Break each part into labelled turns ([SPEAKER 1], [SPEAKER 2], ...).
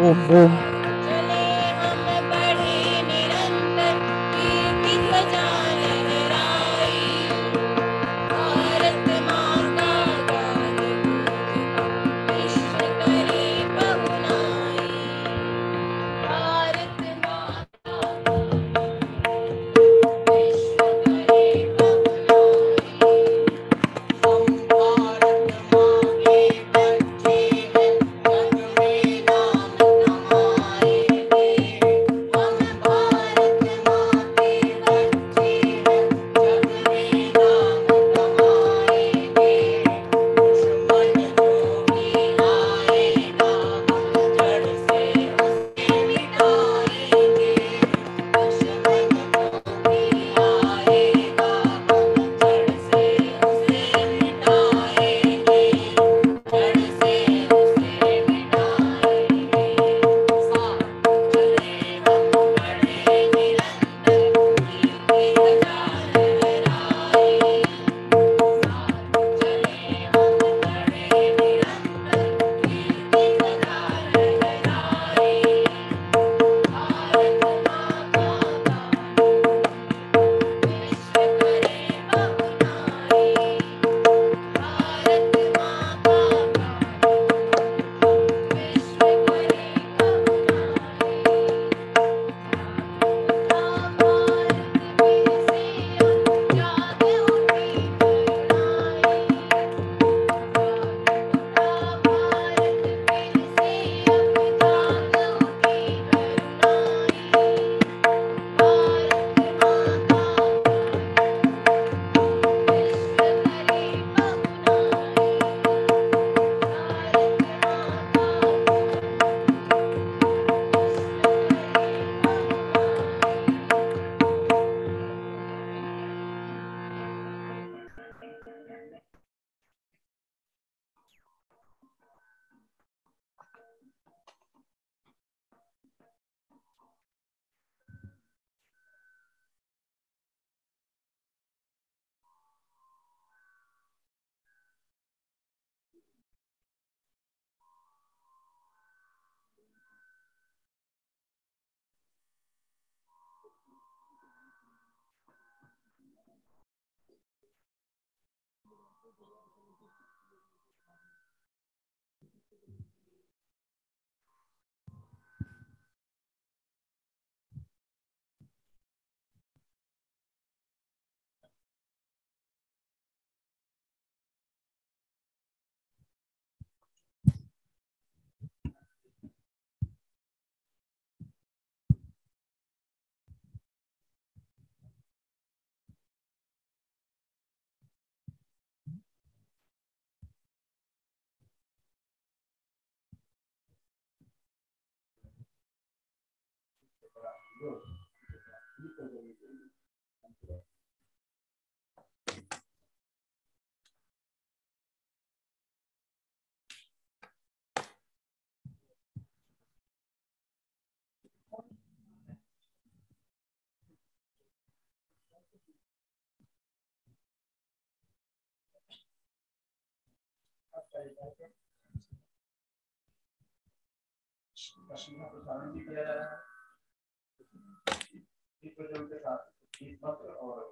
[SPEAKER 1] ओम ओम।
[SPEAKER 2] चले हम बढ़े निरंतर, कीर्ति ध्वजा लहराई। भारत माँ का गान गूंजता, विश्व करे बहुनाई। भारत माता विश्व करे बहुनाई। हम भारत माँ के बच्चे हैं, जग में नाम कमाएंगे। हम भारत माँ के बच्चे हैं, जग में नाम कमाएंगे। दुश्मन जो भी आएगा, हम जड़ से उसे मिटाएंगे। दुश्मन जो भी आएगा, हम जड़ से उसे मिटाएंगे। जड़ से उसे मिटाएंगे। साथ चले हम बढ़े निरंतर, कीर्ति ध्वजा लहराई। साथ चले हम बढ़े निरंतर, कीर्ति ध्वजा लहराई। भारत माँ का गान विश्व करे बहुनाई। भारत माँ का गान विश्व करे बहुनाई। भारत में से अब जाग उठी करुणाई। भारत में से अब जाग उठी करुणाई। भारत माँ का गान विश्व करे बहुनाई। भारत माँ का
[SPEAKER 3] प्रसारण भी किया जा रहा है इस प्रजों के साथ इस पत्र और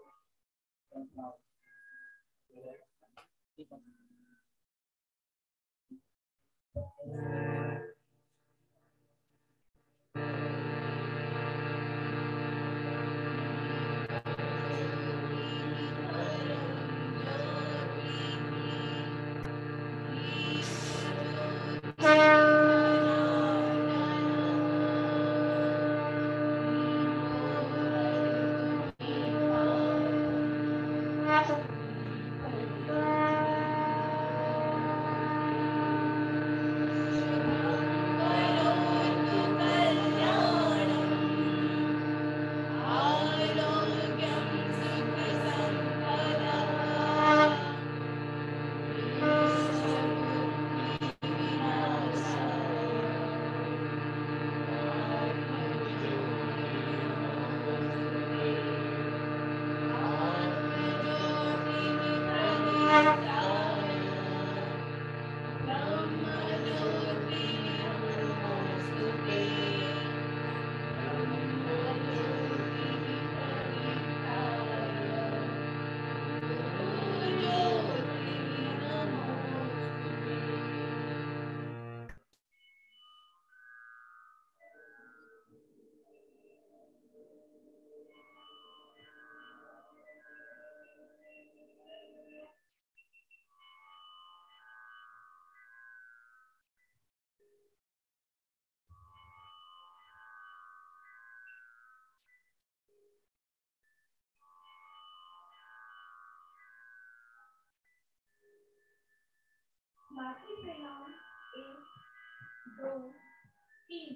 [SPEAKER 2] बाकी प्रणाम 1 2 3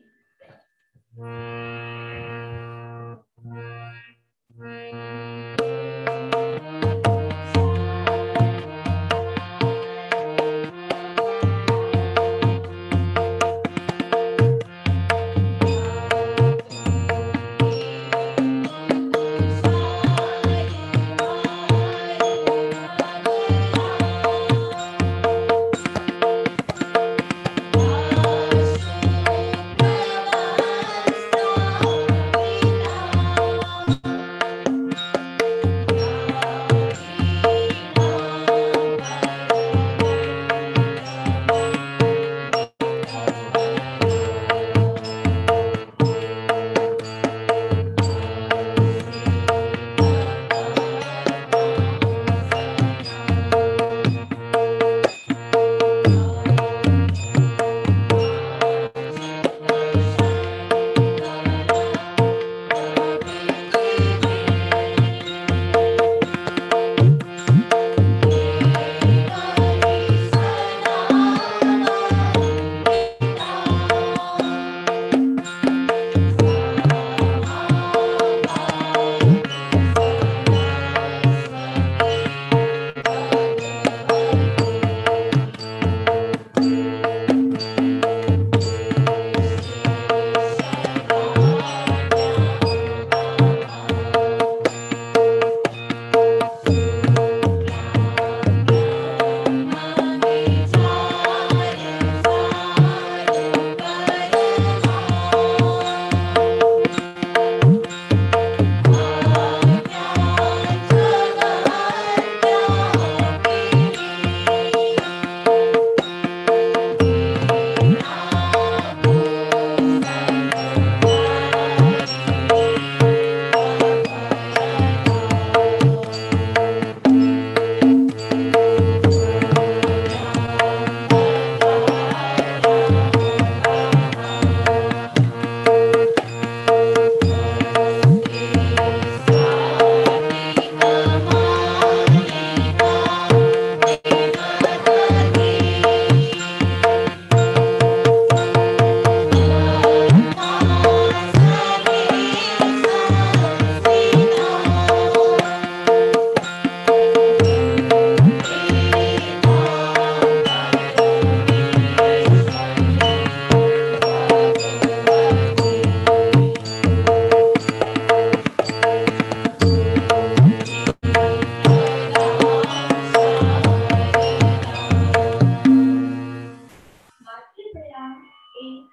[SPEAKER 2] बाकी प्रणाम 1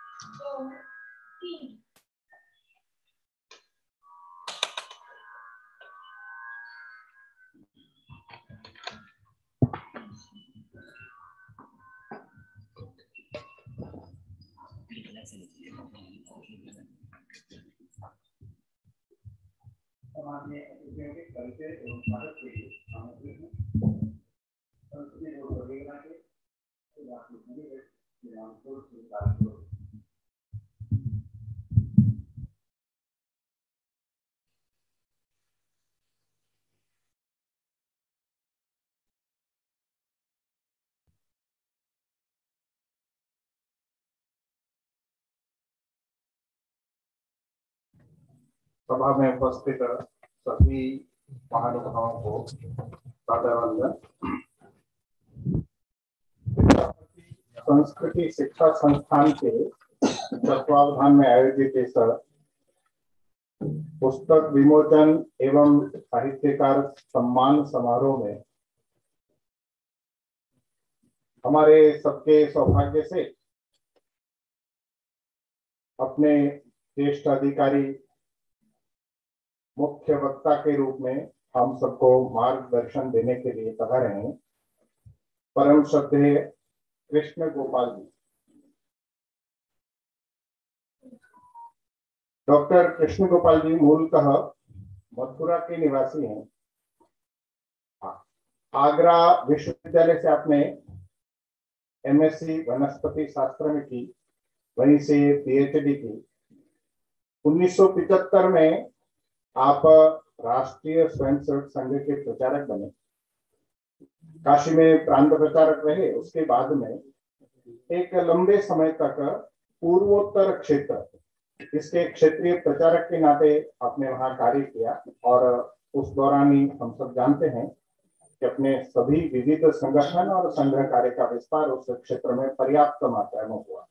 [SPEAKER 2] 2 3
[SPEAKER 3] समाज में औद्योगिक कल्चर एवं भारत के सामग्री में संस्कृति और संवेदना के बात लिखने के नाम को स्वीकार करो। सभा में उपस्थित सभी महानुभावों को सादर वंदन। संस्कृति शिक्षा संस्थान के तत्वावधान में आयोजित इस पुस्तक विमोचन एवं साहित्यकार सम्मान समारोह में हमारे सबके सौभाग्य से अपने ज्येष्ठ अधिकारी मुख्य वक्ता के रूप में हम सबको मार्गदर्शन देने के लिए पधारे हैं परम श्रद्धेय कृष्ण गोपाल जी। डॉक्टर कृष्ण गोपाल जी मूलतः मथुरा के निवासी हैं। आगरा विश्वविद्यालय से आपने एमएससी वनस्पति शास्त्र में की, वहीं से पीएचडी की। 1975 में आप राष्ट्रीय स्वयंसेवक संघ के प्रचारक बने।
[SPEAKER 1] काशी में प्रांत प्रचारक रहे। उसके बाद में एक लंबे समय तक पूर्वोत्तर क्षेत्र, इसके क्षेत्रीय प्रचारक के नाते आपने वहां कार्य किया। और उस दौरान ही हम सब जानते हैं कि अपने सभी विविध संगठन और संग्रह कार्य का विस्तार उस क्षेत्र में पर्याप्त मात्रा में हुआ।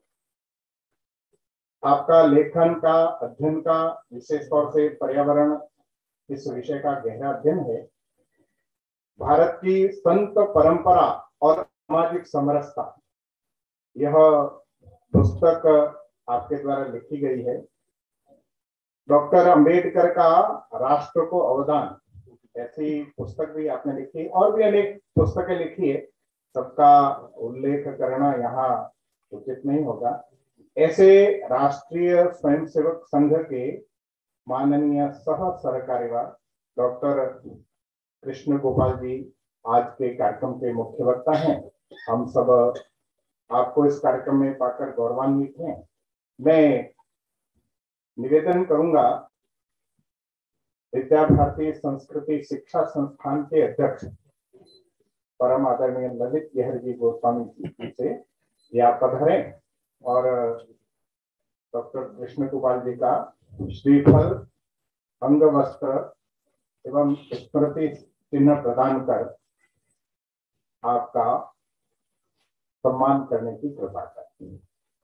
[SPEAKER 1] आपका लेखन का, अध्ययन का, विशेष तौर से पर्यावरण, इस विषय का गहरा अध्ययन है। भारत की संत परंपरा और सामाजिक समरसता, यह पुस्तक आपके द्वारा लिखी गई है। डॉक्टर अंबेडकर का राष्ट्र को अवदान, ऐसी पुस्तक भी आपने लिखी। और भी अनेक पुस्तकें लिखी है, सबका उल्लेख करना यहाँ उचित नहीं होगा। ऐसे राष्ट्रीय स्वयंसेवक संघ के माननीय सह सरकार्यवाह डॉक्टर कृष्ण गोपाल जी आज के कार्यक्रम के मुख्य वक्ता हैं। हम सब आपको इस कार्यक्रम में पाकर गौरवान्वित हैं। मैं निवेदन करूंगा विद्या भारती संस्कृति शिक्षा संस्थान के अध्यक्ष परम आदरणीय ललित बिहारी जी गोस्वामी जी से, ये आप पधारें और डॉक्टर कृष्ण गोपाल जी का श्रीफल, अंग वस्त्र एवं स्मृति चिन्ह प्रदान कर आपका सम्मान करने की कृपा करते हैं।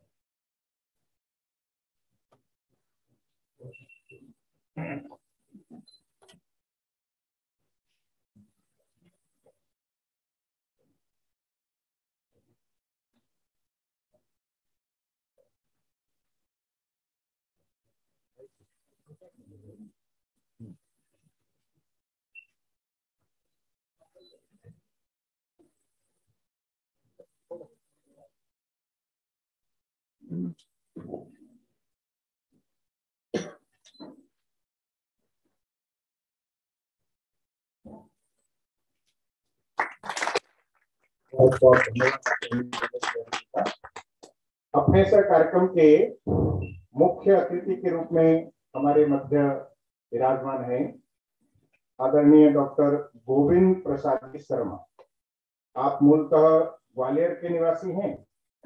[SPEAKER 1] अपने सर कार्यक्रम के मुख्य अतिथि के रूप में हमारे मध्य विराजमान है आदरणीय डॉक्टर गोविंद प्रसाद जी शर्मा। आप मूलतः ग्वालियर के निवासी हैं।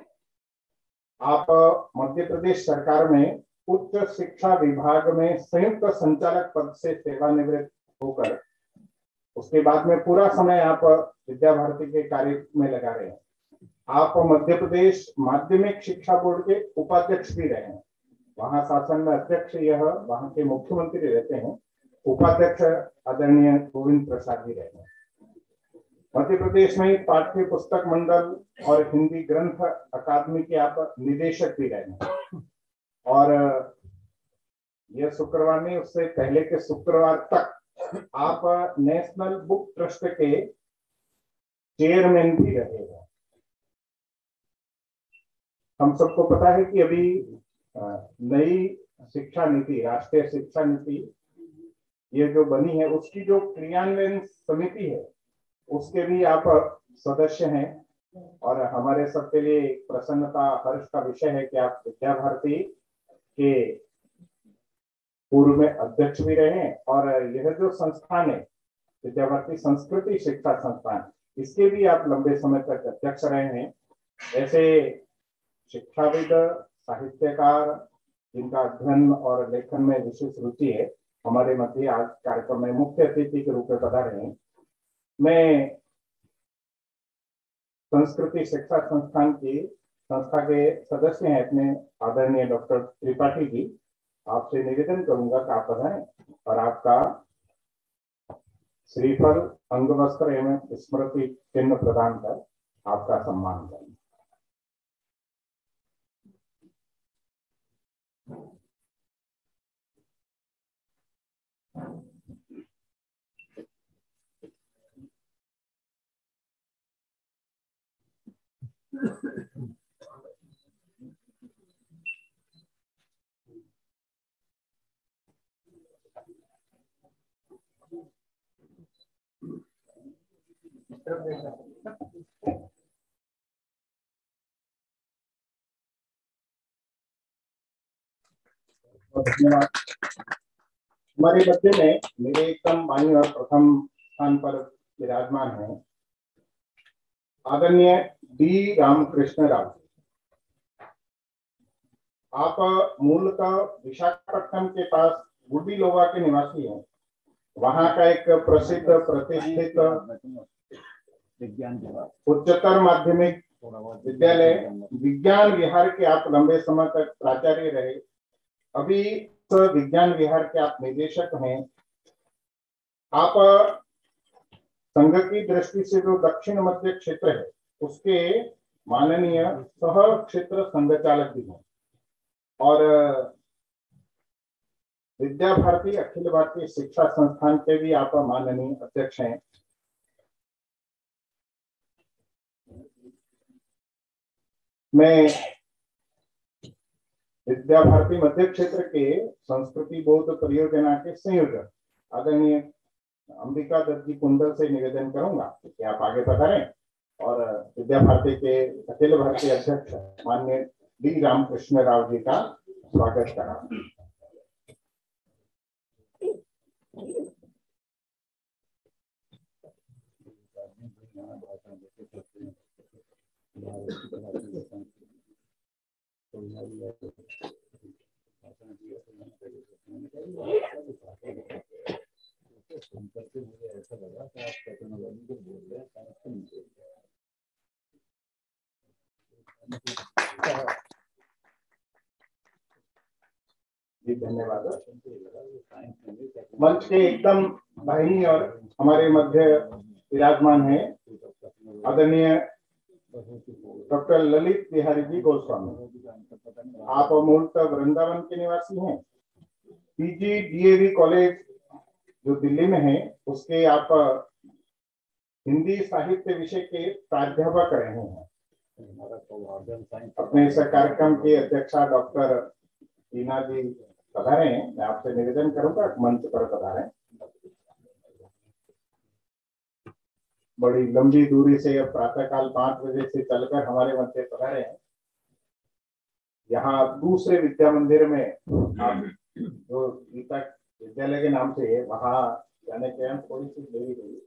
[SPEAKER 1] आप मध्य प्रदेश सरकार में उच्च शिक्षा विभाग में संयुक्त संचालक पद से सेवानिवृत्त होकर उसके बाद में पूरा समय आप विद्या भारती के कार्य में लगा रहे हैं। आप मध्य प्रदेश माध्यमिक शिक्षा बोर्ड के उपाध्यक्ष भी रहे हैं। वहां शासन में अध्यक्ष यह वहां के मुख्यमंत्री रहते हैं, उपाध्यक्ष आदरणीय गोविंद प्रसाद जी रहते हैं। मध्य प्रदेश में पाठ्य पुस्तक मंडल और हिंदी ग्रंथ अकादमी के आप निदेशक भी रहे हैं। और यह शुक्रवार नहीं, उससे पहले के शुक्रवार तक आप नेशनल बुक ट्रस्ट के चेयरमैन भी रहे हैं। हम सबको पता है कि अभी नई शिक्षा नीति, राष्ट्रीय शिक्षा नीति ये जो बनी है, उसकी जो क्रियान्वयन समिति है उसके भी आप सदस्य हैं। और हमारे सबके लिए प्रसन्नता, हर्ष का विषय है कि आप विद्या भारती के पूर्व में अध्यक्ष भी रहे। और यह जो संस्थान है विद्या भारती संस्कृति शिक्षा संस्थान, इसके भी आप लंबे समय तक अध्यक्ष रहे हैं। ऐसे शिक्षाविद, साहित्यकार जिनका अध्ययन और लेखन में विशेष रुचि है, हमारे मध्य आज कार्यक्रम में मुख्य अतिथि के रूप में पधारे हैं। मैं संस्कृति शिक्षा संस्थान की संस्था के सदस्य हैं अपने आदरणीय डॉक्टर त्रिपाठी जी, आपसे निवेदन करूंगा कि आप पधारें और आपका श्रीफल, अंग वस्त्र एवं स्मृति चिन्ह प्रदान कर आपका सम्मान करें। धन्यवाद। हमारे मध्य में मेरे एकदम बाईं और प्रथम स्थान पर विराजमान है आदरणीय डी रामकृष्ण राव, आप मूलतः विशाखापट्टनम के पास गुडीलोवा के निवासी हैं। वहां का एक प्रसिद्ध प्रतिष्ठित उच्चतर माध्यमिक विद्यालय विज्ञान विहार के आप लंबे समय तक प्राचार्य रहे। अभी विज्ञान विहार के आप निदेशक हैं। आप संघ की दृष्टि से जो दक्षिण मध्य क्षेत्र है उसके माननीय सह क्षेत्र संघचालक भी हैं और विद्या भारती अखिल भारतीय शिक्षा संस्थान के भी आप माननीय अध्यक्ष हैं। मैं विद्या भारती मध्य क्षेत्र के संस्कृति बौद्ध परियोजना के संयोजक आदरणीय अंबिका दत्त जी कुंडल से निवेदन करूंगा कि आप आगे पधारें और विद्या भारती के अखिल भारतीय अध्यक्ष माननीय डी रामकृष्ण राव जी का स्वागत करा।
[SPEAKER 3] मुझे ऐसा लगा कि आप टेक्नोलॉजी को बोल रहे हैं।
[SPEAKER 1] जी धन्यवाद। मंच के एकदम दाहिनी और हमारे मध्य विराजमान है आदरणीय डॉक्टर ललित बिहारी जी गोस्वामी। आप मूलतः वृंदावन के निवासी हैं। पीजी डीएवी कॉलेज जो दिल्ली में है उसके आप हिंदी साहित्य विषय के प्राध्यापक रहे हैं। अपने इस कार्यक्रम के अध्यक्षा डॉक्टर टीना जी पधारे हैं। मैं आपसे निवेदन करूंगा मंच पर पधारें। बड़ी लंबी दूरी से प्रातःकाल 5 बजे से चलकर हमारे मध्य पधारे हैं। यहाँ दूसरे विद्या मंदिर में आप जो गीता विद्यालय के नाम से है वहां जाने के हम थोड़ी सी देरी हुई।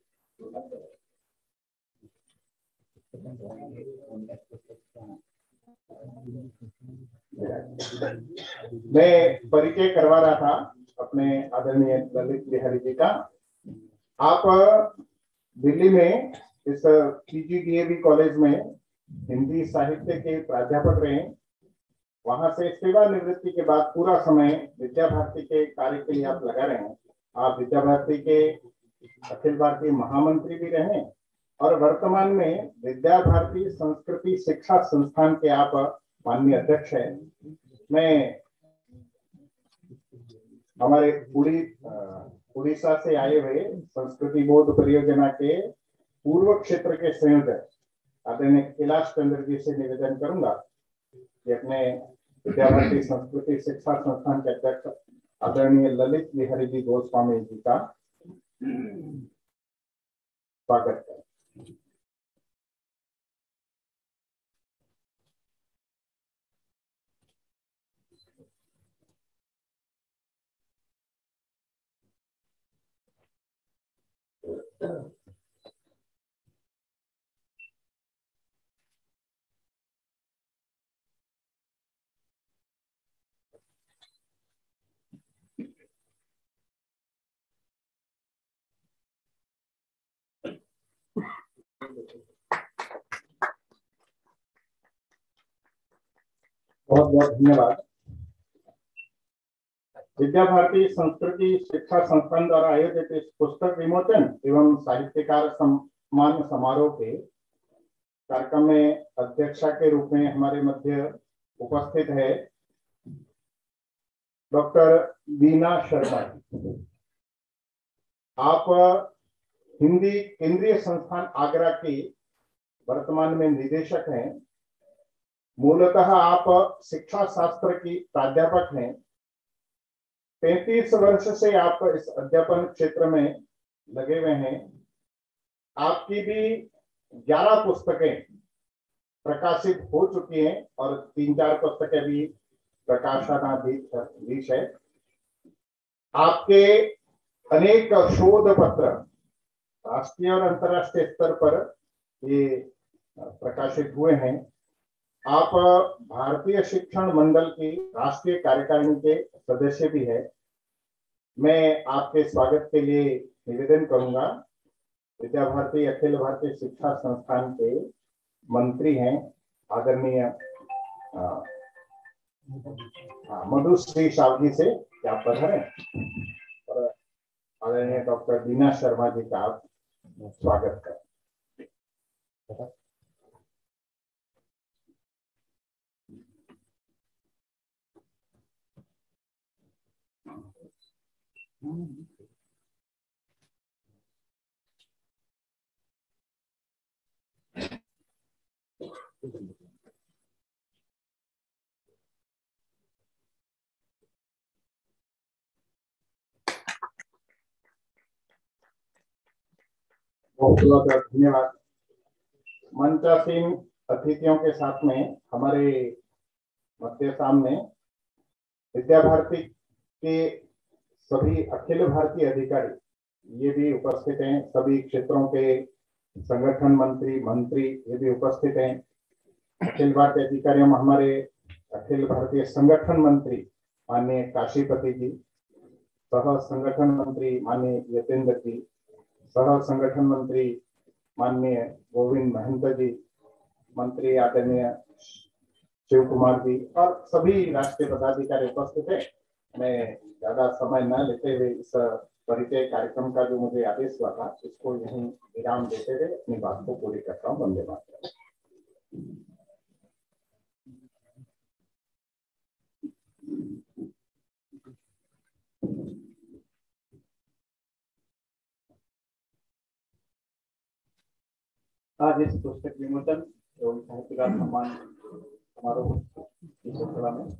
[SPEAKER 1] मैं परिचय करवा रहा था अपने आदरणीय ललित बिहारी जी का। आप दिल्ली में इस पीजीडीएवी कॉलेज में हिंदी साहित्य के प्राध्यापक रहे। वहां से सेवानिवृत्ति के बाद पूरा समय विद्या भारती के कार्य के लिए आप लगा रहे हैं। आप विद्या भारती के अखिल भारतीय महामंत्री भी रहे और वर्तमान में विद्या भारती संस्कृति शिक्षा संस्थान के आप माननीय अध्यक्ष हैं। मैं हमारे उड़ीसा से आए हुए संस्कृति बौद्ध परियोजना के पूर्व क्षेत्र के संयोजक आदरणीय कैलाश चंद्र जी से निवेदन करूंगा कि अपने विद्या भारती संस्कृति शिक्षा संस्थान के अध्यक्ष आदरणीय ललित बिहारी जी गोस्वामी जी का स्वागत करें। बहुत बहुत धन्यवाद। विद्या भारती संस्कृति शिक्षा संस्थान द्वारा आयोजित इस पुस्तक विमोचन एवं साहित्यकार सम्मान समारोह के कार्यक्रम में अध्यक्षा के रूप में हमारे मध्य उपस्थित है डॉक्टर वीना शर्मा। आप हिंदी केंद्रीय संस्थान आगरा के वर्तमान में निदेशक हैं। मूलतः आप शिक्षा शास्त्र की प्राध्यापक हैं। 35 वर्ष से आप इस अध्यापन क्षेत्र में लगे हुए हैं। आपकी भी 11 पुस्तकें प्रकाशित हो चुकी हैं और 3-4 पुस्तकें भी प्रकाशनाधीश है। आपके अनेक शोध पत्र राष्ट्रीय और अंतर्राष्ट्रीय स्तर पर ये प्रकाशित हुए हैं। आप भारतीय शिक्षण मंडल की राष्ट्रीय कार्यकारिणी के सदस्य भी है। मैं आपके स्वागत के लिए निवेदन करूंगा। विद्या भारती अखिल भारतीय शिक्षा संस्थान के मंत्री हैं आदरणीय मधुश्री सावगी से क्या पधारें और आदरणीय डॉक्टर बीना शर्मा जी का आप स्वागत करें। बहुत बहुत धन्यवाद। मंचासीन अतिथियों के साथ में हमारे मध्य सामने विद्या भारती के सभी अखिल भारतीय अधिकारी ये भी उपस्थित हैं। सभी क्षेत्रों के संगठन मंत्री ये भी उपस्थित हैं। अखिल भारतीय अधिकारियों में हमारे अखिल भारतीय संगठन मंत्री माननीय काशीपति जी, सह संगठन मंत्री माननीय यतेंद्र जी, सह संगठन मंत्री माननीय गोविंद महंत जी, मंत्री आदरणीय शिव कुमार जी और सभी राष्ट्रीय पदाधिकारी उपस्थित हैं। मैं ज्यादा समय न लेते हुए इस परिचय कार्यक्रम का जो मुझे आदेश हुआ था इसको यहीं विराम देते हुए अपनी बात को पूरी करता हूँ। वंदे मातरम।
[SPEAKER 3] आज इस पुस्तक विमोचन एवं साहित्यकार सम्मान समारोह की श्रृंखला में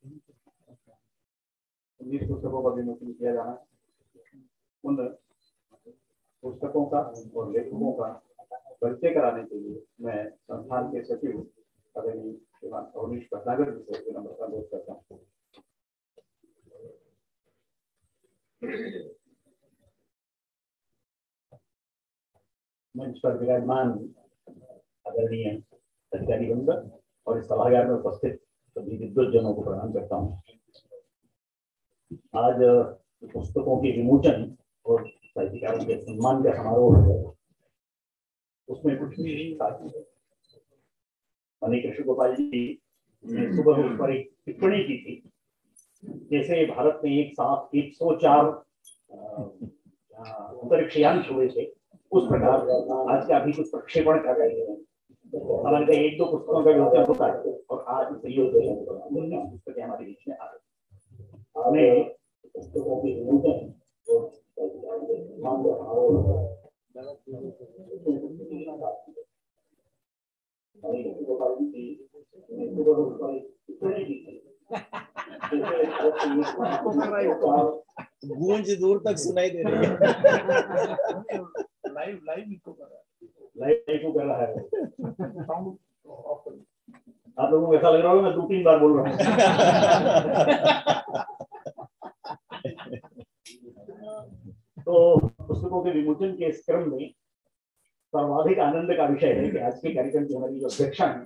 [SPEAKER 3] 19 पुस्तकों का विमोचन किया जाना है। उन पुस्तकों का और लेखकों का परिचय कराने के लिए मैं संस्थान के सचिव आदरणीय श्रीमान अवनीश भटनागर जी से विनम्र अनुरोध करता हूँ। मंच पर विराजमान आदरणीय अधिकारी वृंद और इस सभागार में उपस्थित सभी विद्वज्जनों को प्रणाम करता हूँ। आज पुस्तकों के विमोचन और साहित्यकारों के सम्मान का समारोह है, उसमें कुछ विशेषता है। मणि कृष्ण गोपाल जी ने सुबह उस पर एक टिप्पणी की थी, जैसे भारत ने एक साथ 104 अंतरिक्ष यान छोड़े थे, उस प्रकार आज का भी कुछ प्रक्षेपण कर रहे हैं। हमारे एक दो पुस्तकों का विमोचन होता है और आज संयोग पुस्तकें हमारे बीच में आ रही है। पुस्तकों के विमोचन
[SPEAKER 4] गूंज दूर तक सुनाई दे रही है।
[SPEAKER 3] लाइव को कर रहा है। आप लोगों को ऐसा लग रहा होगा मैं 2-3 बार बोल रहा हूँ। तो पुस्तकों के विमोचन के इस क्रम में सर्वाधिक आनंद का विषय है कि आज के कार्यक्रम की हमारी जो अध्यक्षा है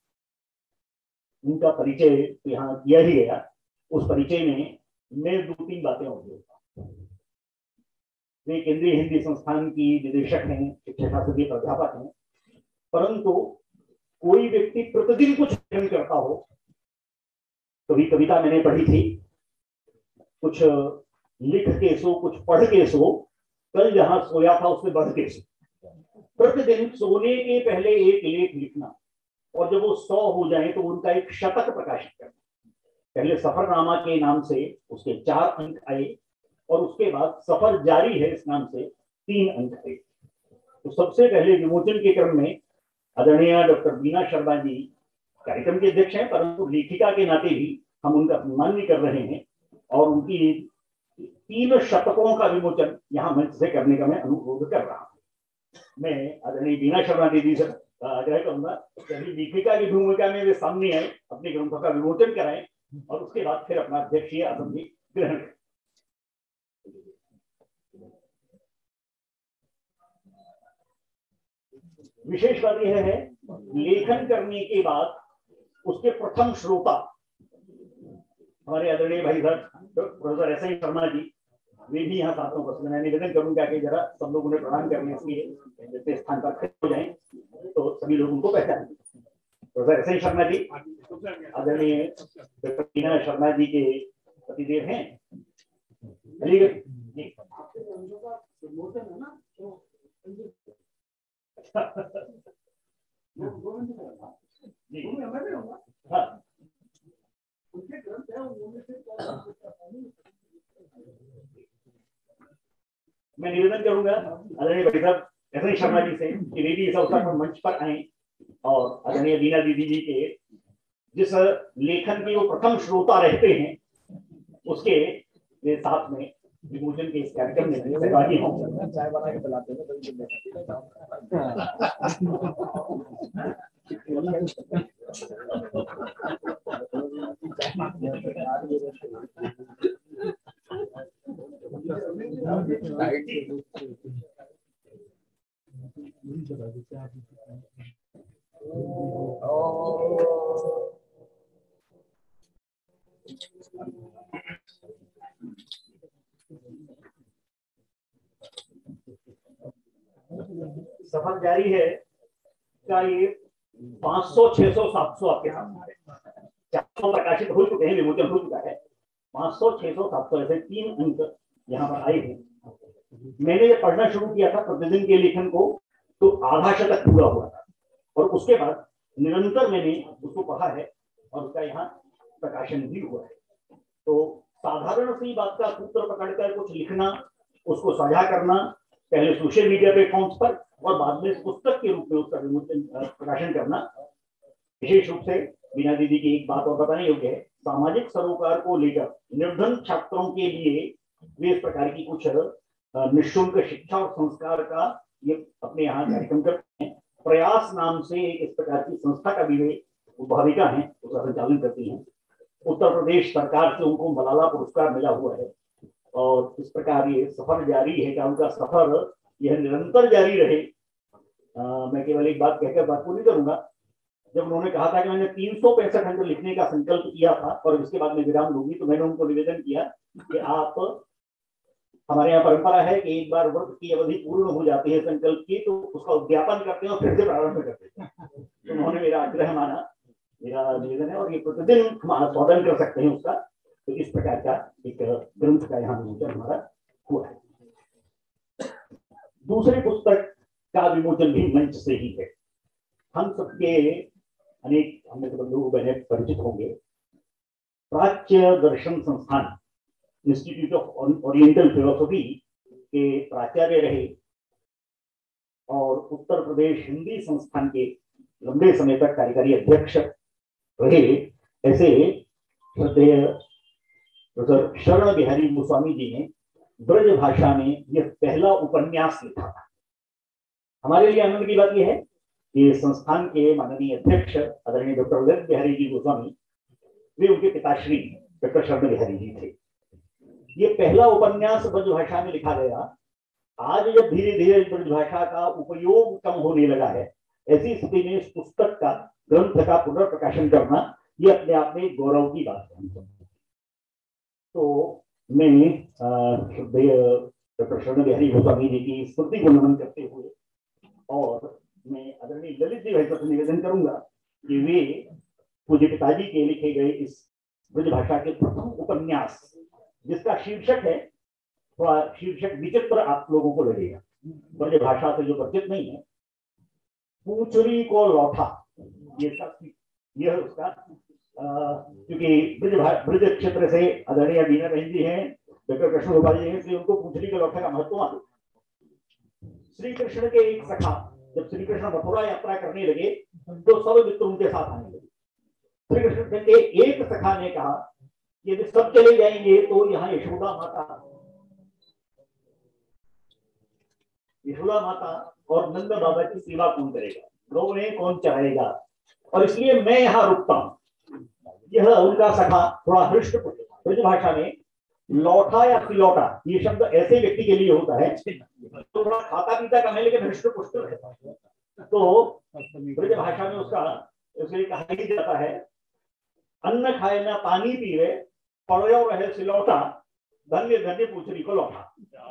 [SPEAKER 3] उनका परिचय यहाँ किया ही गया। उस परिचय में मैं 2-3 बातें और जोड़ता हूँ। वे केंद्रीय हिंदी संस्थान की निदेशक हैं, शिक्षा शास्त्र के प्राध्यापक हैं, परंतु कोई व्यक्ति प्रतिदिन कुछ अध्ययन करता हो। कभी कविता मैंने पढ़ी थी, कुछ लिख के सो कुछ पढ़ के सो, कल जहां सोया था उससे बढ़ के सो। प्रतिदिन सोने के पहले एक लेख लिखना और जब वो 100 हो जाए तो उनका एक शतक प्रकाशित करना। पहले सफरनामा के नाम से उसके 4 अंक आए और उसके बाद सफर जारी है इस नाम से 3 अंक आए। तो सबसे पहले विमोचन के क्रम में आदरणीय डॉक्टर बीना शर्मा जी कार्यक्रम के अध्यक्ष हैं, परंतु लेखिका के नाते भी हम उनका सम्मान भी कर रहे हैं और उनकी 3 शतकों का विमोचन यहाँ मंच से करने का मैं अनुरोध कर रहा हूँ। मैं आदरणीय बीना शर्मा दीदी से आग्रह करूंगा कि लेखिका की भूमिका में वे सामने आए, अपने ग्रंथों का विमोचन कराएं और उसके बाद फिर अपना अध्यक्षीय आसन भी ग्रहण करें। विशेष बात यह है लेखन करने के बाद उसके प्रथम श्रोता हमारे आदरणीय भाई साहब professor S N Sharma ji, वे भी यहाँ साथ में उपस्थित। मैं निवेदन करूंगा कि जरा सब लोग उन्हें प्रणाम करने इसलिए जैसे स्थान पर खड़े हो जाएं तो सभी लोग उनको पहचानें। Professor S N Sharma ji आदरणीय डॉक्टर टीना शर्मा जी के पतिदेव हैं, अलीगढ़ जी। हाँ मैं निवेदन करूंगा आदरणीय भाई साहब एस एन शर्मा जी से कि वे भी इस अवसर पर मंच पर आए और आदरणीय बीना दीदी जी के जिस लेखन के वो प्रथम श्रोता रहते हैं उसके वे साथ में विमोचन के इस कार्यक्रम में सहभागी हों।
[SPEAKER 4] चाय बना के पिलाते
[SPEAKER 3] सफर जारी है का ये 500, 600, 700 आपके सामने 400 प्रकाशित हो चुके हैं, विमोचन हो चुका है। 500, 600, 700 ऐसे 3 अंक यहाँ पर आए हैं। मैंने जब पढ़ना शुरू किया था प्रतिदिन के लेखन को तो आधा शतक पूरा हुआ था और उसके बाद निरंतर मैंने उसको पढ़ा है और उसका यहाँ प्रकाशन भी हुआ है। तो साधारण सी बात का सूत्र पकड़कर कुछ लिखना, उसको साझा करना, पहले सोशल मीडिया प्लेटफॉर्म्स पर और बाद में पुस्तक के रूप में उसका प्रकाशन करना। विशेष रूप से बीना दीदी की एक बात और बताने योग्य है, सामाजिक सरोकार को लेकर निर्धन छात्रों के लिए वे इस प्रकार की कुछ निःशुल्क शिक्षा और संस्कार का ये अपने यहाँ कार्यक्रम करते हैं। प्रयास नाम से इस प्रकार की संस्था का भी वे भाविका है, उसका संचालन करती हैं। उत्तर प्रदेश सरकार से उनको मलाला पुरस्कार मिला हुआ है और इस प्रकार ये सफर जारी है कि उनका सफर यह निरंतर जारी रहे। मैं केवल एक बात कहकर बात पूरी करूंगा। जब उन्होंने कहा था कि मैंने 365 अंक लिखने का संकल्प किया था और इसके बाद मैं विराम लूंगी, तो मैंने उनको निवेदन किया कि आप, हमारे यहाँ परंपरा है कि एक बार व्रत की अवधि पूर्ण हो जाती है संकल्प की तो उसका उद्यापन करते हैं और फिर से प्रारंभ करते हैं। तो उन्होंने मेरा आग्रह माना, मेरा निवेदन है और ये प्रतिदिन स्वागत कर सकते हैं उसका। तो इस प्रकार का एक ग्रंथ का यहाँ विमोचन हमारा हुआ है। दूसरी पुस्तक का विमोचन भी मंच से ही है। हम सबके अनेक हमने तो लोग बहने परिचित होंगे, प्राच्य दर्शन संस्थान इंस्टीट्यूट ऑफ ओरिएंटल फिलोसफी के प्राचार्य रहे और उत्तर प्रदेश हिंदी संस्थान के लंबे समय तक कार्यकारी अध्यक्ष रहे। ऐसे श्रद्धेय प्रोफेसर शरण बिहारी गोस्वामी जी ने ब्रज भाषा में यह पहला उपन्यास लिखा था। हमारे लिए आनंद की बात यह है कि संस्थान के माननीय अध्यक्ष आदरणीय डॉक्टर ललित बिहारी जी गोस्वामी, वे उनके पिताश्री डॉक्टर शरण बिहारी जी थे। ये पहला उपन्यास ब्रज भाषा में लिखा गया। आज जब धीरे धीरे ब्रज भाषा का उपयोग कम होने लगा है, ऐसी स्थिति में इस पुस्तक का, ग्रंथ का पुनर्प्रकाशन करना ये अपने आप में गौरव की बात है। तो मैं डॉक्टर शरण बिहारी गोस्वामी जी की स्मृति को नमन करते हुए और मैं आदरणीय ललित जी भाई से निवेदन करूंगा कि वे पूज्य पिताजी के लिखे गए इस ब्रज भाषा के प्रथम उपन्यास, जिसका शीर्षक है, थोड़ा शीर्षक विचित्र आप लोगों को लगेगा, ब्रज भाषा से जो परिचित नहीं है, पूंचरी को लौटा, यह उसका, क्योंकि ब्रज क्षेत्र से आदरणीय बीना बहन जी हैं, डॉक्टर कृष्ण गोपाल जी हैं, इसलिए उनको पूंचरी के लौटा का महत्व मालूम। श्री कृष्ण के एक सखा, जब श्री कृष्ण मथुरा यात्रा करने लगे तो सब मित्र उनके साथ आने लगे। श्री कृष्ण के एक सखा ने कहा यदि सब चले जाएंगे तो यहाँ यशोदा माता और नंद बाबा की सेवा कौन करेगा, गौएं कौन चढ़ाएगा, और इसलिए मैं यहाँ रुकता हूँ। यह उनका सखा थोड़ा हृष्ट ब्रज भाषा में लौटा या सिलौटा, ये शब्द ऐसे व्यक्ति के लिए होता है तो थोड़ा खाता पीता कम है लेकिन हृष्ट पुष्ट रहता है। तो ब्रज भाषा में उसका इसलिए कहा ही जाता है, अन्न खाए ना पानी पीवे, पड़ो रहे सिलौटा, धन्य धन्य पूछरी को लौटा।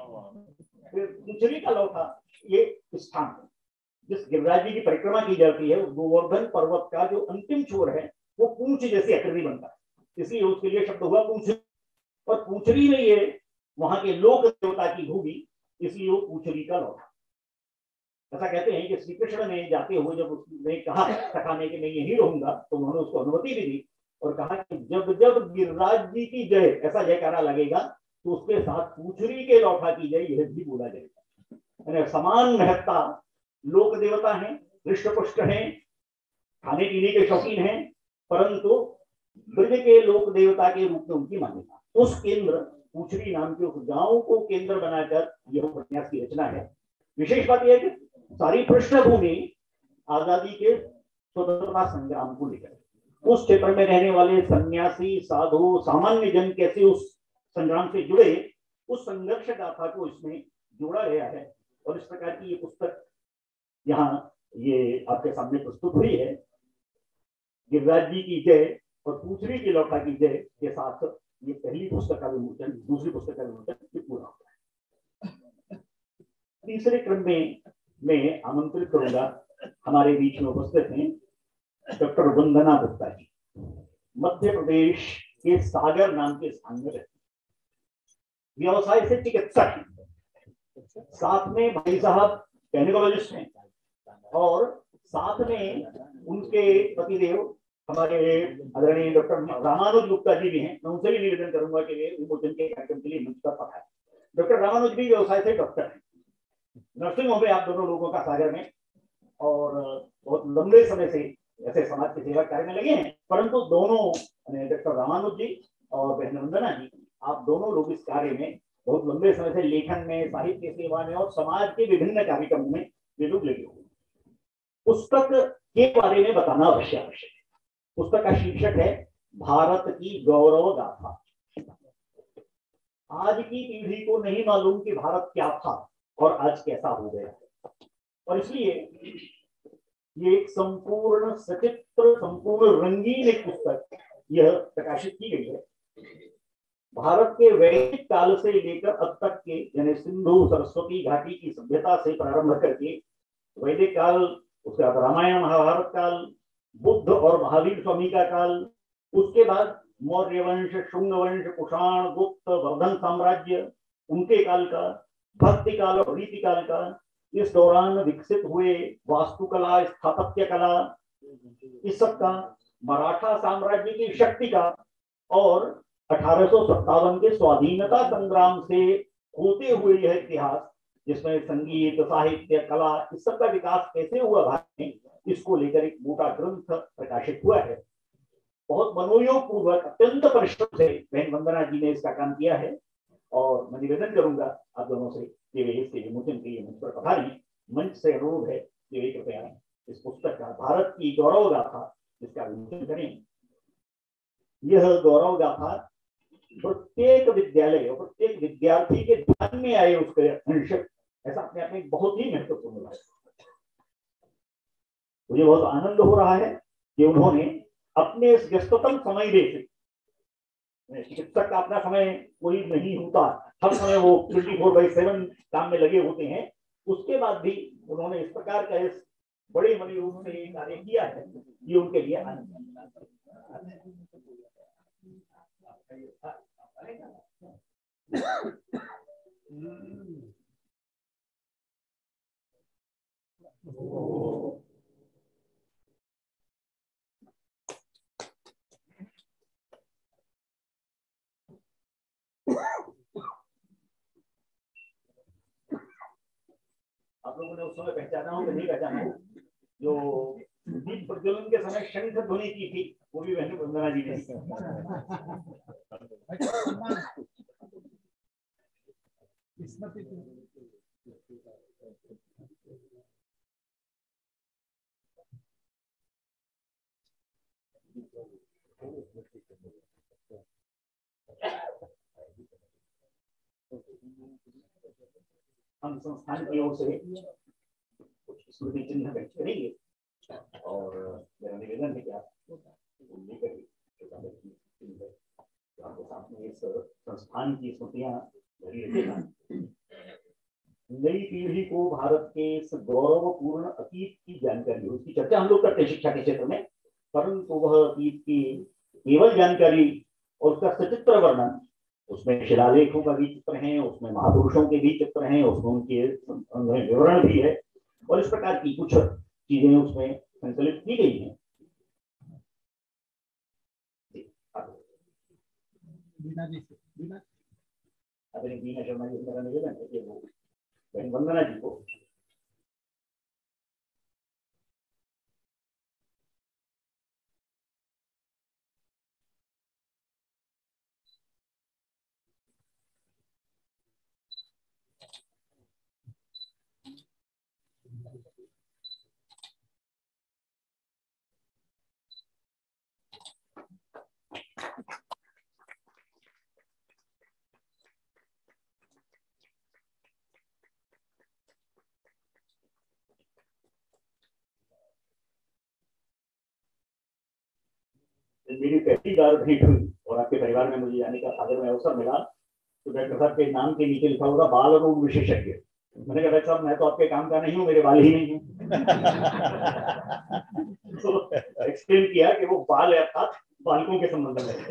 [SPEAKER 3] पूछरी का लौटा ये स्थान है जिस गिरिराज जी की परिक्रमा की जाती है। गोवर्धन पर्वत का जो अंतिम छोर है वो पूंछ जैसी आकृति बनता है, इसलिए उसके लिए शब्द हुआ पूंछ। और पूंछरी में ये वहां के लोक देवता की भूमि, इसलिए वो पूंछरी का लौटा। ऐसा कहते हैं कि श्री कृष्ण ने जाते हुए जब उसने कहा सखाने के मैं यही रहूंगा, तो उन्होंने उसको अनुमति भी दी और कहा कि जब जब गिरिराज जी की जय ऐसा जयकारा लगेगा तो उसके साथ पूंछरी के लौटा की जय यह भी बोला जाएगा। समान महत्ता, लोक देवता है, हृष्टपुष्ट है, खाने पीने के शौकीन है, परंतु ब्रज के लोक देवता के रूप में उनकी मान्यता। उस केंद्र पूंछरी नाम के उस गांव को केंद्र बनाकर यह उपन्यास की रचना है। विशेष बात यह है कि सारी पृष्ठभूमि आजादी के स्वतंत्रता संग्राम को लेकर, उस क्षेत्र में रहने वाले सन्यासी, साधु, सामान्य जन कैसे उस संग्राम से जुड़े, उस संघर्ष गाथा को इसमें जोड़ा गया है। और इस प्रकार की ये पुस्तक यहाँ ये आपके सामने प्रस्तुत हुई है। गिरिराज जी की जय और पूंछरी की लौटा की जय के साथ ये पहली पुस्तक का विमोचन, दूसरी पुस्तक का विमोचन पूरा होता है। तीसरे क्रम में मैं आमंत्रित करूंगा, हमारे बीच में उपस्थित हैं डॉक्टर वंदना गुप्ता जी, मध्य प्रदेश के सागर नाम के स्थान में रहते, व्यवसाय से चिकित्सक हैं, साथ में भाई साहब गायनेकोलॉजिस्ट हैं और साथ में उनके पतिदेव हमारे आदरणीय डॉक्टर रामानुज गुप्ता जी भी हैं। मैं उनसे भी निवेदन करूंगा कि वे विमोचन के कार्यक्रम के लिए मंच पर पधारें। डॉक्टर रामानुज भी व्यवसाय से डॉक्टर हैं, नर्सिंग होम में आप दोनों लोगों का सागर में, और बहुत लंबे समय से ऐसे समाज की सेवा कार्य में लगे हैं। परंतु दोनों डॉक्टर रामानुज जी और बहन वंदना जी, आप दोनों लोग इस कार्य में बहुत लंबे समय से लेखन में, साहित्य सेवा में और समाज के विभिन्न कार्यक्रमों में वे लोग लगे हुए। पुस्तक के बारे में बताना आवश्यक है। पुस्तक का शीर्षक है भारत की गौरव गाथा। आज की पीढ़ी को नहीं मालूम कि भारत क्या था और आज कैसा हो गया है, और इसलिए ये एक संपूर्ण सचित्र, संपूर्ण रंगीन एक पुस्तक यह प्रकाशित की गई है। भारत के वैदिक काल से लेकर अब तक के, यानी सिंधु सरस्वती घाटी की सभ्यता से प्रारंभ करके वैदिक काल, उसके बाद रामायण महाभारत काल, बुद्ध और महावीर स्वामी का काल, उसके बाद मौर्य वंश, शुंग वंश, कुषाण, गुप्त, वर्धन साम्राज्य, उनके काल का, भक्ति काल और रीति काल का, इस दौरान विकसित हुए वास्तुकला, स्थापत्य कला, इस सब का, मराठा साम्राज्य की शक्ति का, और 1857 के स्वाधीनता संग्राम से होते हुए यह इतिहास जिसमें संगीत, साहित्य, कला, इस सब का विकास कैसे हुआ भारत में, इसको लेकर एक मोटा ग्रंथ प्रकाशित हुआ है। बहुत मनोयोग पूर्वक, अत्यंत परिश्रम से बहन वंदना जी ने इसका काम किया है, और मैं निवेदन करूंगा आप दोनों से कि वे इसके विमोचन के लिए मंच पर पधारें। मंच से अनुरोध है कि वे कृपया इस पुस्तक का, भारत की गौरव गाथा, इसका विमोचन करें। यह गौरव गाथा प्रत्येक विद्यालय और प्रत्येक विद्यार्थी के ध्यान में आए उसके अंश, ऐसा अपने आप में बहुत ही महत्वपूर्ण है। मुझे बहुत आनंद हो रहा है कि उन्होंने अपने इस व्यस्ततम समय से, चिकित्सक का अपना समय कोई नहीं होता, हर समय वो 24/7 काम में लगे होते हैं, उसके बाद भी उन्होंने इस प्रकार का इस बड़े मनोयोग से कार्य किया है, ये उनके लिए आनंद आप लोगों ने उस समय पहचाना हो कि नहीं पहचाना हो, जो दीप प्रज्वलन के समय शंख ध्वनि की थी, वो भी बहन वंदना जी ने। हम संस्थान की ओर से स्मृति चिन्ह व्यक्त करेंगे और मेरा निवेदन है कि आप लेकर आपके सामने इस संस्थान की स्मृतियां भरी रखेगा। नई पीढ़ी को भारत के इस गौरवपूर्ण अतीत की जानकारी हो, उसकी चर्चा हम लोग करते हैं शिक्षा के क्षेत्र में, परंतु वह अतीत की केवल जानकारी और उसका सचित्र वर्णन, उसमें शिलालेखों का भी चित्र है, उसमें महापुरुषों के भी चित्र हैं, उसमें उनके विवरण भी है और इस प्रकार की कुछ चीजें उसमें संकलित की गई हैं। बीना शर्मा जी मेरा निवेदन है कि वो बहन वंदना जी को मेरी पहली बार भेंट हुई और आपके परिवार में मुझे जाने का सागर में अवसर मिला तो डॉक्टर साहब के नाम के नीचे लिखा होगा बाल रोग विशेषज्ञ। मैंने कहा डॉक्टर साहब मैं तो आपके काम का नहीं हूँ, मेरे बाल ही नहीं है। तो एक्सप्लेन किया कि वो बाल अर्थात बालकों के संबंध में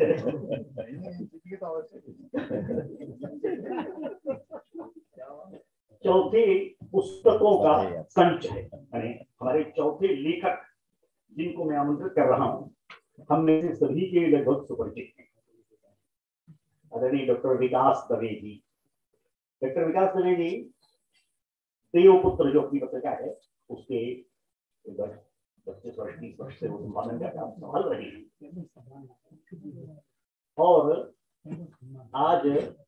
[SPEAKER 3] चौथे पुस्तकों का संच है, यानी हमारे चौथे लेखक जिनको मैं आमंत्रित कर रहा हूँ, हम में से सभी के लगभग सुपरिचित हैं। आदरणीय डॉक्टर विकास दवे जी। डॉक्टर विकास दवे जी देवपुत्र जो अपनी पत्रिका है उसके 25 वर्ष 30 वर्ष से वो संपादन का काम संभाल रही है और आज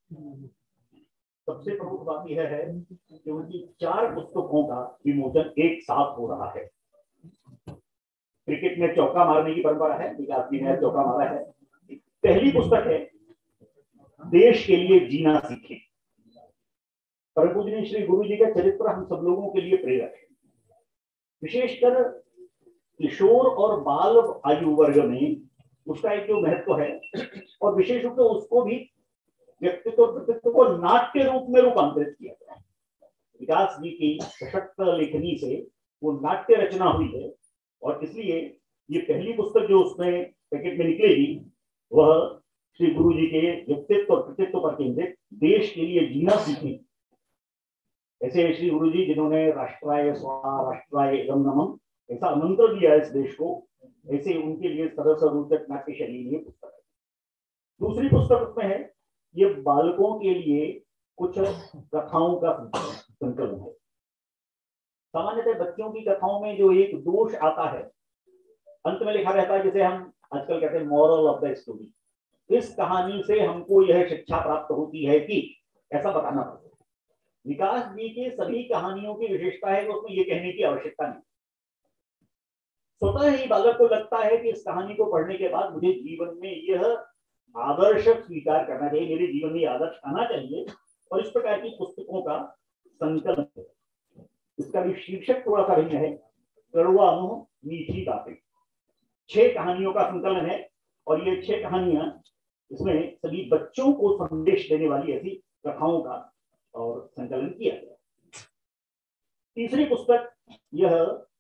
[SPEAKER 3] सबसे प्रमुख बात यह है कि उनकी 4 पुस्तकों का विमोचन एक साथ हो रहा है। क्रिकेट में चौका मारने की परंपरा है, विकास जी ने चौका मारा है। पहली पुस्तक है देश के लिए जीना सीखें। परम पूजनीय श्री गुरु जी का चरित्र हम सब लोगों के लिए प्रेरक है। विशेषकर किशोर और बाल आयु वर्ग में उसका एक जो महत्व है और विशेष रूप से उसको भी व्यक्तित्व कृतित्व को नाट्य रूप में रूपांतरित किया गया। विकास जी की सशक्त लेखनी से वो नाट्य रचना हुई है और इसलिए ये पहली पुस्तक जो उसमें पैकेट में निकलेगी वह श्री गुरु जी के व्यक्तित्व और कृतित्व पर केंद्रित देश के लिए जीना सीखें। ऐसे श्री गुरु जी जिन्होंने राष्ट्राय स्वाहा राष्ट्राय एवं नमः ऐसा मंत्र दिया इस देश को, ऐसे उनके लिए सरस रोचक नाट्य शैली में पुस्तक है। दूसरी पुस्तक उसमें है, ये बालकों के लिए कुछ कथाओं का संकलन है। सामान्यतः बच्चों की कथाओं में जो एक दोष आता है अंत में लिखा रहता है, जैसे हम आजकल कहते हैं मॉरल ऑफ द स्टोरी। इस कहानी से हमको यह शिक्षा प्राप्त होती है कि ऐसा बताना पड़ता है। विकास जी के सभी कहानियों की विशेषता है कि उसमें यह कहने की आवश्यकता नहीं। स्वतः ही बालक को लगता है कि इस कहानी को पढ़ने के बाद मुझे जीवन में यह आदर्श स्वीकार करना चाहिए, मेरे जीवन में आदर्श आना चाहिए और इस प्रकार की पुस्तकों का संकलन है। इसका भी शीर्षक थोड़ा सा भिन्न है, कड़वा मुंह मीठी बातें। 6 कहानियों का संकलन है और ये 6 कहानियां इसमें सभी बच्चों को संदेश देने वाली ऐसी कथाओं का और संकलन किया गया। तीसरी पुस्तक यह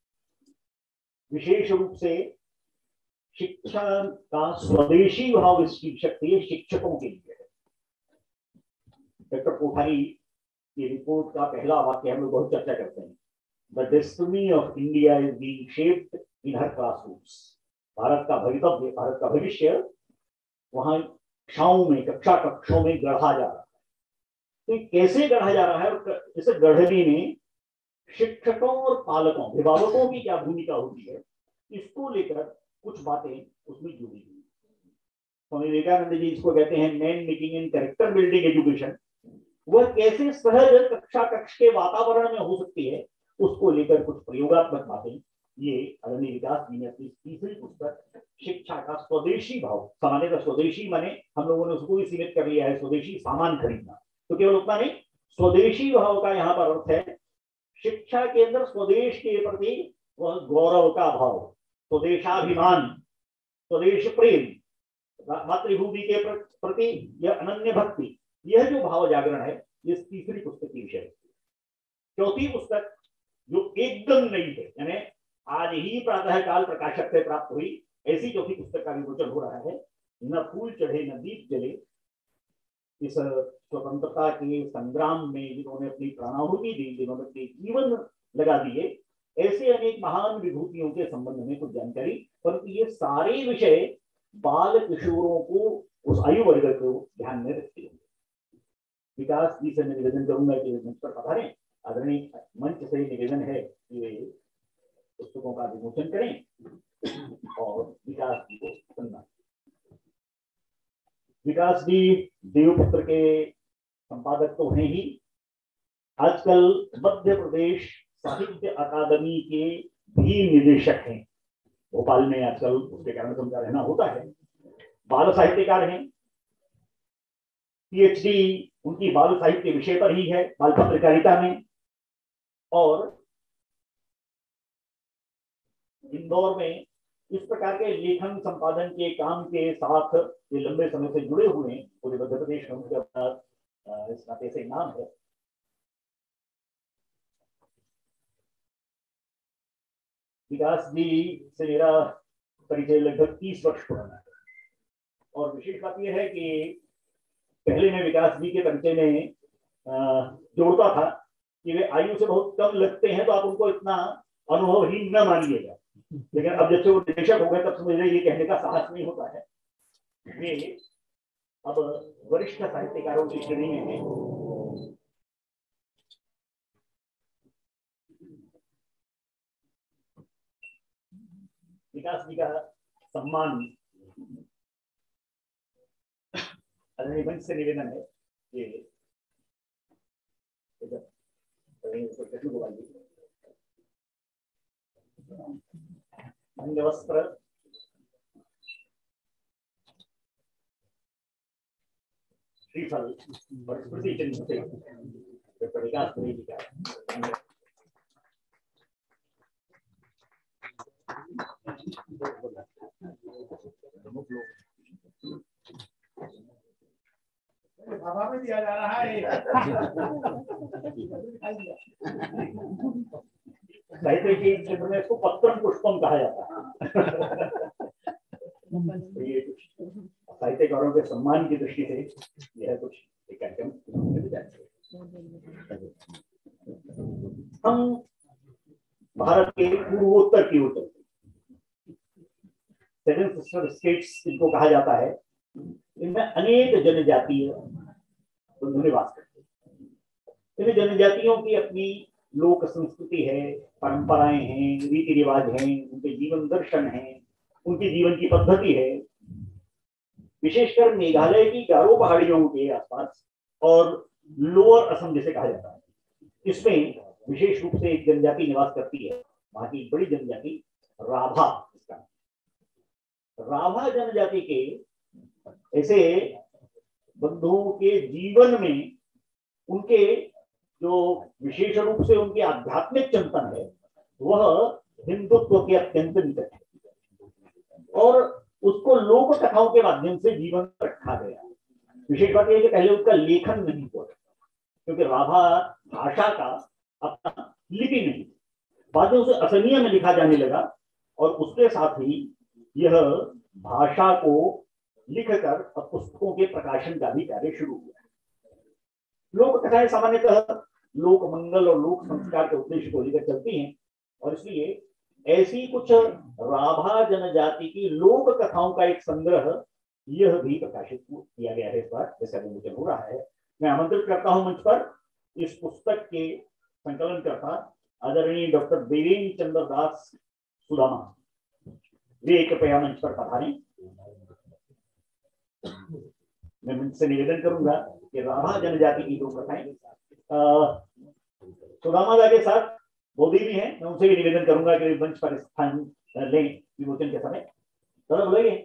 [SPEAKER 3] विशेष रूप से शिक्षा का स्वदेशी भाव इस शीर्षक से शिक्षकों के लिए है। डॉक्टर कोठारी की रिपोर्ट का पहला वाक्य हम लोग बहुत चर्चा करते हैं, the destiny of India is being shaped in her classrooms. Bharat का भवितव्य, भारत का भविष्य वहां कक्षाओं में, कक्षा कक्षों में गढ़ा जा रहा है। तो कैसे गढ़ा जा रहा है और इस गढ़ने में शिक्षकों और पालकों, अभिभावकों की क्या भूमिका होती है, इसको लेकर कुछ बातें उसमें जुड़ी हुई। स्वामी विवेकानंद जी इसको कहते हैं man making and character building education. वह कैसे सहज कक्षा कक्ष के वातावरण में हो सकती है, उसको लेकर कुछ प्रयोगात्मक बातें ये आदरणीय विकास जी ने अपनी तीसरी पुस्तक शिक्षा का स्वदेशी भाव, सामान्यतः स्वदेशी माने हम लोगों ने उसको भी सीमित कर लिया है, स्वदेशी सामान खरीदना, तो केवल उतना नहीं, स्वदेशी भाव का यहाँ पर अर्थ है शिक्षा के अंदर स्वदेश के प्रति वह गौरव का भाव, स्वदेशाभिमान, स्वदेश प्रेम, मातृभूमि के प्रति यह अनन्य भक्ति, यह जो भाव जागरण है, ये तीसरी पुस्तक की विषय है। चौथी पुस्तक जो एकदम नई है, यानी आज ही प्रातः काल प्रकाशक से प्राप्त हुई, ऐसी चौथी पुस्तक का विमोचन हो रहा है। न फूल चढ़े न दीप जले, इस स्वतंत्रता के संग्राम में जिन्होंने अपनी प्राणाहुति दी, जिन्होंने अपने जीवन लगा दिए, ऐसे अनेक महान विभूतियों के संबंध में कुछ जानकारी, परंतु ये सारे विषय बाल किशोरों को, उस आयु वर्ग को ध्यान में रखते हैं। विकास जी से मैं निवेदन करूंगा कि मंच पर पधारें। आदरणीय मंच से निवेदन है कि वे पुस्तकों का विमोचन करें और विकास जी को सुनना। विकास जी देवपुत्र के संपादक तो हैं ही, आजकल मध्य प्रदेश साहित्य अकादमी के भी निदेशक हैं। भोपाल में आजकल उसके कारण उनका रहना होता है। बाल साहित्यकार हैं, पीएचडी उनकी बाल साहित्य विषय पर ही है, बाल पत्रकारिता में। और इंदौर में इस प्रकार के लेखन संपादन के काम के साथ ये लंबे समय से जुड़े हुए हैं। पूरे मध्य प्रदेश में उनके अपना इस नाते से नाम है। विकास जी से मेरा परिचय लगभग 30 वर्ष पुराना है। और विशेष बात यह है कि पहले मैं विकास जी के परिचय में जोड़ता था कि वे आयु से बहुत कम लगते हैं, तो आप उनको इतना अनुभवहीन न मानिएगा। लेकिन अब जब से वो निदेशक हो गए, तब से मुझे ये कहने का साहस नहीं होता है। वे अब वरिष्ठ साहित्यकारों की श्रेणी में हैं। विकास जी का सम्मान मंच से निवेदन है ये अंगवस्त्र, श्रीफल और स्मृति चिन्ह से डॉक्टर विकास जी का
[SPEAKER 4] सभा में दिया जा रहा है।
[SPEAKER 3] साहित्य के क्षेत्र में इसको पत्रम पुष्पम कहा जाता है। ये साहित्यकारों के सम्मान की दृष्टि से यह कुछ एक कार्यक्रम। हम भारत के पूर्वोत्तर की ओर, सेवन सिस्टर स्टेट्स इनको कहा जाता है, इनमें अनेक जनजातीय बंधु निवास करते हैं। इन जनजातियों की अपनी लोक संस्कृति है, परंपराएं हैं, रीति रिवाज हैं, उनके जीवन दर्शन हैं, उनकी जीवन की पद्धति है। विशेषकर मेघालय की गारो पहाड़ियों के आसपास और लोअर असम जिसे कहा जाता है, इसमें विशेष रूप से एक जनजाति निवास करती है। वहां की बड़ी जनजाति राभा। राभा जनजाति के ऐसे बंधुओं के जीवन में उनके जो विशेष रूप से उनके आध्यात्मिक चिंतन है, वह हिंदुत्व के अत्यंत निकट है और उसको लोक कथाओं के माध्यम से जीवन रखा गया। विशेष बात यह है कि पहले उसका लेखन नहीं हुआ, क्योंकि राभा भाषा का अपना लिपि नहीं, बाद में उसे असमिया में लिखा जाने लगा और उसके साथ ही यह भाषा को लिखकर अब पुस्तकों के प्रकाशन का भी कार्य शुरू हुआ। लोक कथाएं सामान्यतः लोक मंगल और लोक संस्कार के उद्देश्य को लेकर चलती हैं और इसलिए ऐसी कुछ राभा जनजाति की लोक कथाओं का एक संग्रह यह भी प्रकाशित किया गया है। इस बार जैसा विमोचन हो रहा है, मैं आमंत्रित करता हूं मंच पर इस पुस्तक के संकलनकर्ता आदरणीय डॉक्टर देवेंद्र चंद्र दास सुदामा, वे कृपया मंच पर पधारें। मैं मंच से निवेदन करूंगा कि राभा जनजाति की लोक कथाएं सुदामा के साथ मोदी भी हैं, मैं उनसे भी निवेदन करूंगा कि मंच पर स्थान लें विमोचन के समय। दादा बोलेंगे।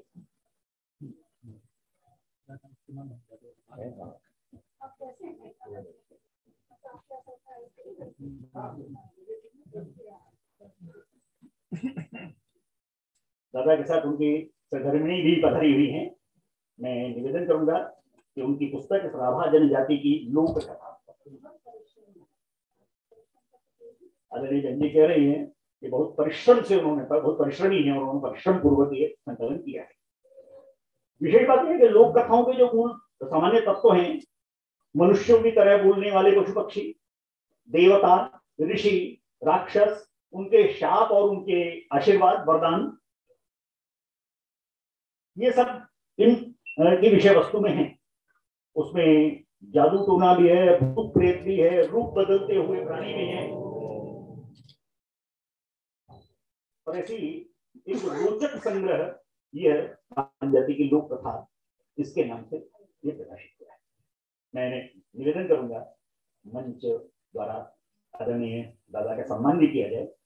[SPEAKER 3] दादा के साथ उनकी सहधर्मिणी भी पधारी हुई हैं। मैं निवेदन करूंगा कि उनकी पुस्तक राभा जनजाति की लोक कथा, आदरणीय जन जी कह रही हैं कि बहुत परिश्रम से उन्होंने, बहुत परिश्रमी है और उन्होंने परिश्रम पूर्वक ये संकलन किया है। विशेष बात यह है कि लोक कथाओं के जो मूल सामान्य तत्व हैं, मनुष्यों की तरह बोलने वाले पशु पक्षी, देवता, ऋषि, राक्षस, उनके शाप और उनके आशीर्वाद, वरदान, ये सब इन की विषय वस्तु में है। उसमें जादू टोना भी है, भूत प्रेत भी है, रूप बदलते हुए प्राणी भी है, और ऐसी एक रोचक संग्रह यह जनजाति की लोक कथा इसके नाम से ये प्रकाशित हुआ है। मैंने निवेदन करूंगा मंच द्वारा आदरणीय दादा का सम्मान भी किया जाए।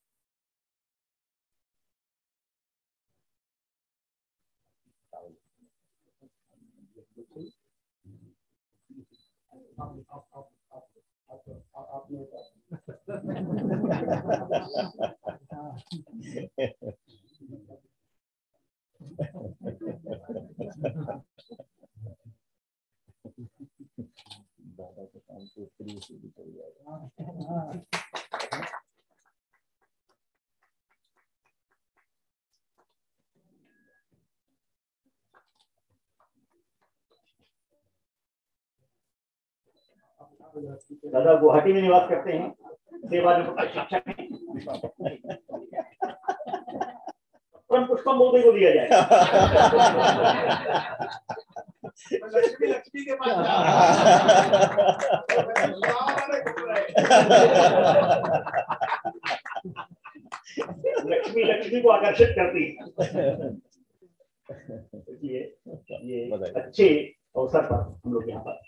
[SPEAKER 4] दादा के काम तो फ्री से भी चल जाएगा।
[SPEAKER 3] दादा गुवाहाटी में निवास करते हैं, सेवानिवृत्त शिक्षक हैं। पुष्पम मोदी को दिया जाए।
[SPEAKER 1] लक्ष्मी के पास
[SPEAKER 3] लक्ष्मी को आकर्षित करती है। ये अच्छे अवसर पर हम लोग यहाँ पर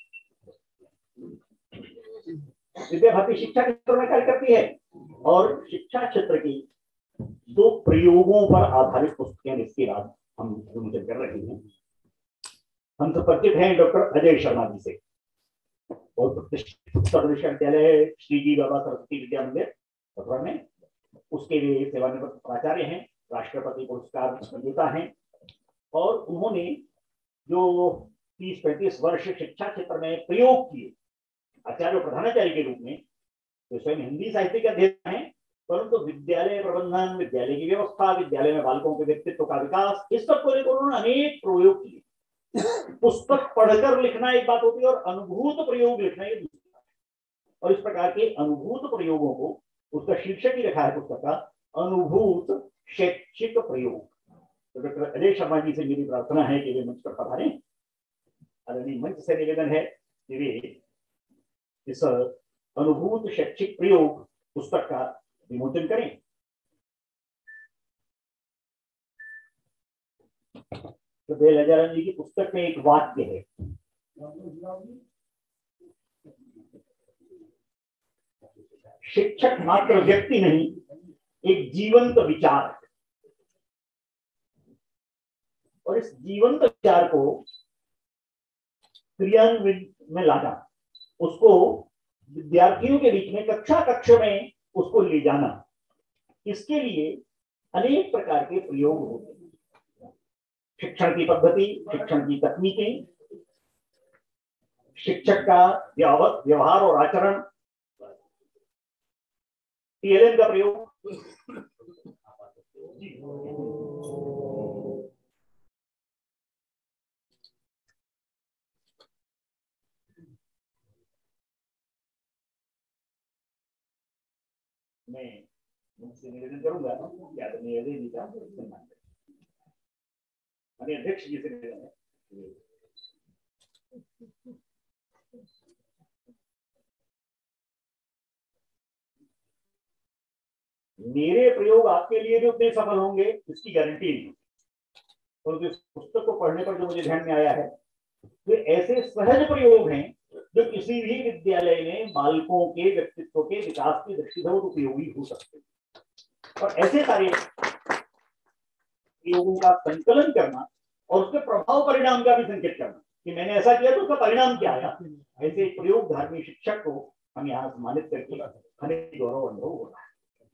[SPEAKER 3] विद्या भारती शिक्षा क्षेत्र में कार्य करती है और शिक्षा क्षेत्र की 2 प्रयोगों पर आधारित पुस्तकें इसके बाद हम विमोचन कर रहे हैं। हम सब परिचित हैं डॉक्टर अजय शर्मा जी से, और प्रतिष्ठित विश्वविद्यालय है श्री जी बाबा सरस्वती विद्या मंदिर मथुरा में, उसके वे सेवानिवृत्त प्राचार्य हैं, राष्ट्रपति पुरस्कार विजेता हैं, और उन्होंने जो 30-35 वर्ष शिक्षा क्षेत्र में प्रयोग किए आचार्य और प्रधानाचार्य के रूप में, जो स्वयं हिंदी साहित्य के अध्ययन है, परंतु विद्यालय प्रबंधन, विद्यालय की व्यवस्था, विद्यालय में बालकों के व्यक्तित्व का विकास, इस सब को लेकर उन्होंने अनेक प्रयोग किए। पुस्तक पढ़कर लिखना एक बात होती है और अनुभूत प्रयोग लिखना एक दूसरी बात है। और इस प्रकार के अनुभूत प्रयोगों को, उसका शीर्षक ही रखा है पुस्तक का, अनुभूत शैक्षिक प्रयोग। तो डॉक्टर अजय शर्मा जी से मेरी प्रार्थना है कि वे मंच पर पधारें। आदरणीय मंच से निवेदन है कि वे इस अनुभूत शैक्षिक प्रयोग पुस्तक का विमोचन करें। तो बेलहजारन जी की पुस्तक में एक वाक्य है, शिक्षक मात्र व्यक्ति नहीं, एक जीवंत विचार है, और इस जीवंत विचार को क्रियान्वयन में लाना, उसको विद्यार्थियों के बीच में कक्षा कक्षा में उसको ले जाना, इसके लिए अनेक प्रकार के प्रयोग होते हैं। शिक्षण की पद्धति, शिक्षण की तकनीकें, शिक्षक का व्यवहार और आचरण, टीएलएम का प्रयोग, मैं मुझसे निवेदन करूंगा कि आदरणीय अजय जी का सम्मान करें। अध्यक्ष जी से निवेदन है। मेरे प्रयोग आपके लिए भी उतने सफल होंगे इसकी गारंटी नहीं, और इस पुस्तक को पढ़ने पर जो मुझे ध्यान में आया है, वे ऐसे सहज प्रयोग हैं जो किसी भी विद्यालय में बालकों के व्यक्तित्व के विकास की दृष्टि से उपयोगी हो सकते हैं। और ऐसे सारे प्रयोगों का संकलन करना और उसके प्रभाव परिणाम का भी संकेत करना कि मैंने ऐसा किया तो उसका परिणाम क्या आया, ऐसे प्रयोग धार्मिक शिक्षक को हम यहाँ सम्मानित करके हमें गौरव अनुभव हो रहा है।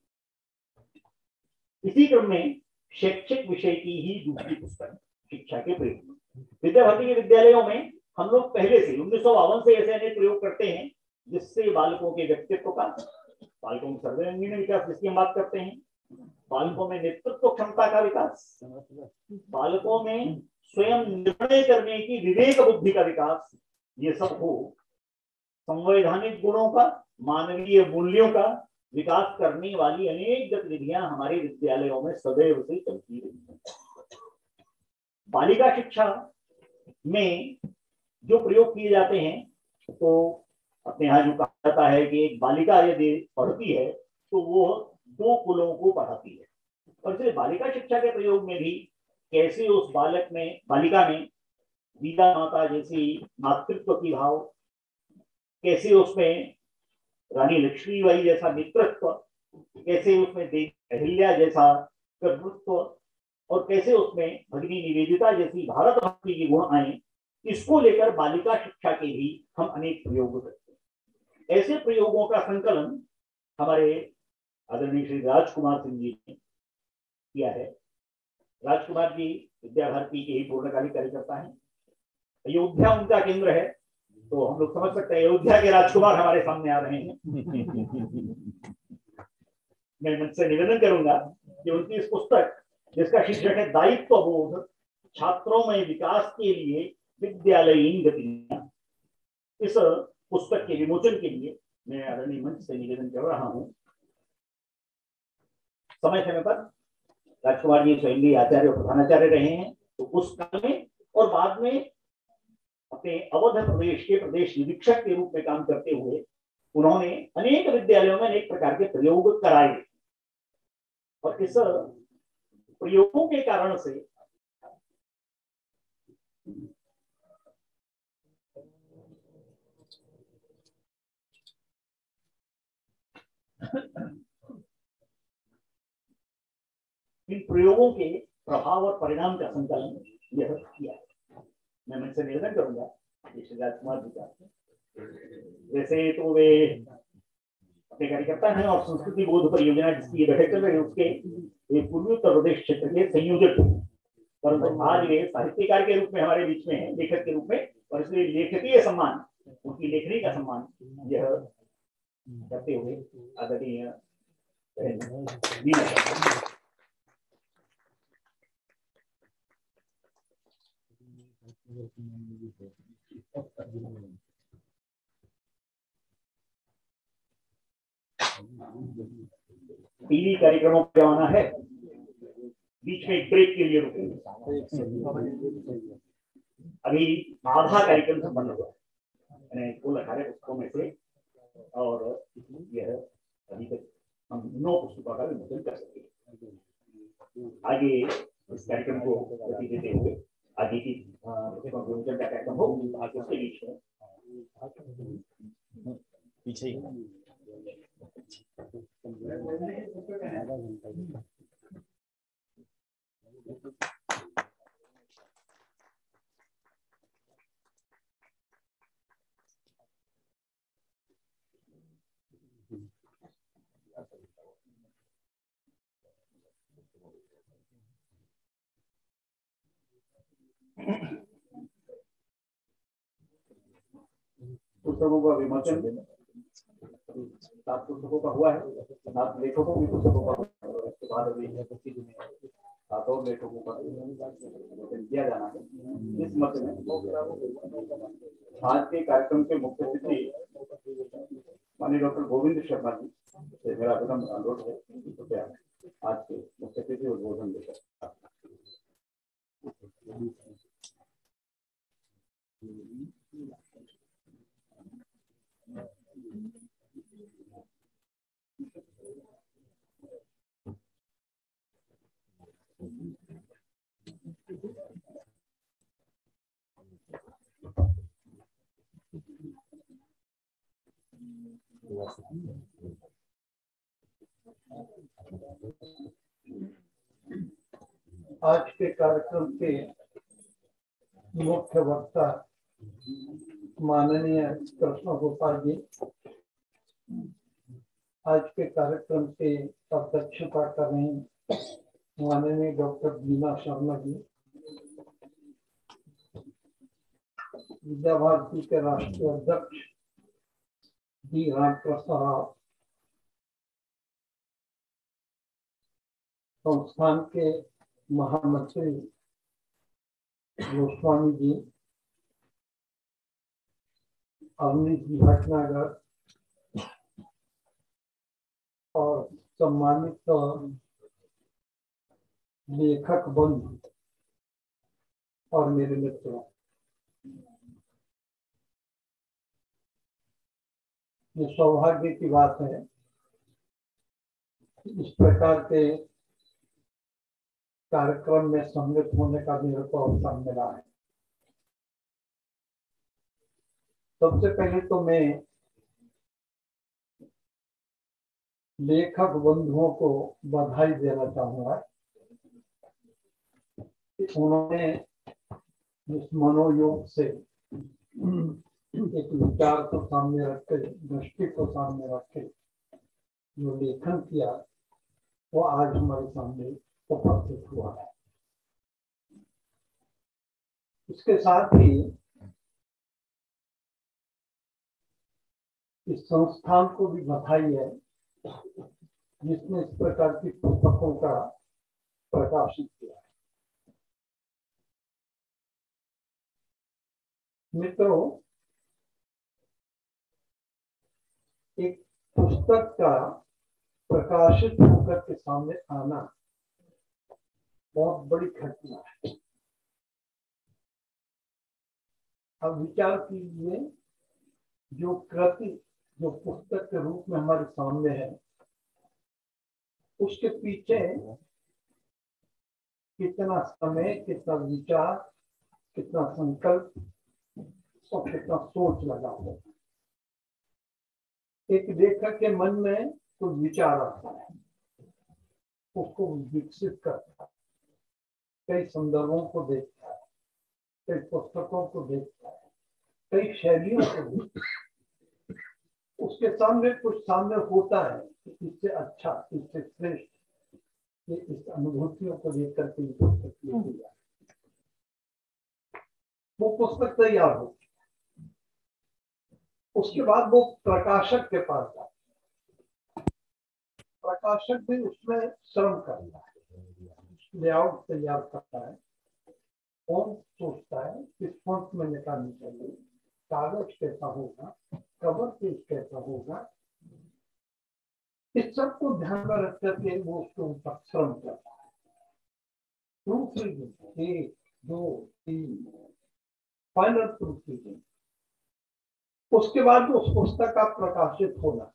[SPEAKER 3] इसी क्रम में शैक्षिक विषय की ही दूसरी पुस्तक शिक्षा के प्रयोग, विद्या भारती के विद्यालयों में हम लोग पहले से 1952 से ऐसे अनेक प्रयोग करते हैं जिससे बालकों के व्यक्तित्व का, बालकों में सर्वांगीण विकास जिसकी हम बात करते हैं, बालकों में नेतृत्व क्षमता का विकास, बालकों में स्वयं निर्णय करने की विवेक बुद्धि का विकास, ये सब हो, संवैधानिक गुणों का, मानवीय मूल्यों का विकास करने वाली अनेक गतिविधियां हमारे विद्यालयों में सदैव से चलती रही हैं। बालिका शिक्षा में जो प्रयोग किए जाते हैं, तो अपने यहाँ जो कहा जाता है कि एक बालिका यदि पढ़ती है तो वो 2 कुलों को पढ़ाती है, और इसलिए बालिका शिक्षा के प्रयोग में भी कैसे उस बालक में, बालिका में गीता माता जैसी मातृत्व की भाव, कैसे उसमें रानी लक्ष्मीबाई जैसा नेतृत्व, कैसे उसमें देवी अहिल्या जैसा कर्तृत्व, और कैसे उसमें भगिनी निवेदिता जैसी भारत भक्ति के गुण आए, इसको लेकर बालिका शिक्षा के भी हम अनेक प्रयोग करते हैं। ऐसे प्रयोगों का संकलन हमारे आदरणीय श्री राजकुमार सिंह जी ने किया है। राजकुमार जी विद्या भारती के ही पूर्णकालिक कार्यकर्ता हैं। अयोध्या उनका केंद्र है, तो हम लोग समझ सकते हैं अयोध्या के राजकुमार हमारे सामने आ रहे हैं। मैं मुझसे निवेदन करूंगा कि उनकी इस पुस्तक, जिसका शीर्षक है दायित्व बोध, छात्रों में विकास के लिए विद्यालयीन गतिविधियां, इस पुस्तक के विमोचन के लिए मैं आदरणीय मंच से निवेदन कर रहा हूं। समय समय पर राजकुमार जी स्वयं भी आचार्य और प्रधानाचार्य रहे हैं, तो उस काल में और बाद में अपने अवध प्रदेश के प्रदेश निरीक्षक के रूप में काम करते हुए उन्होंने अनेक विद्यालयों में अनेक प्रकार के प्रयोग कराए, और इस प्रयोगों के कारण से इन प्रयोगों के प्रभाव और परिणाम का संकलन यह किया है। मैं मुझसे निवेदन करूंगा श्री राजकुमार जी का, वैसे तो वे अपने कार्यकर्ता हैं और संस्कृति बोध परियोजना जिसकी बैठक चल रही है उसके पूर्वी उत्तर प्रदेश क्षेत्र के संयोजक, परंतु आज वे साहित्यकार के रूप में हमारे बीच में है, लेखक के रूप में, और इसलिए लेखकीय सम्मान, उनकी लेखनी का सम्मान यह करते हुए आदरणीय टीवी कार्यक्रमों पर आना है, बीच में एक ब्रेक के लिए रुकेंगे। अभी आधा कार्यक्रम संपन्न हुआ, मैंने कुल 18 पुस्तकों में से, और यह अभी तक हम 9 पुस्तकों का विमोचन कर सकते हैं। आगे इस कार्यक्रम को गति देते हुए आगे की विमोचन का कार्यक्रम हो, उसके बीच में पीछे ही पुस्तकों का विमोचन 7 पुस्तकों का हुआ है, 7 लेखकों की पुस्तकों का, उसके बाद अभी 7 और लेखकों का विमोचन किया जाना है। इस मत में आज के कार्यक्रम के मुख्य अतिथि माननीय डॉक्टर गोविंद शर्मा जी से मेरा प्रथम अनुरोध है कि आज के मुख्य अतिथि उद्बोधन देकर।
[SPEAKER 5] आज के कार्यक्रम के मुख्य वक्ता माननीय कृष्ण गोपाल जी, आज के कार्यक्रम के अध्यक्षता कर रहे माननीय डॉक्टर बीना शर्मा जी, विद्या भारती के राष्ट्रीय अध्यक्ष डी राम प्रसाद, संस्थान के महामंत्री गोस्वामी जी, अवनीश जी भटनागर और सम्मानित लेखक बंधु और मेरे मित्रों, ये सौभाग्य की बात है इस प्रकार के कार्यक्रम में सम्मिलित होने का मेरे को अवसर मिला है। सबसे पहले तो मैं लेखक बंधुओं को बधाई देना चाहूंगा। उन्होंने इस मनोयोग से एक विचार को सामने रख के, दृष्टि को सामने रख के जो लेखन किया वो आज हमारे सामने उपस्थित हुआ है। इसके साथ ही इस संस्थान को भी बधाई है जिसने इस प्रकार की पुस्तकों का प्रकाशित किया है। मित्रों, एक पुस्तक का प्रकाशित होकर के सामने आना बहुत बड़ी घटना है। अब विचार कीजिए, जो कृति जो पुस्तक के रूप में हमारे सामने है उसके पीछे कितना समय, कितना विचार, कितना संकल्प और कितना सोच लगा हो। एक लेखक के मन में कुछ विचार आता है, उसको विकसित करता है, कई संदर्भों को देखता है, कई पुस्तकों को देखता है, कई शैलियों को देखता है। उसके सामने कुछ सामने होता है कि इससे अच्छा, इससे श्रेष्ठ, ये इस अनुभूतियों को लेकर के पुस्तक लिखी जाए। वो पुस्तक तैयार हो, उसके बाद वो प्रकाशक के पास जाता है। प्रकाशक भी उसमें श्रम करता है, लेआउट तैयार करता है, फॉन्ट सोचता है किस फॉन्ट में निकालनी चाहिए, कागज कैसा होगा, कवर पेज कैसा होगा, इस सब को ध्यान में रख करके वो उसके ऊपर श्रम करता है। Proof reading 1, 2, 3, final proof reading. उसके बाद उस पुस्तक का प्रकाशित होना,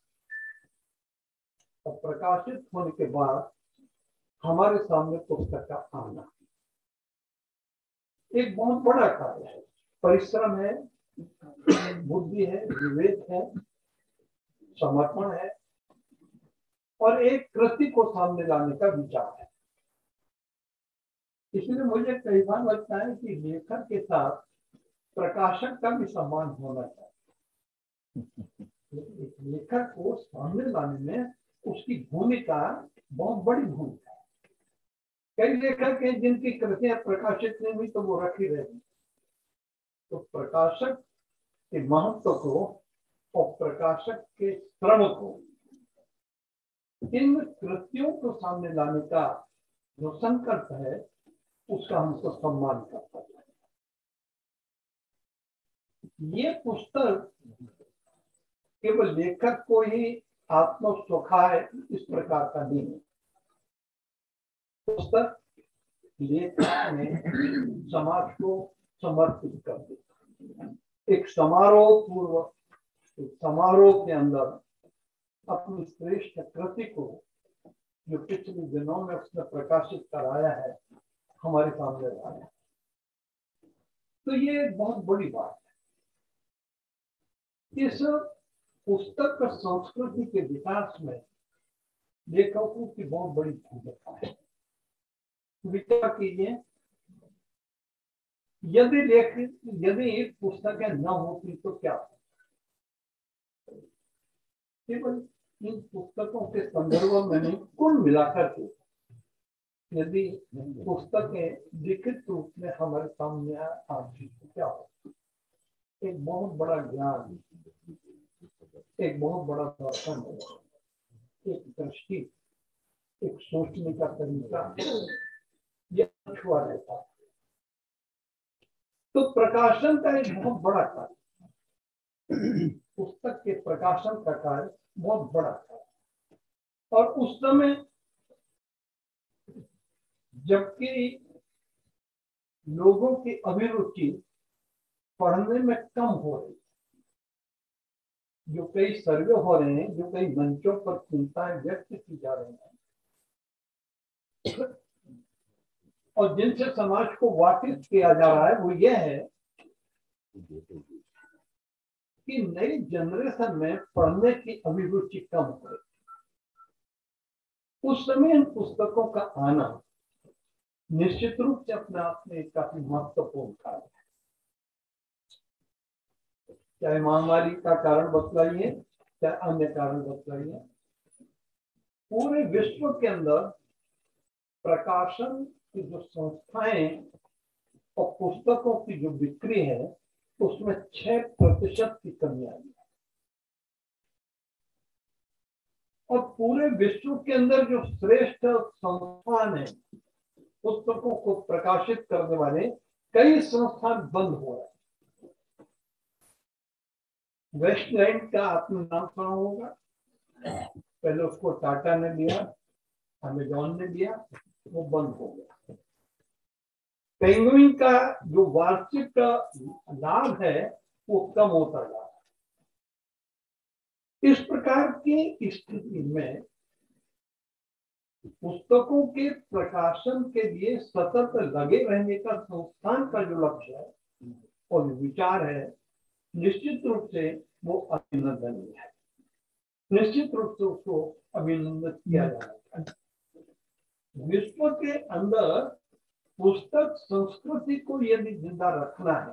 [SPEAKER 5] और प्रकाशित होने के बाद हमारे सामने पुस्तक का आना एक बहुत बड़ा कार्य है। परिश्रम है, बुद्धि है, विवेक है, समर्पण है और एक कृति को सामने लाने का विचार है। इसलिए मुझे कई बार लगता है कि लेखक के साथ प्रकाशक का भी सम्मान होना चाहिए। लेखक को सामने लाने में उसकी भूमिका बहुत बड़ी भूमिका है। कई लेखक हैं जिनकी कृतियां प्रकाशित नहीं हुई तो वो रखी रहेगी। तो प्रकाशक के महत्व को और प्रकाशक के श्रम को, इन कृतियों को सामने लाने का जो संकल्प है उसका हमको सम्मान करना चाहिए। ये पुस्तक केवल लेखक को ही आत्म सुखाए इस प्रकार का नहीं है। पुस्तक लेखक ने समाज को समर्पित कर दिया। एक समारोह पूर्वक, एक समारोह के अंदर अपनी श्रेष्ठ कृति को जो पिछले दिनों में उसने प्रकाशित कराया है हमारे सामने लाया। तो ये बहुत बड़ी बात है। इस पुस्तक संस्कृति के विकास में लेखकों की बहुत बड़ी भूमिका है। विचार कीजिए, यदि एक पुस्तकें न होती तो क्या होता? केवल इन पुस्तकों के संदर्भ में नहीं, कुल मिलाकर के यदि पुस्तकें लिखित रूप में हमारे सामने आती तो क्या हो, एक बहुत बड़ा ज्ञान, एक बहुत बड़ा दर्शन, एक दृष्टि, एक सोचने का तरीका यह छुआ रहता है। तो प्रकाशन का एक बहुत बड़ा कार्य, पुस्तक के प्रकाशन का कार्य बहुत बड़ा कार्य। और उस समय जबकि लोगों की अभिरुचि पढ़ने में कम हो रही, जो कई सर्वे हो रहे हैं, जो कई मंचों पर चिंताएं व्यक्त की जा रही हैं और जिनसे समाज को वाकिफ किया जा रहा है, वो ये है कि नई जनरेशन में पढ़ने की अभिरुचि कम हो रही। उस समय इन पुस्तकों का आना निश्चित रूप से अपने आप में काफी महत्वपूर्ण कार्य है। चाहे महामारी का कारण बतलाइए, चाहे अन्य कारण बतलाइए, पूरे विश्व के अंदर प्रकाशन की जो संस्थाएं और पुस्तकों की जो बिक्री है, उसमें 6% की कमी आई है। और पूरे विश्व के अंदर जो श्रेष्ठ संस्थान है पुस्तकों को प्रकाशित करने वाले, कई संस्थान बंद हो रहे हैं। वेस्टलैंड का आपने नाम सुना होगा, पहले उसको टाटा ने लिया, अमेजॉन ने लिया, वो बंद हो गया। पेंगुइन का जो वार्षिक लाभ है वो कम होता जा रहा है। इस प्रकार की स्थिति में पुस्तकों के प्रकाशन के लिए सतत लगे रहने का संस्थान का जो लक्ष्य है और विचार है, निश्चित रूप से वो अभिनंदनीय है। निश्चित रूप से उसको अभिनंदित किया जाना चाहिए। विश्व के अंदर पुस्तक संस्कृति को यदि जिंदा रखना है,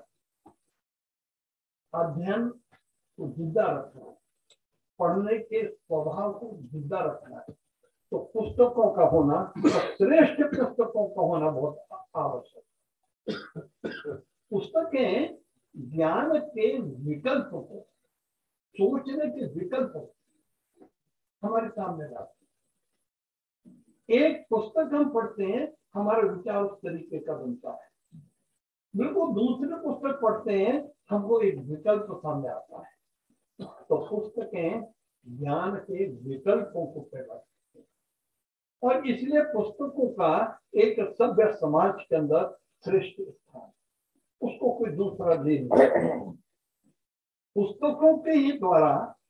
[SPEAKER 5] अध्ययन को जिंदा रखना है, पढ़ने के स्वभाव को जिंदा रखना है, तो पुस्तकों का होना, श्रेष्ठ पुस्तकों का होना बहुत आवश्यक है। पुस्तकें ज्ञान के विकल्प को, सोचने के विकल्प को हमारे सामने लाती है। एक पुस्तक हम पढ़ते हैं, हमारा विचार उस तरीके का बनता है। बिल्कुल दूसरे पुस्तक पढ़ते हैं, हमको एक विकल्प सामने आता है। तो पुस्तकें ज्ञान के विकल्पों को पैदा करती हैं और इसलिए पुस्तकों का एक सभ्य समाज के अंदर श्रेष्ठ स्थान, उसको कोई दूसरा दे नहीं। पुस्तकों के ही द्वारा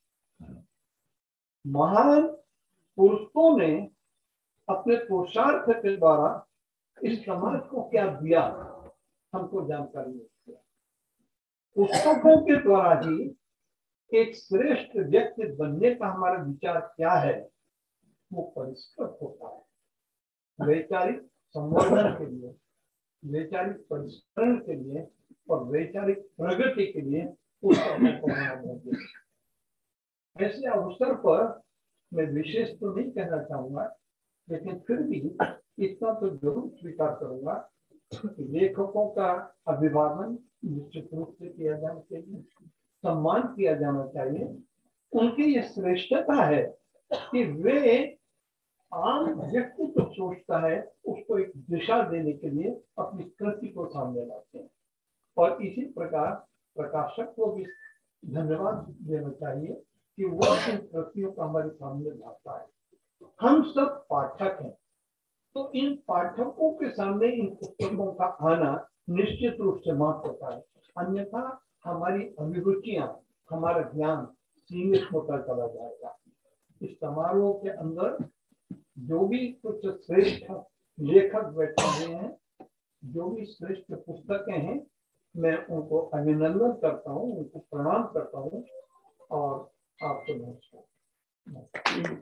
[SPEAKER 5] महान पुरुषों ने अपने पुरुषार्थ के द्वारा इस समाज को क्या दिया, हमको जानकारी मिलती है। पुस्तकों के द्वारा ही एक श्रेष्ठ व्यक्ति बनने का हमारा विचार क्या है, वो परिष्कृत होता है। वैचारिक संवर्धन के लिए, वैचारिक परिष्करण के लिए और वैचारिक प्रगति के लिए पुस्तकों को होना चाहिए। ऐसे अवसर पर मैं विशेष तो नहीं कहना चाहूंगा, लेकिन फिर भी इतना तो जरूर स्वीकार करूंगा कि लेखकों का अभिवादन निश्चित रूप से किया जाना चाहिए, सम्मान किया जाना चाहिए। उनकी ये श्रेष्ठता है कि वे आम व्यक्ति जो सोचता है उसको एक दिशा देने के लिए अपनी कृति को सामने लाते हैं। और इसी प्रकार प्रकाशक को भी धन्यवाद देना चाहिए कि वो इन कृतियों को हमारे सामने लाता है। हम सब पाठक हैं, तो इन पाठकों के सामने इन पुस्तकों का आना निश्चित रूप से महत्व होता है। अन्यथा हमारी अभिरुचियां, हमारा ज्ञान सीमित होता चला जाएगा। इस समारोह के अंदर जो भी कुछ श्रेष्ठ लेखक बैठे हुए हैं, जो भी श्रेष्ठ पुस्तकें हैं, मैं उनको अभिनंदन करता हूँ, उनको प्रणाम करता हूँ और आपको नमस्कार।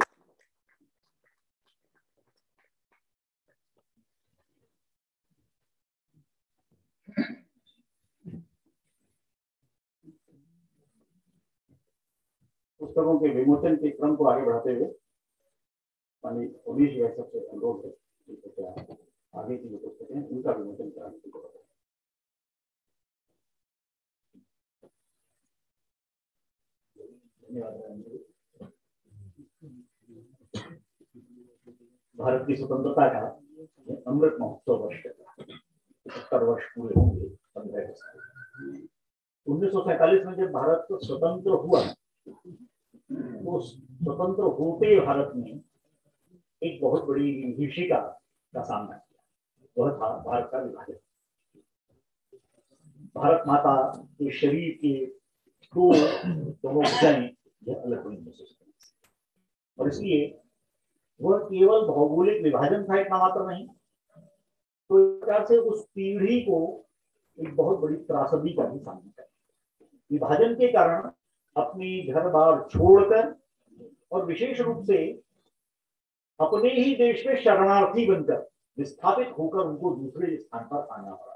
[SPEAKER 3] पुस्तकों के विमोचन के क्रम को आगे बढ़ाते हुए माननीय उमेश जी सबसे अनुरोध है कि आगे की जो पुस्तकें हैं उनका विमोचन कराने की जरूरत है। भारत की स्वतंत्रता का अमृत महोत्सव वर्ष 70 वर्ष पूरे होंगे 15 अगस्त। 1947 में जब भारत स्वतंत्र हुआ तो स्वतंत्र होते भारत में एक बहुत बड़ी विभीषिका का सामना किया। वह था भारत का विभाजन। भारत माता के शरीर के दोनों भुजाएं अलग हुई महसूस करी और इसलिए वह केवल भौगोलिक विभाजन था इतना मात्र नहीं, तो इस प्रकार से उस पीढ़ी को एक बहुत बड़ी त्रासदी का भी सामना करना। विभाजन के कारण अपनी घर बार छोड़कर और विशेष रूप से अपने ही देश में शरणार्थी बनकर विस्थापित होकर उनको दूसरे स्थान पर आना पड़ा।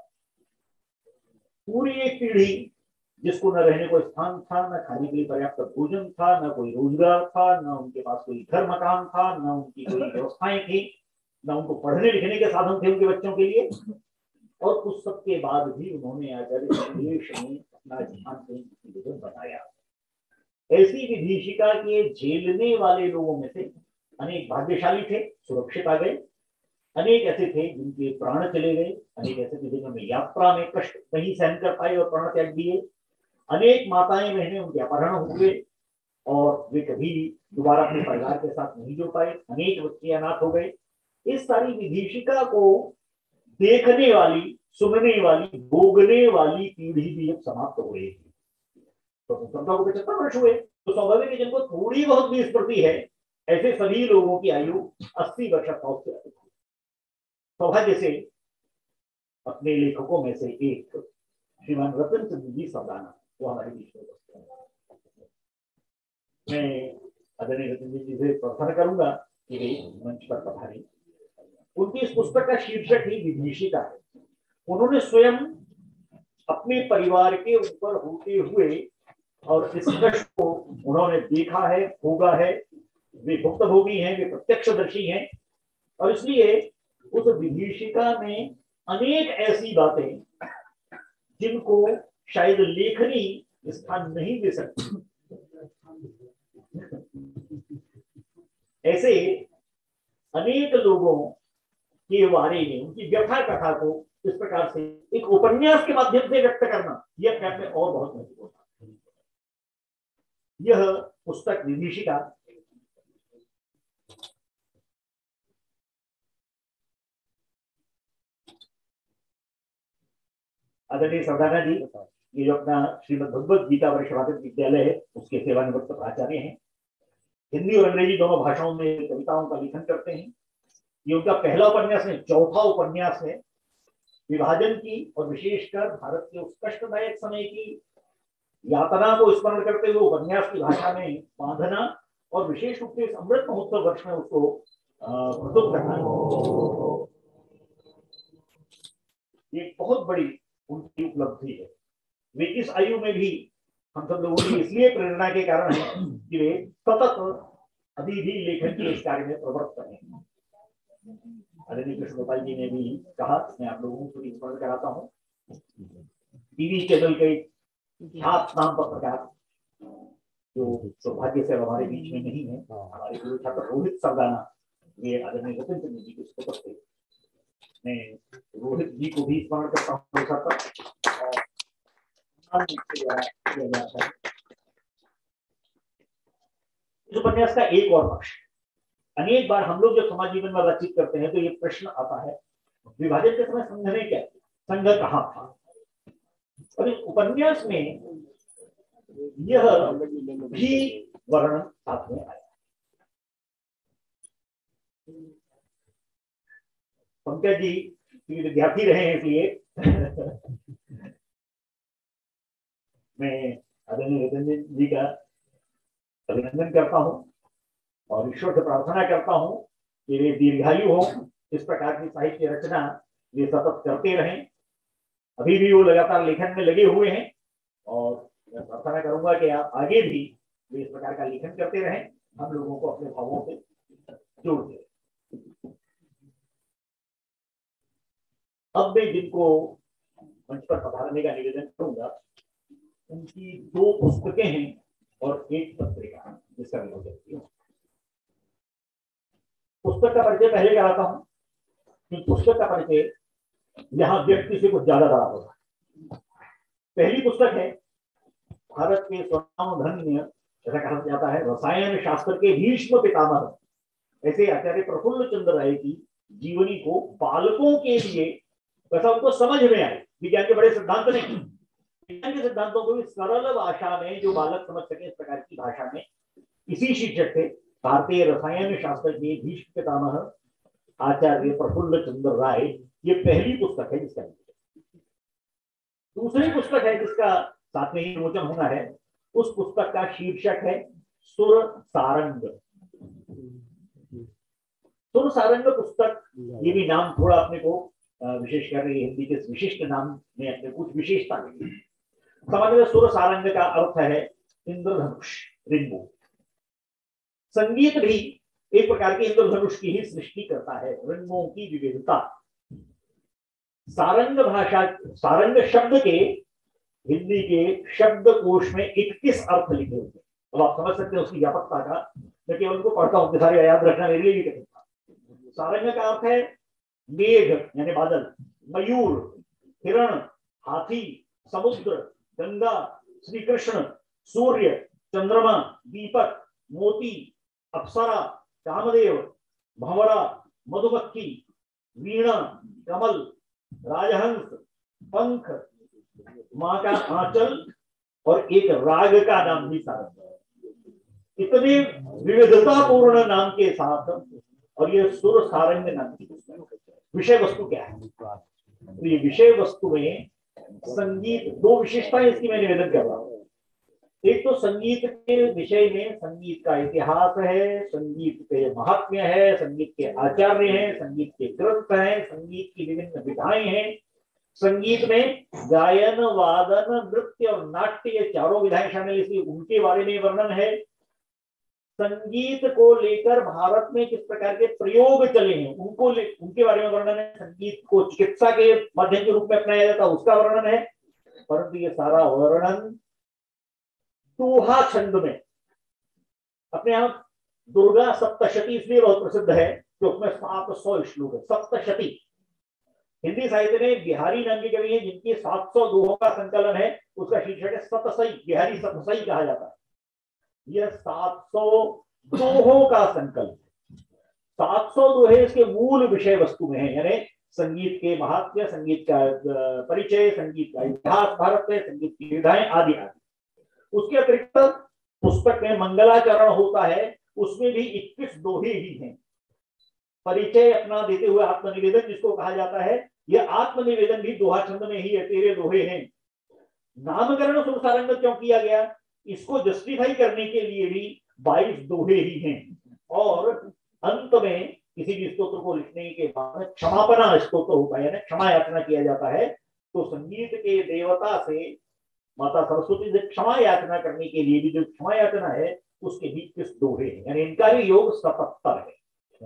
[SPEAKER 3] पूरी एक पीढ़ी जिसको न रहने को स्थान था, न खाने के लिए पर्याप्त भोजन था, न कोई रोजगार था, न उनके पास कोई घर मकान था, न उनकी कोई व्यवस्थाएं थी, न उनको पढ़ने लिखने के साधन थे उनके बच्चों के लिए, और उस सब के बाद भी उन्होंने आकर इस देश में अपना स्थान बनाया। ऐसी विभीषिका के झेलने वाले लोगों में से अनेक भाग्यशाली थे, सुरक्षित आ गए। अनेक ऐसे थे जिनके प्राण चले गए। अनेक ऐसे थे जिन्होंने यात्रा में कष्ट नहीं सहन कर पाए और प्राण त्याग दिए। अनेक माताएं बहनें उनके अपहरण हुए और वे कभी दोबारा अपने परिवार के साथ नहीं जुड़ पाए। अनेक बच्चे अनाथ हो गए। इस सारी विभीषिका को देखने वाली, सुनने वाली, भोगने वाली पीढ़ी भी अब समाप्त हो रही थी। तो स्वतंत्रता को 75 वर्ष हुए, तो स्वाभाविक है जिनको थोड़ी बहुत भी स्मृति है ऐसे सभी लोगों की आयु 80 वर्ष पहुंच से अधिक है। सौभाग्य से अपने लेखकों में से एक श्रीमान रतन चंद्र जी सरदाना वो हमारे बीच में उपस्थित हैं। मैं आदरणीय रतन जी से प्रार्थना करूंगा कि वे मंच पर पधारें। उनकी इस पुस्तक का शीर्षक ही विभीषिका है। उन्होंने स्वयं अपने परिवार के ऊपर होते हुए और इस कष्ट को उन्होंने देखा है, भोगा है। वे भुक्तभोगी हैं, वे प्रत्यक्षदर्शी हैं और इसलिए उस विभीषिका में अनेक ऐसी बातें जिनको शायद लेखनी स्थान नहीं दे सकती, ऐसे अनेक लोगों के बारे में उनकी व्यथा कथा को इस प्रकार से एक उपन्यास के माध्यम से व्यक्त करना यह अपने आप में और बहुत महत्वपूर्ण है। यह पुस्तक विभीषिका आदरणीय सरदाना जी ये जो अपना श्रीमद भगवद गीता वर्षवादित विद्यालय है उसके सेवानिवृत्त प्राचार्य हैं। हिंदी और अंग्रेजी दोनों भाषाओं में कविताओं का लेखन करते हैं। ये उनका पहला उपन्यास है, चौथा उपन्यास है। विभाजन की और विशेषकर भारत के उस कष्टदायक समय की यातना को स्मरण करते हुए उपन्यास की भाषा में बांधना और विशेष रूप से इस अमृत महोत्सव वर्ष में उसको प्रस्तुत करना ये बहुत बड़ी उनकी उपलब्धि है। वे इस आयु में भी हम सब लोगों की इसलिए प्रेरणा के कारण है कि वे सतत अभी भी लेखन के इस कार्य में प्रवृत्त हैं। आदरणीय कृष्ण गोपाल जी ने भी कहा, मैं आप लोगों को स्मरण कराता हूँ, टीवी चैनल के छात्र नाम पत्रकार जो सौभाग्य से हमारे बीच में नहीं है, हमारे गुरु छात्र रोहित सरदाना, ये आदरणीय रतन चंद्र जी के सुपुत्र थे। मैं रोहित जी को भी स्मरण करता हूँ और इस उपन्यास का एक और पक्ष, अनेक बार हम लोग जब समाज जीवन में बातचीत करते हैं तो ये प्रश्न आता है विभाजन के समय संघ ने क्या किया, संघ कहाँ था। और इस उपन्यास में यह भी वर्णन साथ में आया। पंकज जी विद्यार्थी रहे हैं इसलिए मैं आदरणीय रतन जी का अभिनंदन करता हूं और ईश्वर से प्रार्थना करता हूं कि वे दीर्घायु हो, इस प्रकार की साहित्य रचना वे सतत करते रहें। अभी भी वो लगातार लेखन में लगे हुए हैं और मैं प्रार्थना करूंगा कि आप आगे भी वे इस प्रकार का लेखन करते रहे, हम लोगों को अपने भावों से जोड़ते रहे। अब मैं जिनको मंच पर पधारने का निवेदन करूंगा, उनकी 2 पुस्तकें हैं और 1 पत्रिका जिसका विरोध करती हूँ। पुस्तक का परिचय पहले कराता हूँ कि पुस्तक का परिचय यहाँ व्यक्ति से कुछ ज्यादा बड़ा होगा। पहली पुस्तक है भारत के स्वनामधन्य, ऐसा कहा जाता है, रसायन शास्त्र के भीष्म पितामह ऐसे आचार्य प्रफुल्ल चंद्र राय की जीवनी को बालकों के लिए, वैसा उनको समझ में आए, विज्ञान के बड़े सिद्धांत नहीं, विज्ञान के सिद्धांतों को भी सरल भाषा में जो बालक समझ सके इस प्रकार की भाषा में, इसी शीर्षक से भारतीय रसायन शास्त्र के भीष्म पितामह आचार्य प्रफुल्ल चंद्र राय, ये पहली पुस्तक है जिसका। दूसरी पुस्तक है जिसका साथ में ही विमोचन होना है, उस पुस्तक का शीर्षक है सुर सारंग। सुर सारंग पुस्तक, ये भी नाम थोड़ा अपने को विशेष कर रही है, हिंदी के विशिष्ट नाम में अपने कुछ विशेषता है। सामान्य सुर सारंग का अर्थ है इंद्रधनुष, रेनबो। संगीत भी एक प्रकार के इंद्रधनुष की ही सृष्टि करता है, रंगों की विविधता। सारंग भाषा, सारंग शब्द के हिंदी के शब्दकोश में 21 अर्थ लिखे हुए हैं। अब आप समझ सकते हैं उसकी व्यापकता का, मैं केवल उनको पढ़ता हूं, सारे याद रखना मेरे लिए भी कठिन था। सारंग का अर्थ है मेघ यानी बादल, मयूर, हिरण, हाथी, समुद्र, गंगा, श्री कृष्ण, सूर्य, चंद्रमा, दीपक, मोती, अप्सरा, कामदेव, भंवरा, मधुमक्खी, वीणा, कमल, राजहंस, पंख, मां का आंचल और एक राग का नाम भी सारंग है। इतने विविधतापूर्ण नाम के साथ, और ये सुर सारंग नाम की विषय वस्तु क्या है? तो ये विषय वस्तु में संगीत, 2 विशेषताएं इसकी मैं निवेदन कर रहा हूं। एक तो संगीत के विषय में संगीत का इतिहास है, संगीत के महात्म्य है, संगीत के आचार्य हैं, संगीत के ग्रंथ हैं, संगीत की विभिन्न विधाएं हैं। संगीत में गायन, वादन, नृत्य और नाट्य, ये चारों विधाएं शामिल, इसलिए उनके बारे में वर्णन है। संगीत को लेकर भारत में किस प्रकार के प्रयोग चले हैं उनके बारे में वर्णन है। संगीत को चिकित्सा के माध्यम के रूप में अपनाया जाता है, उसका वर्णन है। परंतु ये सारा वर्णन दोहा छंद में, अपने आप दुर्गा सप्तशती इसलिए बहुत प्रसिद्ध है कि उसमें 700 श्लोक है। सप्तशती हिंदी साहित्य में बिहारी नाम के कवि हैं जिनके 700 दोहों का संकलन है, उसका शीर्षक है सतसई, बिहारी सतसई कहा जाता है। यह 700 दोहों का संकलन, 700 दोहे इसके मूल विषय वस्तु में है, यानी संगीत के महात्म्य, संगीत का परिचय, संगीत का इतिहास भारत में, संगीत की विधाएं आदि आदि। उसके अतिरिक्त पुस्तक में मंगलाचरण होता है, उसमें भी 21 दोहे ही हैं। परिचय अपना देते हुए आत्मनिवेदन जिसको कहा जाता है, यह आत्मनिवेदन भी दोहा छंद में ही है, 13 दोहे हैं। नामकरण सुर सारंग क्यों किया गया, इसको जस्टिफाई करने के लिए भी 22 दोहे ही हैं। और अंत में किसी भी स्तोत्र को लिखने के बाद क्षमापना स्तोत्र होता है, यानी क्षमा याचना किया जाता है। तो संगीत के देवता से, माता सरस्वती से क्षमा याचना करने के लिए भी जो क्षमा याचना है उसके भी 21 दोहे हैं, यानी इनका भी योग 77 है।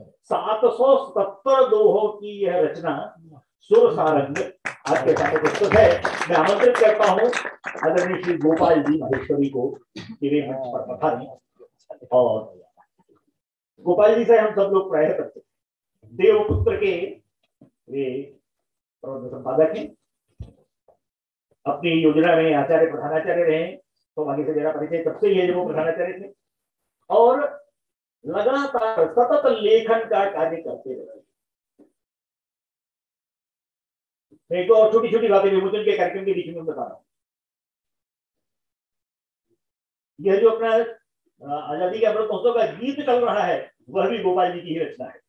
[SPEAKER 3] 777 दोहों की यह रचना सुर सारंग आज के सामने पुस्तक है। मैं आमंत्रित करता हूँ आदरणीय श्री गोपाल जी महेश्वरी को मेरे मंच पर पधारें। और गोपाल जी से हम सब लोग प्रायः करते हैं, देवपुत्र के वे प्रबंध संपादक हैं, अपनी योजना में आचार्य प्रधानाचार्य रहे, तो आगे से मेरा परिचय तब से ही है जब वो प्रधानाचार्य थे, और लगातार सतत लेखन का कार्य करते रहे। एक तो और छोटी छोटी बातें विमोचन के कार्यक्रम के बीच में बता रहा हूं। यह जो अपना आजादी के अमृत महोत्सव का गीत चल रहा है, वह भी गोपाल जी की ही रचना है।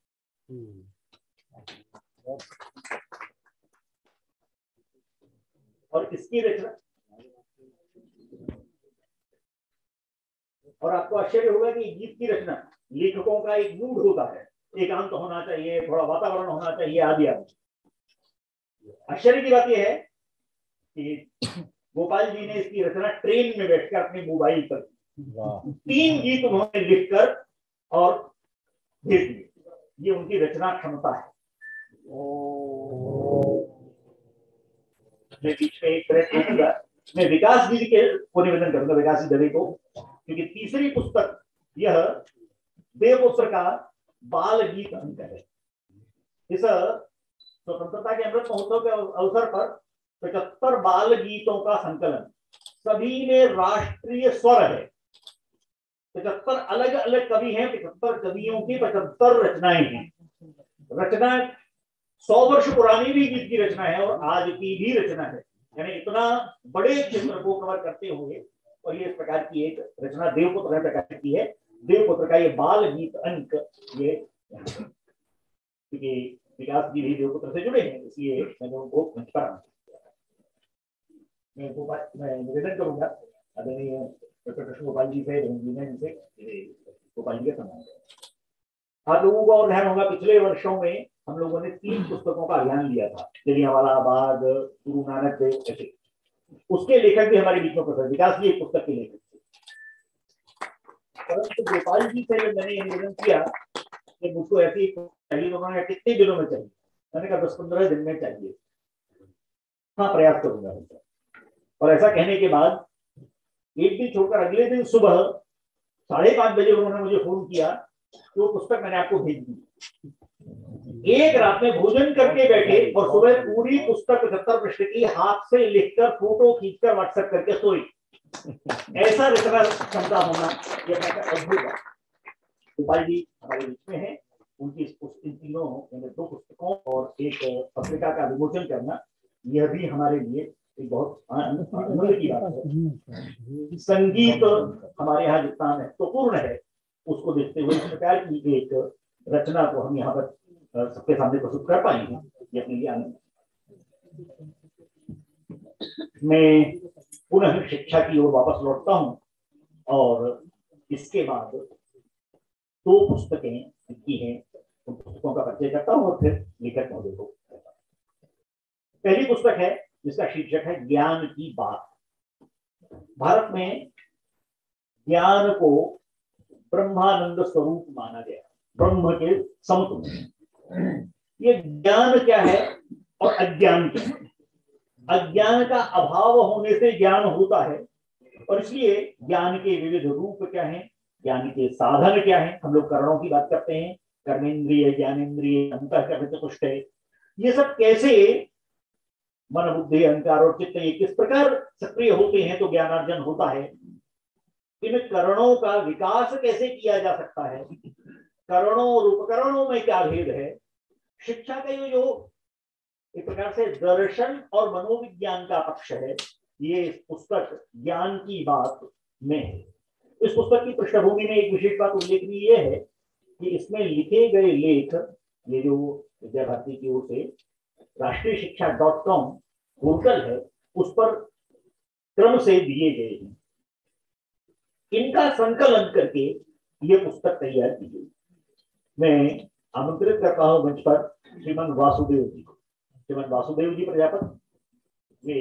[SPEAKER 3] और इसकी रचना, और आपको आश्चर्य होगा कि गीत की रचना लेखकों का एक मूड होता है, एकांत होना चाहिए, थोड़ा वातावरण होना चाहिए आदि आदि। आश्चर्य की बात यह है कि गोपाल जी ने इसकी रचना ट्रेन में बैठकर अपने मोबाइल पर, 3 गीत उन्होंने लिखकर और भेज दिए। ये उनकी रचना क्षमता है। मैं बीच में एक प्रयत्न करूंगा, मैं विकास जी के को निवेदन करूंगा, विकास जी दवे को, क्योंकि तीसरी पुस्तक यह देवपुत्र का बाल गीत अंक है। इस स्वतंत्रता के अमृत महोत्सव के अवसर पर 75 बाल गीतों का संकलन, सभी में राष्ट्रीय स्वर है। 75 अलग अलग कवि हैं, 75 कवियों की 75 रचनाएं हैं। रचना 100 वर्ष पुरानी भी गीत की रचना है और आज की भी रचना है, यानी इतना बड़े क्षेत्र को कवर करते हुए। और ये इस प्रकार की एक रचना देवपुत्र ने प्रकाशित की है। देवपुत्र का ये बाल गीत अंक, ये क्योंकि विकास जी भी देवपुत्र से जुड़े हैं, इसलिए मैंने उनको मंच पर मैं निवेदन करूंगा आदरणीय डॉक्टर कृष्ण गोपाल जी से, गोपाल जी के समान। आप लोगों को और ध्यान होगा, पिछले वर्षों में हम लोगों ने 3 पुस्तकों का अभियान लिया था, जलियांवाला बाग, गुरु नानक देव, ऐसे। उसके लेखक भी हमारे बीच में प्रोफेसर विकास जी एक पुस्तक के लेखक थे। परंतु गोपाल जी से मैंने निवेदन किया कि मुझको ऐसी चाहिए, तो उन्होंने कितने दिनों में चाहिए, मैंने कहा 10-15 दिन में चाहिए। हाँ, प्रयास करूंगा। और ऐसा कहने के बाद एक दिन छोड़कर अगले दिन सुबह 5:30 बजे उन्होंने मुझे फोन किया, तो पुस्तक मैंने आपको भेज दी। एक रात में भोजन करके बैठे और सुबह पूरी पुस्तक 75 पृष्ठ की हाथ से लिखकर फोटो खींचकर व्हाट्सएप करके सोई। ऐसा रचना क्षमता होना यह अद्भुत है। गोपाल जी हमारे बीच में है, उनकी इन तीनों 2 पुस्तकों और एक पत्रिका का विमोचन करना, यह भी हमारे लिए एक बहुत आनंद की बात है। संगीत हमारे यहाँ जितना महत्वपूर्ण है, उसको देखते हुए इस प्रकार की एक रचना को हम यहाँ पर सबके सामने प्रस्तुत कर पाएंगे, ये अपने लिए आनंद। मैं पुनः शिक्षा की ओर वापस लौटता हूँ और इसके बाद 2 पुस्तकें लिखी हैं, उन पुस्तकों का परिचय करता हूँ और फिर लेखक महोदय को। पहली पुस्तक है जिसका शीर्षक है ज्ञान की बात। भारत में ज्ञान को ब्रह्मानंद स्वरूप माना गया, ब्रह्म के समतुल्य। ये ज्ञान क्या है और अज्ञान क्या है? अज्ञान का अभाव होने से ज्ञान होता है, और इसलिए ज्ञान के विविध रूप क्या हैं, ज्ञान के साधन क्या हैं। हम लोग करणों की बात करते हैं, कर्मेंद्रिय, ज्ञानेन्द्रिय, अंतःकरण, चतुष्ट। ये सब कैसे मन, बुद्धि, अहंकार और चित्त ये किस प्रकार सक्रिय होते हैं तो ज्ञानार्जन होता है। इन करणों का विकास कैसे किया जा सकता है, करणों और उपकरणों में क्या भेद है। शिक्षा का ये जो एक प्रकार से दर्शन और मनोविज्ञान का पक्ष है, ये पुस्तक ज्ञान की बात में है। इस पुस्तक की पृष्ठभूमि में एक विशेष बात उल्लेखनीय यह है कि इसमें लिखे गए लेख, ये जो विद्या भारती की ओर से राष्ट्रीय शिक्षा.com पोर्टल है, उस पर क्रम से दिए गए हैं। इनका संकलन करके यह पुस्तक तैयार की गई। मैं आमंत्रित करता हूं मंच पर श्रीमान वासुदेव जी को। श्रीमान वासुदेव जी प्रजापत, वे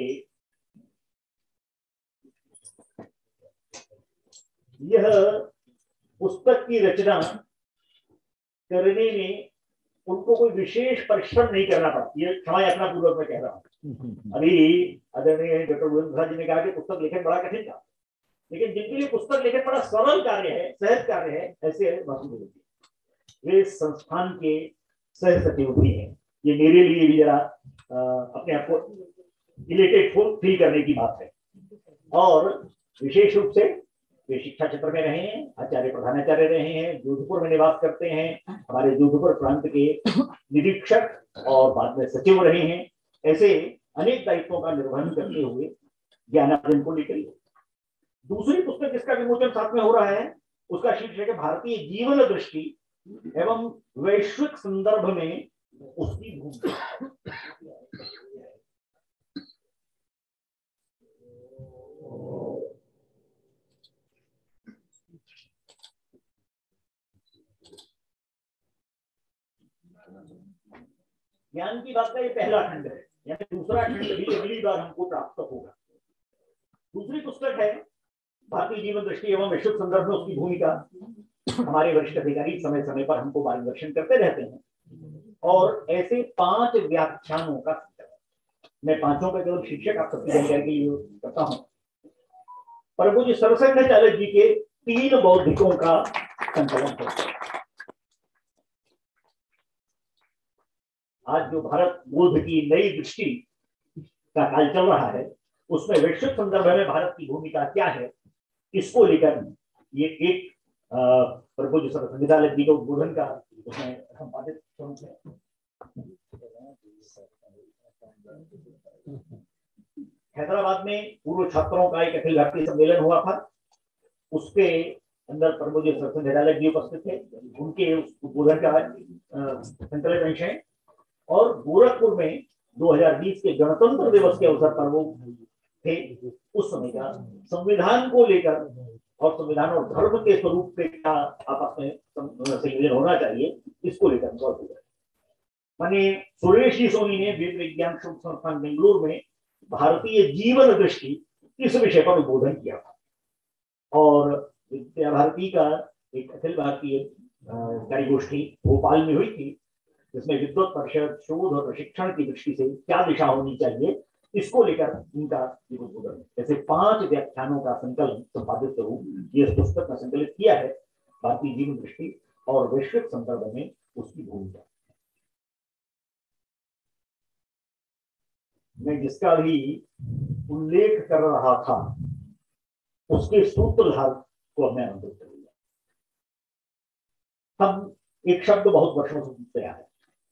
[SPEAKER 3] यह पुस्तक की रचना करने में उनको कोई विशेष परिश्रम नहीं करना पड़ा। ये क्षमा याचना पूर्वक मैं कह रहा हूँ। अभी आदरणीय डॉक्टर गोविंद जी ने कहा कि पुस्तक लेखन बड़ा कठिन था, लेकिन जिनके लिए पुस्तक लेखन बड़ा सरल कार्य है, सहज कार्य है, ऐसे वासुदेव जी। वे संस्थान के सह सचिव भी हैं। ये मेरे लिए भी जरा अपने आप को इलेटेड फील करने की बात है। और विशेष रूप से वे शिक्षा क्षेत्र में रहे हैं, आचार्य प्रधानाचार्य रहे हैं, जोधपुर में निवास करते हैं, हमारे जोधपुर प्रांत के निरीक्षक और बाद में सचिव रहे हैं। ऐसे अनेक दायित्वों का निर्वहन करते हुए ज्ञानार्जन को लेकर दूसरी पुस्तक जिसका विमोचन साथ में हो रहा है, उसका शीर्षक है भारतीय जीवन दृष्टि एवं वैश्विक संदर्भ में उसकी भूमिका। ज्ञान की बात का ये पहला खंड है, यानी दूसरा खंड भी अगली बार हमको प्राप्त होगा। दूसरी पुस्तक है भारतीय जीवन दृष्टि एवं विश्व संदर्भ में उसकी भूमिका हमारे वरिष्ठ अधिकारी समय समय पर हमको मार्गदर्शन करते रहते हैं। और ऐसे 5 व्याख्यानों का, मैं 5 का केवल शीर्षक आप सबकी जानकारी के लिए करता हूं। प्रभु जी सरसंघ चालक जी के 3 बौद्धिकों का संकलन है। आज जो भारत बोध की नई दृष्टि का काल चल रहा है, उसमें वैश्विक संदर्भ में भारत की भूमिका क्या है, इसको लेकर ये एक प्रभु जी सरसंघ चालक जी के उद्बोधन का उसमें संपादित स्वरूप है। हैदराबाद में पूर्व छात्रों का एक अखिल भारतीय सम्मेलन हुआ था, उसके अंदर प्रभु जी सरसंघ चालक जी उपस्थित थे, उनके उद्बोधन का संकलित अंश है। और गोरखपुर में 2020 के गणतंत्र दिवस के अवसर पर वो थे। उस समय का संविधान को लेकर और संविधान और धर्म के स्वरूप पे क्या आपस में संयोजन होना चाहिए, इसको लेकर गौर किया। माने सुरेश जी सोनी ने वेद विज्ञान शोध संस्थान बेंगलुरु में भारतीय जीवन दृष्टि इस विषय पर उद्बोधन किया था। और विद्या भारती का एक अखिल भारतीय कार्यगोष्ठी भोपाल में हुई थी, जिसमें विद्वत परिषद, शोध और प्रशिक्षण की दृष्टि से क्या दिशा होनी चाहिए, इसको लेकर उनका उद्बोधन है। ऐसे 5 व्याख्यानों का संकलन संपादित स्वरूप ये पुस्तक में संकलित किया है, भारतीय जीवन दृष्टि और वैश्विक संदर्भ में उसकी भूमिका। मैं जिसका भी उल्लेख कर रहा था उसके सूत्रधार को मैं आमंत्रित करूंगा। हम एक शब्द बहुत वर्षों से सुनते आए,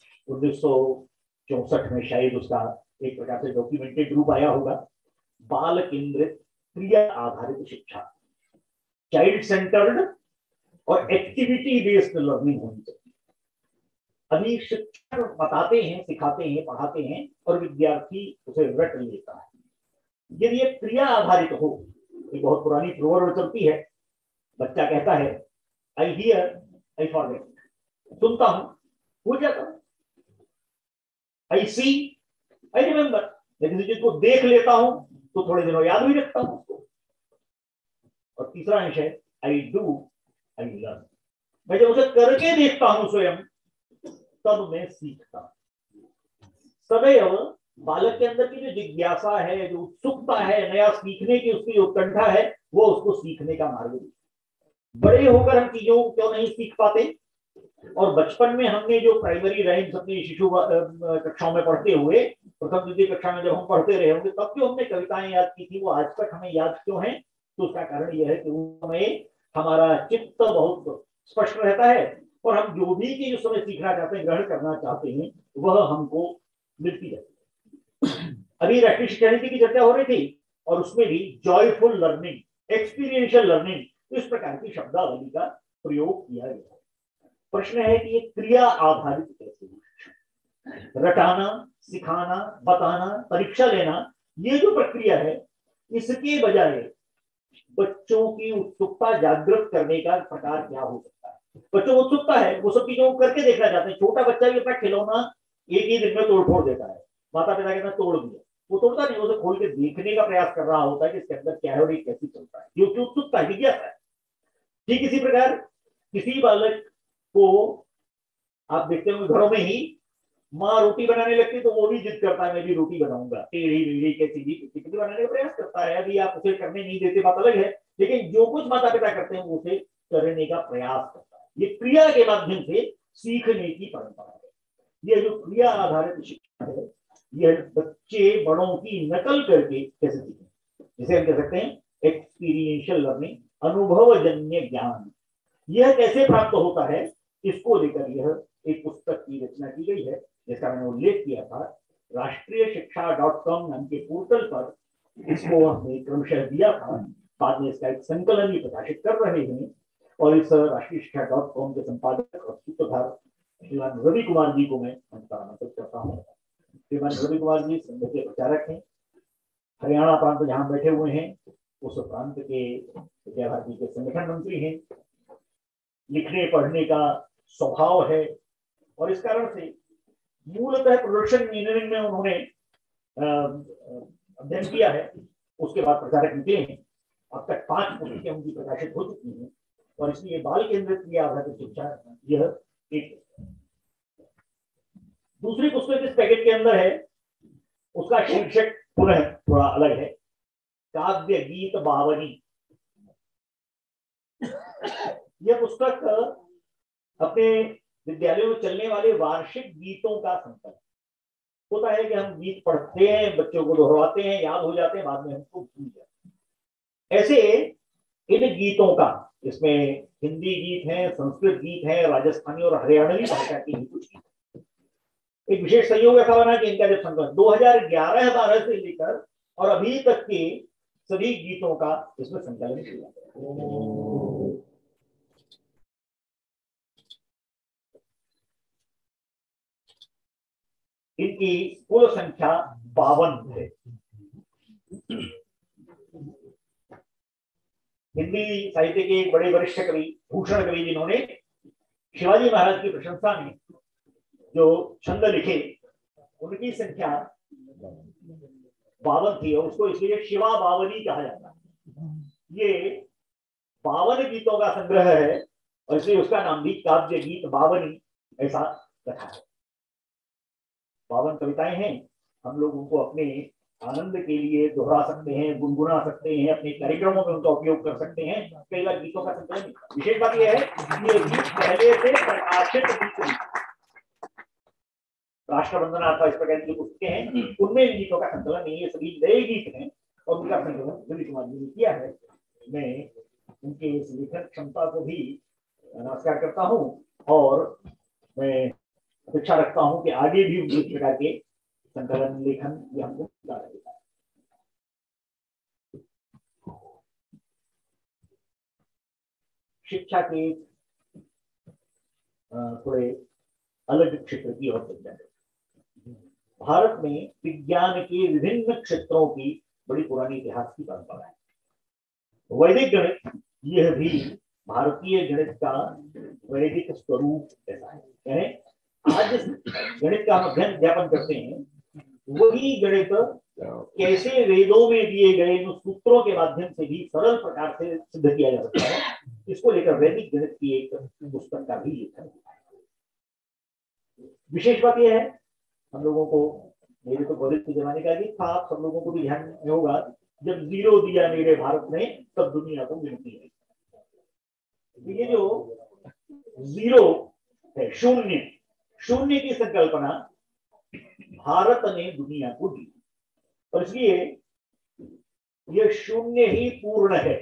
[SPEAKER 3] 1964 में शायद उसका एक प्रकार से डॉक्यूमेंटेड रूप आया होगा, बाल केंद्रित क्रिया आधारित शिक्षा, चाइल्ड सेंटर्ड और एक्टिविटी बेस्ड लर्निंग होनी चाहिए। अभी शिक्षक बताते हैं, सिखाते हैं, पढ़ाते हैं और विद्यार्थी उसे रट लेता है। यदि ये क्रिया आधारित हो, एक बहुत पुरानी प्रोवर्ब चलती है, बच्चा कहता है आई हियर आई फॉरगेट, सुनता हूं भूल जाता हूं, आई सी आई रिमेंबर, लेकिन किसी चीज को देख लेता हूं तो थोड़े दिनों याद भी रखता हूं उसको। और तीसरा अंश है आई डू आई लर्न, मैं जब उसे करके देखता हूं स्वयं तब मैं सीखता हूं। सदैव बालक के अंदर की जो जिज्ञासा है, जो उत्सुकता है, नया सीखने की उसकी उत्कंठा है, वो उसको सीखने का मार्ग है। बड़े होकर हम चीजों को क्यों नहीं सीख पाते? और बचपन में हमने जो प्राइमरी रैंक अपनी शिशु कक्षाओं में पढ़ते हुए, प्रथम द्वितीय कक्षा में जब हम पढ़ते रहे होंगे, तब जो हमने कविताएं याद की थी वो आज तक हमें याद क्यों है? तो उसका कारण यह है कि उस समय हमारा चित्त बहुत स्पष्ट रहता है और हम जो भी चीज उस समय सीखना चाहते हैं, ग्रहण करना चाहते हैं, वह हमको मिलती रहती है। अभी राष्ट्रीय शिक्षा नीति की चर्चा हो रही थी और उसमें भी जॉयफुल लर्निंग, एक्सपीरियंशियल लर्निंग, इस प्रकार की शब्दावली का प्रयोग किया गया। प्रश्न है कि ये क्रिया आधारित कैसे हो? रटाना, सिखाना, बताना, परीक्षा लेना, ये जो प्रक्रिया है, इसके बजाय बच्चों की उत्सुकता जागृत करने का प्रकार क्या हो सकता है? बच्चों को उत्सुकता है, वो सब चीजों को करके देखना चाहते हैं। छोटा बच्चा भी अपना खिलौना एक ही दिन में तोड़ फोड़ देता है, माता पिता कहते हैं तोड़ दिया, वो तोड़ता नहीं, उसे खोल के देखने का प्रयास कर रहा होता है कि इसके अंदर क्या है और ये कैसे चलता है, ये उसकी उत्सुकता है, जिज्ञासा है। ठीक इसी प्रकार किसी बालक को आप देखते हो घरों में ही माँ रोटी बनाने लगती तो वो भी जिद करता है मैं भी रोटी बनाऊंगा, टेढ़ी मेढ़ी कैसी भी किसी बनाने का प्रयास करता है। अभी आप उसे करने नहीं देते, बात अलग है, लेकिन जो कुछ माता पिता करते हैं वो उसे करने का प्रयास करता है। ये क्रिया के माध्यम से सीखने की परंपरा है। यह जो क्रिया आधारित शिक्षा है, यह बच्चे बड़ों की नकल करके कैसे सीखें, जिसे हम कह सकते हैं एक्सपीरियंशियल लर्निंग, अनुभवजन्य ज्ञान। यह कैसे प्राप्त होता है, इसको लेकर यह एक पुस्तक की रचना की गई है, जिसका मैंने उल्लेख किया था। राष्ट्रीय शिक्षा.com नाम के पोर्टल पर इसको हमने क्रमशः दिया था, बाद में इसका एक संकलन भी प्रकाशित कर रहे हैं। और इस राष्ट्रीय शिक्षा.com के संपादक और सूत्रधार श्रीमान रवि कुमार जी को मैं आमंत्रित करता हूँ। श्रीमान रवि कुमार जी संघ के प्रचारक हैं, हरियाणा प्रांत जहाँ बैठे हुए हैं उस प्रांत के विद्या भारती के संगठन मंत्री हैं, लिखने पढ़ने का स्वभाव है और इस कारण से मूलतः प्रोडक्शन इंजीनियरिंग में उन्होंने अध्ययन किया है, उसके बाद प्रचारक निकले हैं अब तक 5 पुस्तकें उनकी प्रकाशित हो चुकी हैं और इसलिए बाल केंद्रित क्रिया आधारित शिक्षा यह एक। दूसरी पुस्तक इस पैकेट के अंदर है, उसका शीर्षक पुनः थोड़ा अलग है, काव्य गीत बावनी। यह पुस्तक अपने विद्यालयों में चलने वाले वार्षिक गीतों का संकलन। होता है कि हम गीत पढ़ते हैं, बच्चों को दोहराते हैं, याद हो जाते हैं, बाद में हमको भूल जाते हैं। ऐसे इन गीतों का, इसमें हिंदी गीत हैं, संस्कृत गीत हैं, राजस्थानी और हरियाणवी भाषा के भी कुछ गीत। एक विशेष संयोग ऐसा बना कि इनका जब संकलन 2011-12 से लेकर और अभी तक के सभी गीतों का इसमें संकलन किया गया। इनकी कुल संख्या 52 है। हिंदी साहित्य के एक बड़े वरिष्ठ कवि भूषण कवि, जिन्होंने शिवाजी महाराज की प्रशंसा में जो छंद लिखे, उनकी संख्या 52 थी और उसको इसलिए शिवा बावनी कहा जाता है। ये 52 गीतों का संग्रह है और इसलिए उसका नाम भी काव्य गीत बावनी ऐसा रखा है। 52 कविताएं हैं। हम लोग उनको अपने आनंद के लिए दोहरा सकते हैं, गुनगुना सकते हैं, अपने कार्यक्रमों में उनका उपयोग कर सकते हैं। कई बार गीतों का संकलन, विशेष बात यह है कि ये गीत पहले से प्रकाशित गीत, राष्ट्रवंदना अथवा इस प्रकार की पुस्तकें हैं, उनमें इन गीतों का संकलन नहीं है, सभी नए गीत हैं और उनका संकलन दिलीप कुमार जी ने किया है। मैं उनके इस लेखन क्षमता को भी नमस्कार करता हूँ और मैं अपेक्षा रखता हूं कि आगे भी उस प्रकार के संकलन लेखन ये हमको मिलता रहेगा। शिक्षा के थोड़े अलग क्षेत्र की ओर चलते हैं। भारत में विज्ञान के विभिन्न क्षेत्रों की बड़ी पुरानी इतिहास की परंपरा है। वैदिक गणित यह भी भारतीय गणित का वैदिक स्वरूप ऐसा है। यानी आज गणित का हम अध्ययन करते हैं, वही गणित कैसे वेदों में दिए गए सूत्रों के माध्यम से भी सरल प्रकार से सिद्ध किया जा सकता है, इसको लेकर वैदिक गणित की एक पुस्तक का भी लेखन हुआ है। विशेष बात यह है, हम लोगों को, मेरे तो गणित के जमाने का गीत था, आप सब लोगों को भी ध्यान में होगा, जब 0 दिया मेरे भारत ने तब दुनिया को गिनती है। ये जो 0 है, शून्य की संकल्पना भारत ने दुनिया को दी और इसलिए यह शून्य ही पूर्ण है।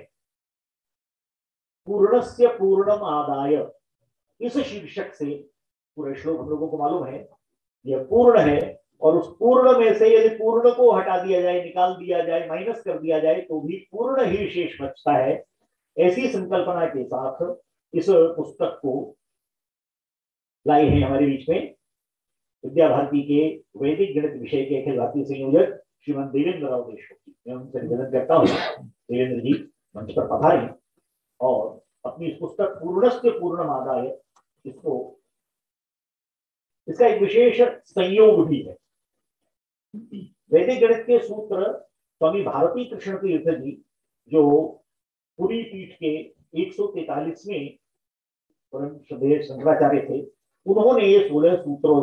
[SPEAKER 3] पूर्णस्य पूर्णम आदाय, इस शीर्षक से पूरे श्लोक हम लोगों को मालूम है, यह पूर्ण है और उस पूर्ण में से यदि पूर्ण को हटा दिया जाए, निकाल दिया जाए, माइनस कर दिया जाए तो भी पूर्ण ही शेष बचता है। ऐसी संकल्पना के साथ इस पुस्तक को लाई है हमारे बीच में विद्या भारती के वैदिक गणित विषय के अखिल भारतीय संयोजक श्रीमान देवेंद्र राव देशमुख। मैं उनसे निवेदन करता हूँ, देवेंद्र जी मंच पर पधारें और अपनी इस पुस्तक पूर्णस्य पूर्णमादाय, इसका एक विशेष संयोग भी है। वैदिक गणित के सूत्र स्वामी भारती कृष्ण तीर्थ जी, जो पुरी पीठ के 143वें शंकराचार्य थे, उन्होंने ये 16 सूत्रों,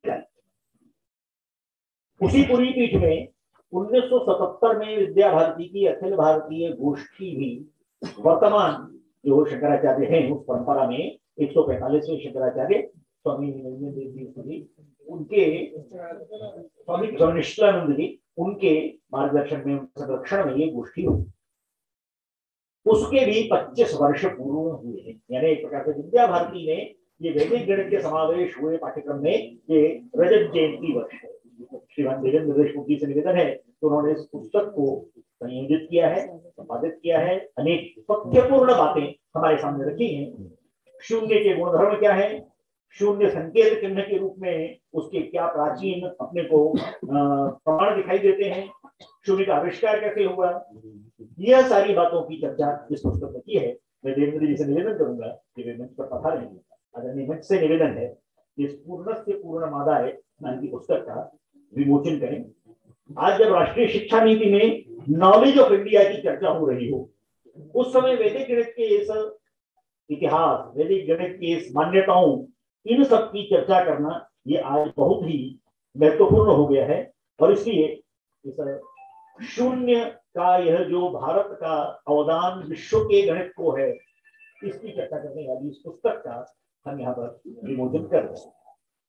[SPEAKER 3] उसी पुरी पीठ में 1977 में विद्या भारती की अखिल भारतीय गोष्ठी भी वर्तमान जो शंकराचार्य हैं उस परंपरा में 145वें शंकराचार्य स्वामी उनके स्वामी निष्ठलानंद जी उनके मार्गदर्शन में, संरक्षण में ये गोष्ठी हुई। उसके भी 25 वर्ष पूर्ण हुए हैं। यानी एक प्रकार से विद्या भारती ने ये वैदिक गणित के समावेश हुए पाठ्यक्रम में ये रजत जयंती वर्ष है। श्रीमान देवेंद्र देशमुख जी से निवेदन है तो उन्होंने इस पुस्तक को संयोजित किया है, संपादित किया है, अनेक तथ्यपूर्ण बातें हमारे सामने रखी हैं। शून्य के गुणधर्म क्या है, शून्य संकेत चिन्ह के रूप में उसके क्या प्राचीन अपने को प्रमाण दिखाई देते हैं, शून्य का आविष्कार कैसे हुआ, यह सारी बातों की चर्चा इस पुस्तक में की है। मैं देवेंद्र जी से निवेदन करूंगा कि वे मंच पर पधारें। आदरणीय मंच से निवेदन है कि इस पूर्णस्य पूर्णमादाय नाम की पुस्तक का विमोचन करें। आज जब राष्ट्रीय शिक्षा नीति में नॉलेज ऑफ इंडिया की चर्चा हो रही हो उस समय वैदिक गणित के इस इतिहास, वैदिक गणित की इस मान्यताओं, इन सब की चर्चा करना ये आज बहुत ही महत्वपूर्ण हो गया है। और इसलिए इस शून्य का यह जो भारत का अवदान विश्व के गणित को है, इसकी चर्चा करने वाली इस पुस्तक का हम यहाँ पर विमोचन कर रहे हैं।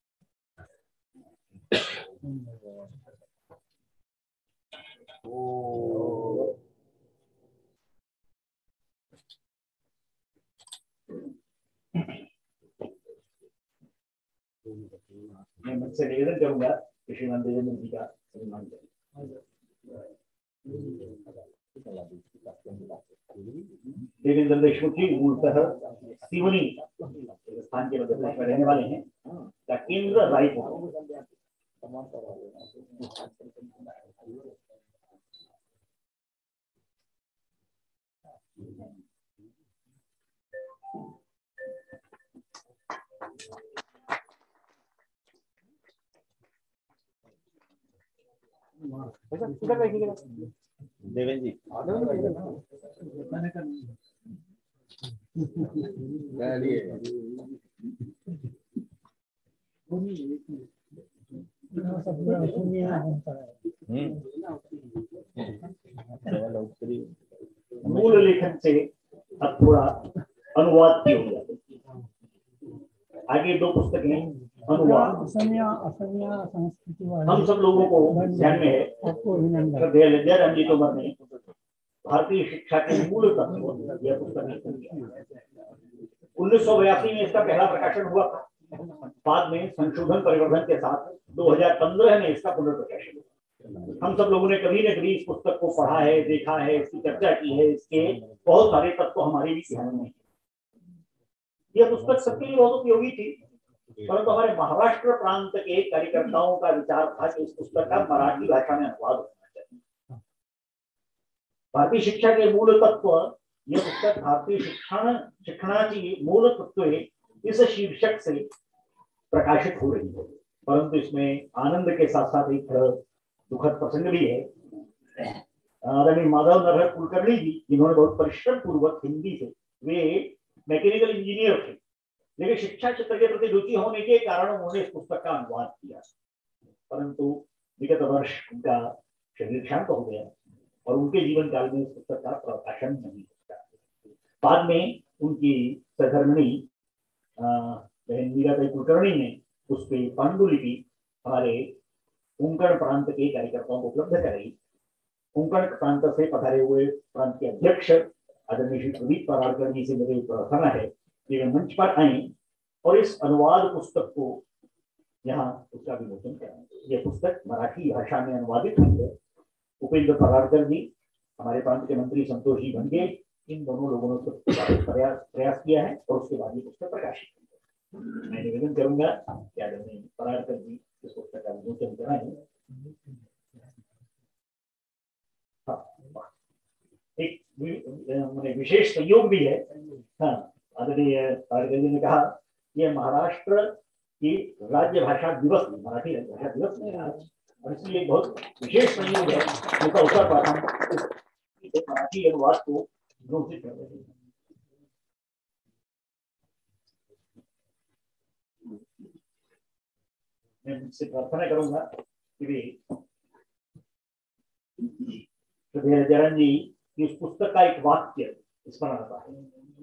[SPEAKER 3] मैं मुझसे निवेदन करूंगा कि श्रीमान देवेंद्र जी का सम्मान करें। देवेंद्र देशमुख जी मूलतः सिवनी स्थान के मध्य प्रदेश में रहने वाले हैं। केंद्र रायपुर।
[SPEAKER 4] देवेंद्र जी
[SPEAKER 3] मूल लेखन से अब थोड़ा अनुवाद किया गया। आगे दो पुस्तकें अनुवाद। हम सब लोगों को ध्यान में है, जयराम जी तोमर ने भारतीय शिक्षा के मूल तत्व यह पुस्तक 1982 में इसका पहला प्रकाशन हुआ था। बाद में संशोधन परिवर्धन के साथ 2015 में इसका पुनर्प्रकाशन हुआ। हम सब लोगों ने कभी न कभी इस पुस्तक को पढ़ा है, देखा है, इसकी चर्चा की है। इसके बहुत सारे तत्व हमारे भी ध्यान में। यह पुस्तक सबके लिए बहुत उपयोगी थी, परंतु हमारे महाराष्ट्र प्रांत के कार्यकर्ताओं का विचार था कि इस पुस्तक का मराठी भाषा में अनुवाद होना चाहिए। भारतीय शिक्षा के मूल तत्व, यह पुस्तक भारतीय शिक्षणाची मूल तत्व इस शीर्षक से प्रकाशित हो रही है। परंतु इसमें आनंद के साथ साथ एक दुखद प्रसंग भी है। आदरणीय माधव नरहर कुलकर्णी जी, जिन्होंने बहुत परिश्रम पूर्वक हिंदी से, वे मैकेनिकल इंजीनियर थे, लेकिन शिक्षा क्षेत्र के प्रति रुचि होने के कारण उन्होंने इस पुस्तक का अनुवाद किया। परंतु विगत वर्ष उनका शरीर शांत हो गया और उनके जीवन काल में इस पुस्तक का प्रकाशन नहीं होता। बाद में उनकी सहधर्मिणी बहन मीराबाई कुलकर्णी ने उस पर पांडुलिपि हमारे उंकड़ प्रांत के कार्यकर्ताओं को उपलब्ध कराई। उंकड़ प्रांत से पधारे हुए प्रांत के अध्यक्ष आदरणीय श्री प्रदीप पराड़कर जी से मेरी प्रार्थना है कि वे मंच पर आए और इस अनुवाद पुस्तक को यहाँ उसका विमोचन करें। यह पुस्तक मराठी भाषा में अनुवादित हुई है। उपेंद्र पराड़कर जी, हमारे प्रांत के मंत्री संतोष जी भंगे, इन दोनों लोगों ने प्रयास किया है और उसके बाद ये पुस्तक प्रकाशित हुई है। मैं निवेदन करूंगा कि आदरणीय पराड़कर जी इस पुस्तक का विमोचन कराएं। एक विशेष सहयोग भी है। हाँ, आदरणीय पराड़कर जी ने कहा यह महाराष्ट्र की राज्य भाषा दिवस, मराठी राज्य भाषा दिवस में आज, और इसलिए बहुत विशेष सहयोग है जिसका अवसर पर हम मराठी अनुवाद को घोषित कर रहे हैं। मैं मुझसे प्रार्थना करूंगा कि वे जयराम जी की उस पुस्तक का एक वाक्य स्मरण आता है।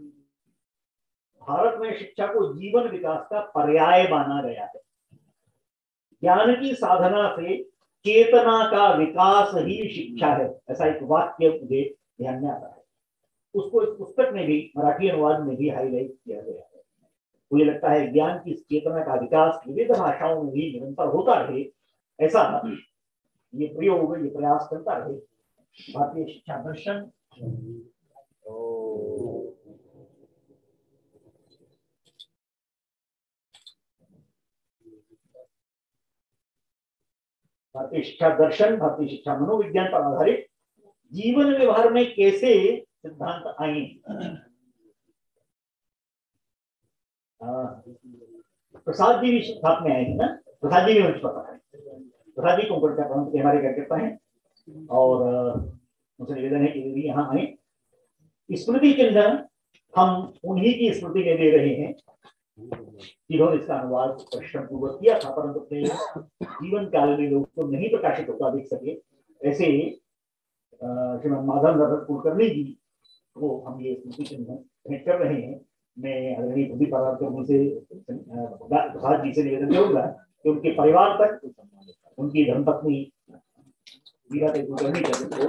[SPEAKER 3] भारत में शिक्षा को जीवन विकास का पर्याय माना गया है। ज्ञान की साधना से चेतना का विकास ही शिक्षा है, ऐसा एक वाक्य मुझे ध्यान में आता है। उसको इस पुस्तक में भी, मराठी अनुवाद में भी हाईलाइट किया गया है। मुझे लगता है ज्ञान की चेतना का विकास विविध भाषाओं में भी निरंतर होता रहे, ऐसा ये प्रयोग, ये प्रयास करता रहे। भारतीय शिक्षा दर्शन भारतीय शिक्षा दर्शन, भारतीय शिक्षा मनोविज्ञान पर आधारित जीवन व्यवहार में कैसे सिद्धांत आए। प्रसाद जी भी साथ में आए हैं ना, प्रसाद जी भी मुझे पता है। प्रसाद जी कोंकण के हमारे कार्यकर्ता हैं और मुझसे निवेदन है कि वे भी यहाँ आए स्मृति चिन्ह हम उन्हीं की स्मृति में दे रहे हैं जिन्होंने इसका अनुवाद परिश्रम पूर्वक किया था, परंतु अपने जीवन काल में लोग तो नहीं प्रकाशित होता देख सके। ऐसे श्रीमान माधव नारायण कुलकर्णी जी को हम ये स्मृति चिन्ह भेंट कर रहे हैं। मैं आदरणीय प्रदीप पराशर से प्रसाद जी से निवेदन करूंगा कि उनके परिवार तक उनकी धर्मपत्नी वीरा कुलकर्णी को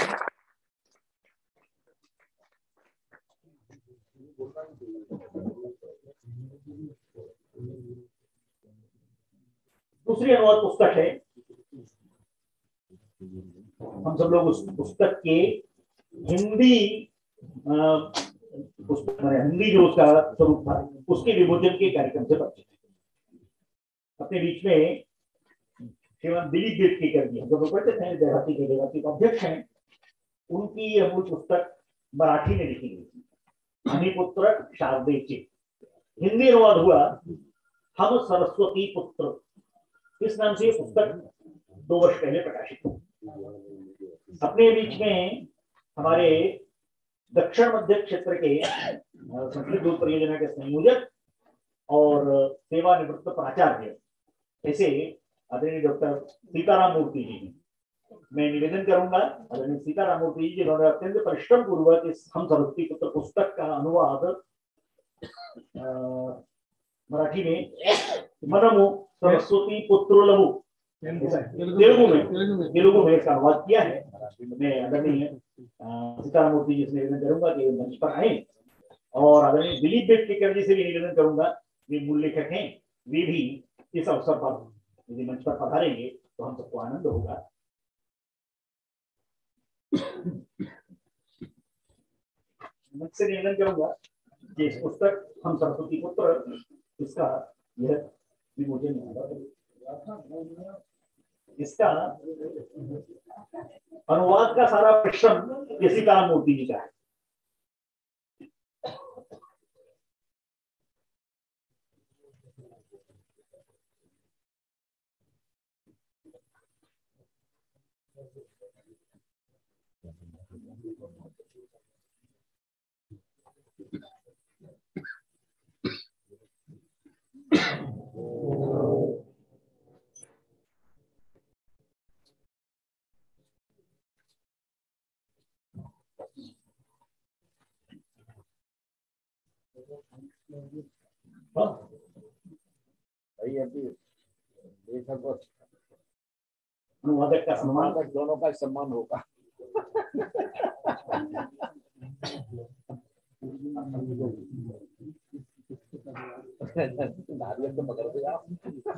[SPEAKER 3] दूसरी अनुवाद पुस्तक है। हम सब लोग उस पुस्तक के हिंदी हिंदी जो उसका स्वरूप था उसके विमोचन के कार्यक्रम से परिचित है। अपने बीच में श्रीमान दिलीप बेटकेकर जी जो परिचित हैं, देहाती के देहाती अध्यक्ष हैं, उनकी यह मूल पुस्तक मराठी में लिखी गई थी, हनीपुत्र शारदेचे। हिंदी अनुवाद हुआ हम सरस्वती पुत्र, इस नाम से पुस्तक 2 वर्ष पहले प्रकाशित हुई। अपने बीच में हमारे दक्षिण मध्य क्षेत्र के संस्कृत दूध परियोजना के संयोजक और सेवानिवृत्त प्राचार्य ऐसे आदरणीय डॉक्टर सीताराम मूर्ति जी, मैं निवेदन करूंगा आदरणीय सीताराम मूर्ति जी जिन्होंने अत्यंत परिश्रम पूर्वक इस हम सरस्वती पुत्र पुस्तक का अनुवाद मराठी में मनमु सरस्वती पुत्र लघु तेलुगु में इसका अनुवाद किया है। मैं आदरणीय सीताराम मूर्ति जी से निवेदन करूंगा कि मंच पर आए और आदरणीय दिलीप बेटकेकर जी से भी निवेदन करूंगा, वे मूल लेखक हैं, वे भी इस अवसर पर यदि मंच पर पधारेंगे तो हम सबको आनंद होगा। मुझसे निवेदन करूंगा कि इस पुस्तक हम सरस्वती पुत्र इसका यह विमोचन, इसका अनुवाद का सारा परिश्रम ये सीताराम मूर्ति जी का है। अनुवादक का सम्मान,
[SPEAKER 4] दोनों का सम्मान होगा। नारियल तो पकड़ दे आप।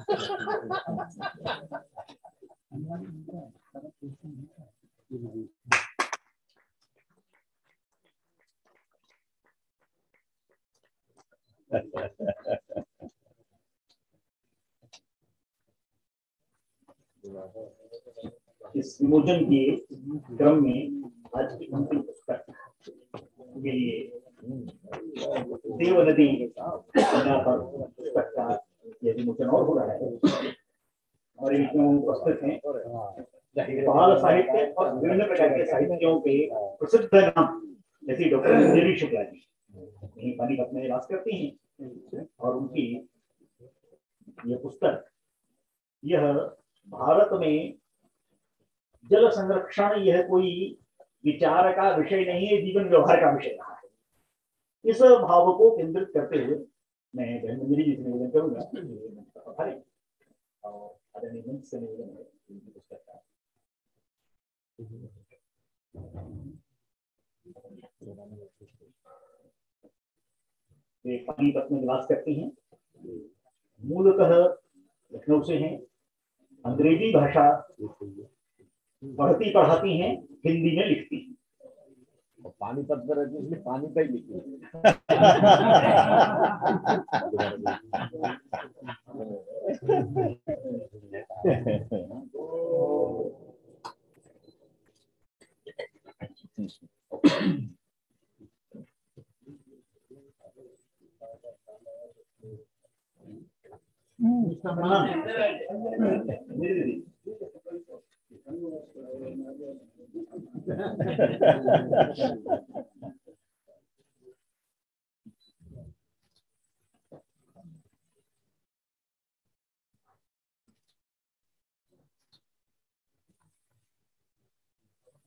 [SPEAKER 3] इस विमोचन के क्रम में आज की अंतिम पुस्तक के लिए देव नदी पुस्तक का यह विमोचन और हो रहा है। हमारे बीच में उपस्थित हैं बाल साहित्य और विभिन्न प्रकार के साहित्यों के प्रसिद्ध नाम जैसे डॉक्टर मंजरी शुक्ला जी यही पानीपत में निवास करती हैं और उनकी यह पुस्तक यह भारत में जल संरक्षण यह कोई विचार का विषय नहीं है, जीवन व्यवहार का विषय रहा है। इस भाव को केंद्रित करते हुए मैं बहन मंजरी जी से निवेदन करूंगा और आदरणीय मंच से निवेदन है पुस्तक का वे पानीपत में निवास करती हैं, मूलतः लखनऊ से हैं, अंग्रेजी भाषा पढ़ती पढ़ाती हैं, हिंदी में लिखती हैं।
[SPEAKER 4] पानीपत में रहती इसलिए पानी पे ही लिखी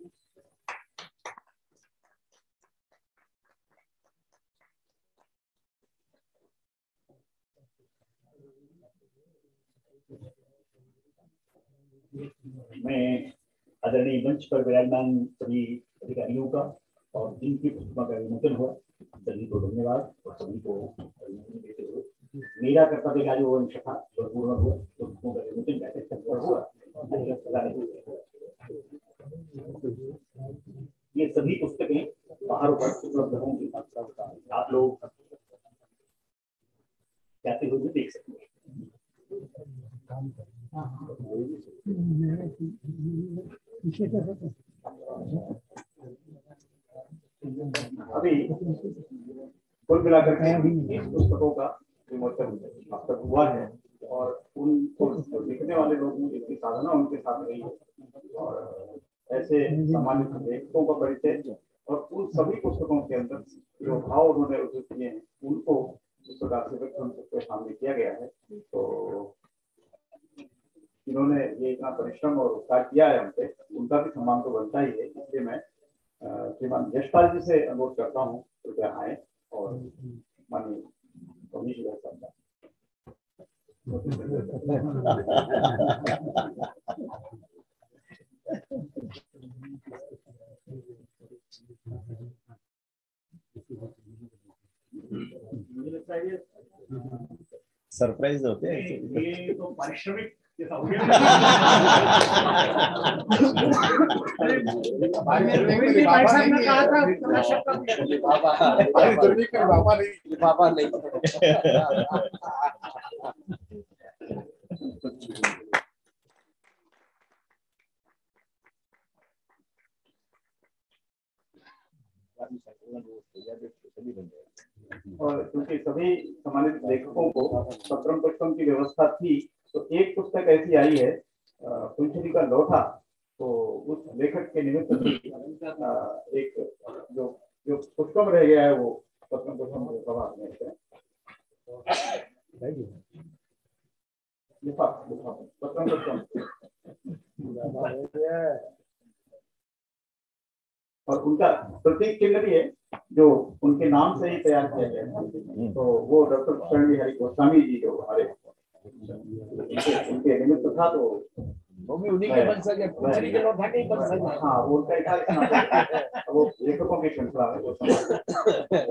[SPEAKER 3] मैं आदरणीय मंच पर विराजमान सभी अधिकारियों का और जिनकी प्रतिमा का विमोचन हुआ सभी को धन्यवाद और सभी को देते हुए मेरा कर्तव्य का जो अंश था वह पूर्ण हुआ, पुस्तकों का विमोचन कैसे हुआ। ये सभी पुस्तकें बाहर पर उपलब्ध होंगी, आप लोग जाते हुए देख सकते हैं। अभी कुल मिलाकर के 20 पुस्तकों का विमोचन अब तक हुआ है और उनको लिखने वाले लोग जिनकी साधना उनके साथ रही है और ऐसे सम्मानित लेखकों का परिचय और उन सभी पुस्तकों के अंदर जो भाव उन्होंने उचित किए हैं उनको इस प्रकार से व्यक्त उनके सामने किया गया है। तो जिन्होंने ये इतना परिश्रम और उपकार किया है हमसे, उनका भी सम्मान तो बनता ही है। इसलिए मैं श्रीमान यशपाल जी से अनुरोध करता हूँ कृपया आए और माननीय कवि जी
[SPEAKER 4] सरप्राइज होते हैं
[SPEAKER 3] ये तो पारिश्रमिक जैसा हो गया।
[SPEAKER 4] बाबा नहीं
[SPEAKER 3] और क्योंकि सभी सम्मानित लेखकों को सत्रम पुष्पम की व्यवस्था थी तो एक पुस्तक ऐसी आई है कुंचरी का लौटा, तो उस लेखक के निमित्त एक जो जो पुष्पम रह गया है वो सत्रम पुष्पम के प्रभाव में सत्रम पुष्पम और उनका प्रतीक चिन्ह भी है जो उनके नाम से ही तैयार किया गया है। तो वो डॉक्टर शरण बिहारी गोस्वामी जी जो हमारे उनके निमित्त था, तो
[SPEAKER 4] वो भी उन्हीं के वंशज है, कुंचरी के लौटा के वंशज है।
[SPEAKER 3] हाँ, वो उनका इतिहास वो लेखकों की श्रृंखला है।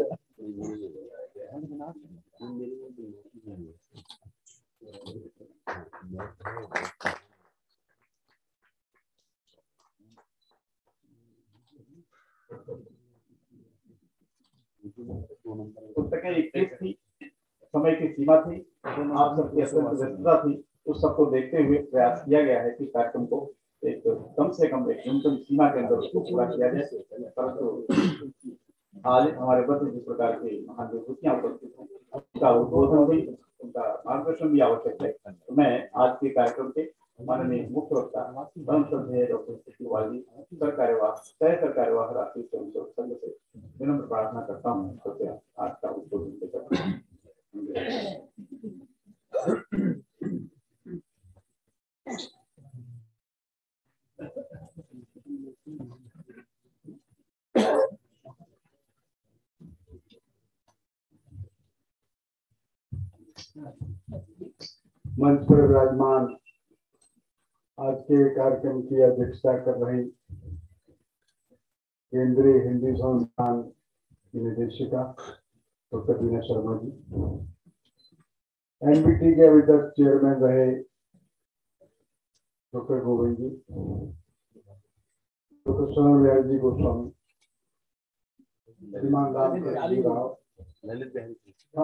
[SPEAKER 3] पुस्तकें 21 थी, समय की सीमा थी, आप सबकी अत्यंत व्यस्तता थी, उस सबको देखते हुए प्रयास किया गया है कि कार्यक्रम को एक कम से कम एक न्यूनतम सीमा के अंदर उसको पूरा किया जाए। परंतु आज हमारे बच्चे जिस प्रकार की महान विभूतियां उपस्थित हैं उनका उद्बोधन भी, उनका मार्गदर्शन भी आवश्यक है। तो मैं आज के कार्यक्रम के माननीय मुख्य वक्ता परम श्रद्धेय डॉक्टर शिशुपाल जी सह कार्यवाह राष्ट्रीय स्वयंसेवक संघ से विनम्र प्रार्थना करता हूँ कृपया आज का उद्बोधन
[SPEAKER 1] मंच पर विराजमान आज के कार्यक्रम की अध्यक्षता कर रही केंद्रीय हिंदी संस्थान की निदेशिका डॉक्टर बीना शर्मा जी, एनबीटी के अभी तक चेयरमैन रहे डॉक्टर गोविंद जी, डॉक्टर शरण बिहारी जी गोस्वामी, श्रीमान राम राव,
[SPEAKER 4] ललित बहन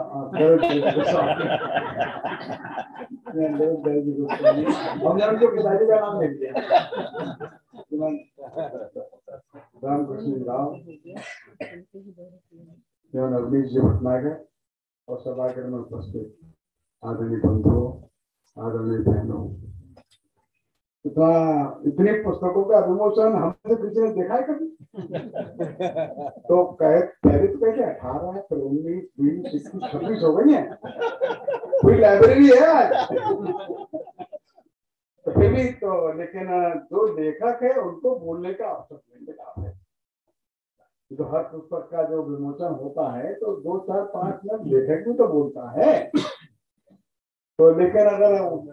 [SPEAKER 1] रामकृष्ण राव एवं अवनीश जी भटनागर और सभागृह में उपस्थित आदरणीय बंधुओं, आदरणीय बहनों, इतनी पुस्तकों का विमोचन हमने किसी ने देखा है कभी? तो पहले तो कहते 18 है, फिर 19, 20, 21, 26 हो गई है। कोई लाइब्रेरी है आज तो फिर भी तो, लेकिन जो लेखक है उनको बोलने का अवसर नहीं तो हर पुस्तक का जो विमोचन होता है तो 2-4-5 मिनट लेखक भी तो बोलता है, तो लेकिन अगर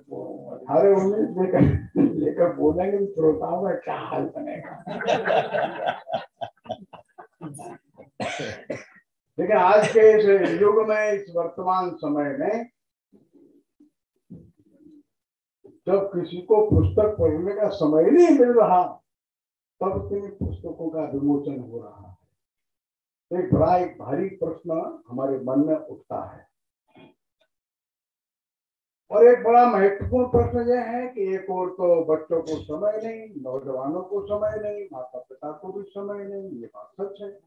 [SPEAKER 1] 18-19 लेकर बोलेंगे तो श्रोताओं का क्या हाल बनेगा। लेकिन आज के इस युग में, इस वर्तमान समय में, जब किसी को पुस्तक पढ़ने का समय नहीं मिल रहा, तब इतनी पुस्तकों का विमोचन हो रहा है। एक बड़ा एक भारी प्रश्न हमारे मन में उठता है, और एक बड़ा महत्वपूर्ण प्रश्न यह है कि एक और तो बच्चों को समय नहीं, नौजवानों को समय नहीं, माता पिता को भी समय नहीं, ये बात सच है।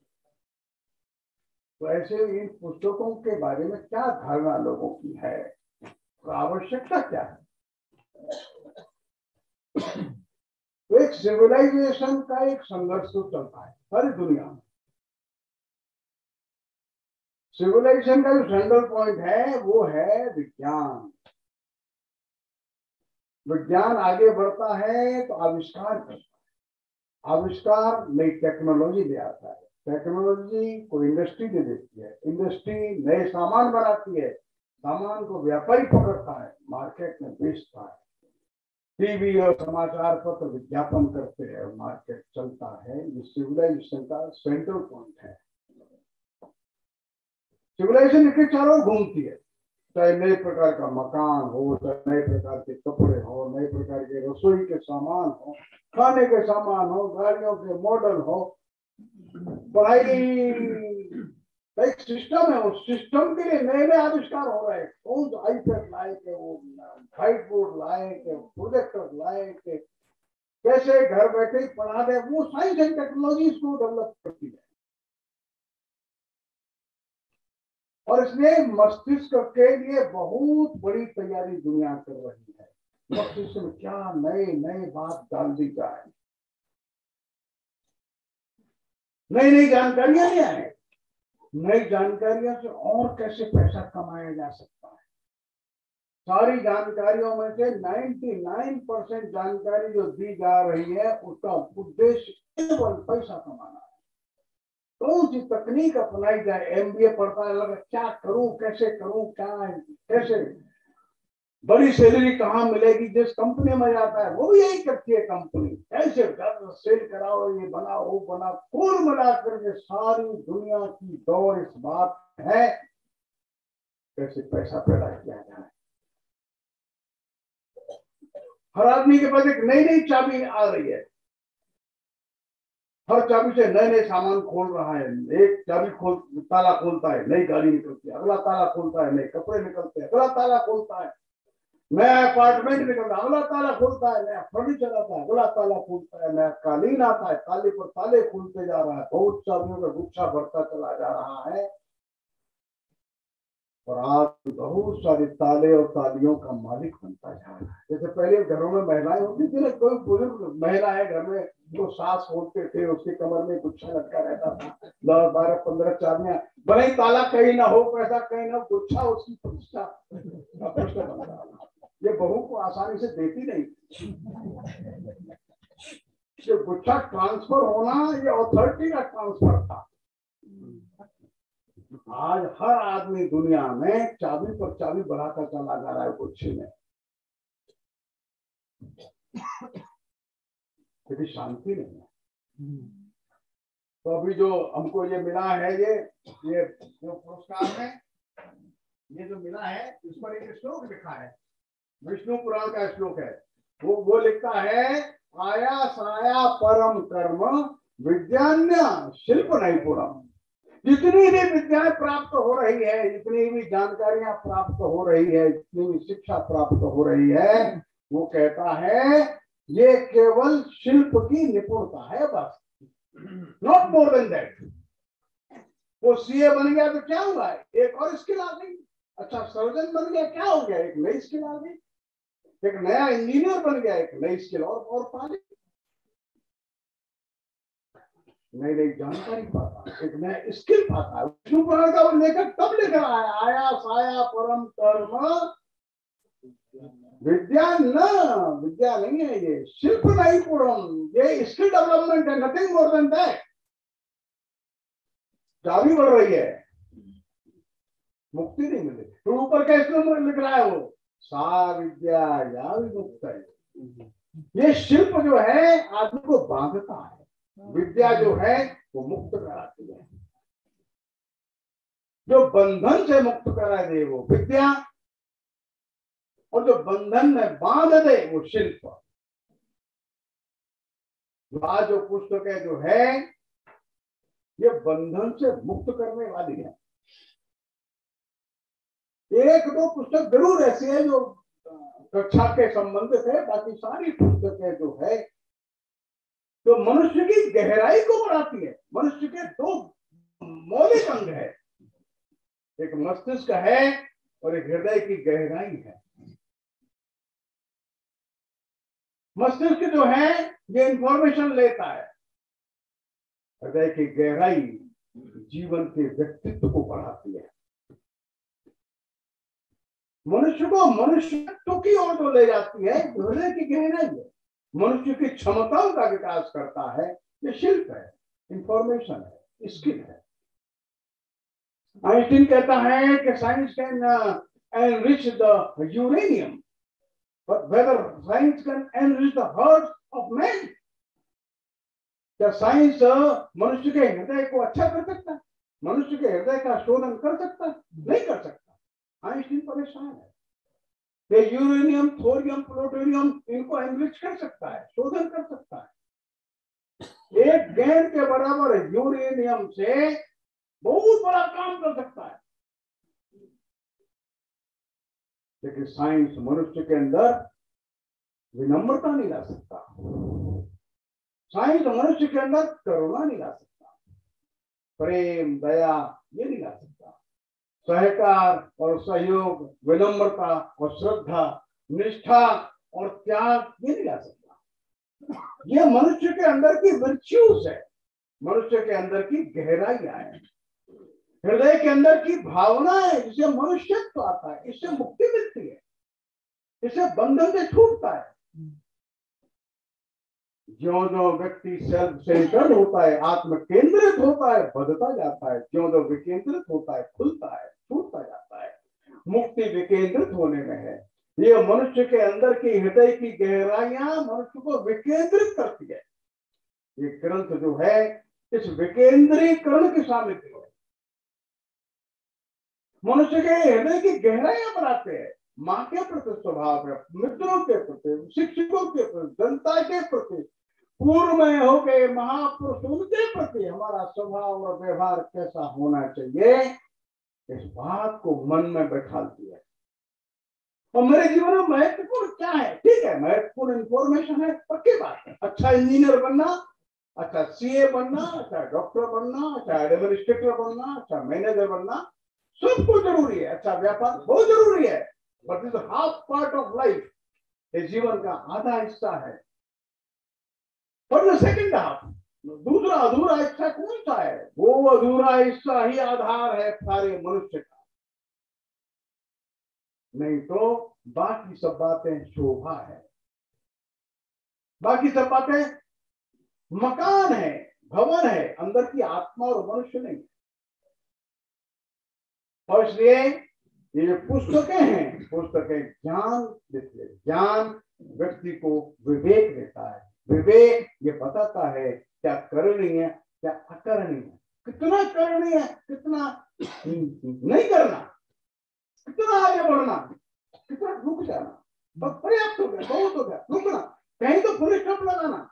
[SPEAKER 1] तो ऐसे इन पुस्तकों के बारे में क्या धारणा लोगों की है, तो आवश्यकता क्या है? तो एक सिविलाइजेशन का एक संघर्ष तो चलता है सारी दुनिया में। सिविलाइजेशन का जो सेंट्रल पॉइंट है वो है विज्ञान। विज्ञान आगे बढ़ता है तो आविष्कार करता है, आविष्कार नई टेक्नोलॉजी ले आता है, टेक्नोलॉजी को इंडस्ट्री दे देती है, इंडस्ट्री नए सामान बनाती है, सामान को व्यापारी पकड़ता है, मार्केट में बेचता है, टीवी और समाचार पत्र विज्ञापन करते हैं, मार्केट चलता है। ये सिविलाइजेशन का सेंट्रल पॉइंट है। सिविलाइजेशन इसके चारों घूमती है, चाहे नए प्रकार का मकान हो, चाहे नए प्रकार के कपड़े हो, नए प्रकार के रसोई के सामान हो, खाने के सामान हो, गाड़ियों के मॉडल हो, पढ़ाई एक सिस्टम है, उस सिस्टम के लिए नए नए आविष्कार हो रहे हैं। कौन सा आईपैड लाए के, वो व्हाइट बोर्ड लाए के, प्रोजेक्टर लाए के, कैसे घर बैठे ही पढ़ा दे, वो साइंस एंड टेक्नोलॉजी इसको डेवलप करती है। और इसलिए मस्तिष्क के लिए बहुत बड़ी तैयारी दुनिया कर रही है। मस्तिष्क में क्या नए नए बात डाल दी जाए, नई नई जानकारियां ले आए, नई जानकारियों से और कैसे पैसा कमाया जा सकता है। सारी जानकारियों में से 99% जानकारी जो दी जा रही है उसका उद्देश्य केवल पैसा कमाना है। कौन सी तकनीक अपनाई जाए, एमबीए पढ़ता है, लगा क्या करूं, कैसे करूं, क्या कैसे बड़ी सैलरी कहाँ मिलेगी, जिस कंपनी में जाता है वो भी यही करती है कंपनी, कैसे सेल कराओ, ये बनाओ वो बनाओ, कुल मिलाकर के सारी दुनिया की दौड़ इस बात है कैसे पैसा पैदा किया जाए। हर आदमी के पास एक नई नई चाबी आ रही है, हर चाबी से नए नए सामान खोल रहा है। एक चाबी ताला खोलता है, नई गाड़ी निकलती है, अगला ताला खोलता है, नए कपड़े निकलते हैं, अगला ताला खोलता है, नया अपार्टमेंट निकलता है, अगला ताला खुलता है, नया फर्नीचर आता है, अगला ताला खुलता है, नया कालीन आता है, ताले पर ताले खुलते जा रहा है, बहुत चाबियों का गुच्छा बढ़ता चला जा रहा है। और आज बहुत सारे ताले और तालियों का मालिक बनता जा रहा है। जैसे पहले घरों में महिलाएं होती थी ना, कोई बुजुर्ग महिला है घर में, जो सास होते थे, उसके कमर में गुच्छा लटका रहता था, 10, 12, 15 चाबियां, भले ही ताला कहीं ना हो, पैसा कहीं ना, गुच्छा उसकी प्रतिष्ठा का प्रश्न बन रहा है। ये बहू को आसानी से देती नहीं। ये गुच्छा ट्रांसफर होना, ये अथॉरिटी का ट्रांसफर था। आज हर आदमी दुनिया में चाबी पर चाबी बढ़ाता चला जा रहा है गुच्छे में, क्योंकि शांति नहीं है। तो अभी जो हमको ये मिला है, ये जो पुरस्कार है, ये जो मिला है, इस पर एक श्लोक लिखा है, विष्णु पुराण का श्लोक है। वो लिखता है, आया साया परम कर्म विज्ञान्य शिल्प नैपुणम। जितनी भी विद्याएं प्राप्त हो रही है, जितनी भी जानकारियां प्राप्त हो रही है, जितनी भी शिक्षा प्राप्त हो रही है, वो कहता है ये केवल शिल्प की निपुणता है, बस, नॉट मोर देन दैट। वो सीए बन गया तो क्या हुआ, एक और स्किल आ गई। अच्छा, सर्जन बन गया, क्या हो गया, एक नई स्किल आ गई। एक नया इंजीनियर बन गया, एक नई स्किल और पा ली, नई नई जानकारी पाता, एक नया स्किल पाता है। विष्णु पुराण का वो लेखक तब लिख रहा है, आया साया परम कर्म विद्या न, विद्या नहीं है ये, शिल्प नहीं पूर्ण, ये स्किल डेवलपमेंट है, नथिंग मोर देन दैट। चाबी बढ़ रही है, मुक्ति नहीं मिली। तो ऊपर कैसे लिख रहा है वो, सा विद्या या विमुक्त है। ये शिल्प जो है आदमी को बांधता है, विद्या जो है वो मुक्त कराती है। जो बंधन से मुक्त करा दे वो विद्या, और जो बंधन में बांध दे वो शिल्प। आज जो पुस्तक है जो है ये बंधन से मुक्त करने वाली है। एक दो पुस्तक जरूर ऐसी है जो कक्षा के संबंधित है, बाकी सारी पुस्तकें जो है जो मनुष्य की गहराई को बढ़ाती है। मनुष्य के दो मौलिक अंग है, एक मस्तिष्क है और एक हृदय की गहराई है। मस्तिष्क जो है ये इंफॉर्मेशन लेता है, हृदय की गहराई जीवन के व्यक्तित्व को बढ़ाती है। मनुष्य को मनुष्यत्व की ओर जो ले जाती है हृदय की गहराई है। मनुष्य की क्षमताओं का विकास करता है, ये शिल्प है, इंफॉर्मेशन है, स्किल है। आइंस्टीन कहता है कि science can enrich the uranium, but whether science can enrich the heart of man. क्या साइंस मनुष्य के हृदय को अच्छा कर सकता है? मनुष्य के हृदय का शोधन कर सकता है? नहीं कर सकता। आइंस्टीन परेशान है कि यूरेनियम, थोरियम, प्लूटोनियम इनको एनरिच कर सकता है, शोधन कर सकता है। एक गेंद के बराबर यूरेनियम से बहुत बड़ा काम कर सकता है। लेकिन साइंस मनुष्य के अंदर विनम्रता नहीं ला सकता, साइंस मनुष्य के अंदर करुणा नहीं ला सकता, प्रेम, दया ये नहीं ला सकता, सहकार और सहयोग, विनम्रता और श्रद्धा, निष्ठा और त्याग ये नहीं ला सकता। ये मनुष्य के अंदर की वर्च्यूज है, मनुष्य के अंदर की गहराइयां है, हृदय के अंदर की भावना है, जिससे मनुष्यत्व आता है, इससे मुक्ति मिलती है, इससे बंधन से छूटता है। ज्यों-ज्यों व्यक्ति सेल्फ सेंटर्ड होता है, आत्म केंद्रित होता है, बढ़ता जाता है। ज्यों-ज्यों विकेंद्रित होता है, खुलता है, छूटता जाता है। मुक्ति विकेंद्रित होने में है। ये मनुष्य के अंदर की हृदय की गहराइयां मनुष्य को विकेंद्रित करती है। ये ग्रंथ जो है इस विकेंद्रीकरण की सामग्री है। मनुष्य के हृदय की गहराइयां बढ़ाते हैं। माँ के प्रति स्वभाव है, मित्रों के प्रति, शिक्षकों के प्रति, जनता के प्रति, पूर्व में हो गए महापुरुष उनके प्रति हमारा स्वभाव और व्यवहार कैसा होना चाहिए, इस बात को मन में बैठाती है। और मेरे जीवन में महत्वपूर्ण क्या है? ठीक है, महत्वपूर्ण इंफॉर्मेशन है, पक्की बात है। अच्छा इंजीनियर बनना, अच्छा सीए बनना, अच्छा डॉक्टर बनना, अच्छा एडमिनिस्ट्रेटर बनना, अच्छा मैनेजर बनना, सब कुछ जरूरी है। अच्छा व्यापार बहुत जरूरी है, but is half part of life, ये जीवन का आधा हिस्सा है। पर द सेकंड हाफ, दूसरा अधूरा हिस्सा कौन सा है? वो अधूरा हिस्सा ही आधार है सारे मनुष्य का। नहीं तो बाकी सब बातें शोभा है, बाकी सब बातें मकान है, भवन है, अंदर की आत्मा और मनुष्य नहीं। और इसलिए ये जो पुस्तकें हैं, पुस्तकें ज्ञान देती है। ज्ञान व्यक्ति को विवेक देता है। विवेक ये बताता है क्या करनी है, क्या अकरनी है, कितना करनी है, कितना नहीं करना, कितना आगे बढ़ना, कितना रुक जाना, बस पर्याप्त हो गया, बहुत हो गया, रुकना, कहीं तो फुल स्टॉप लगाना।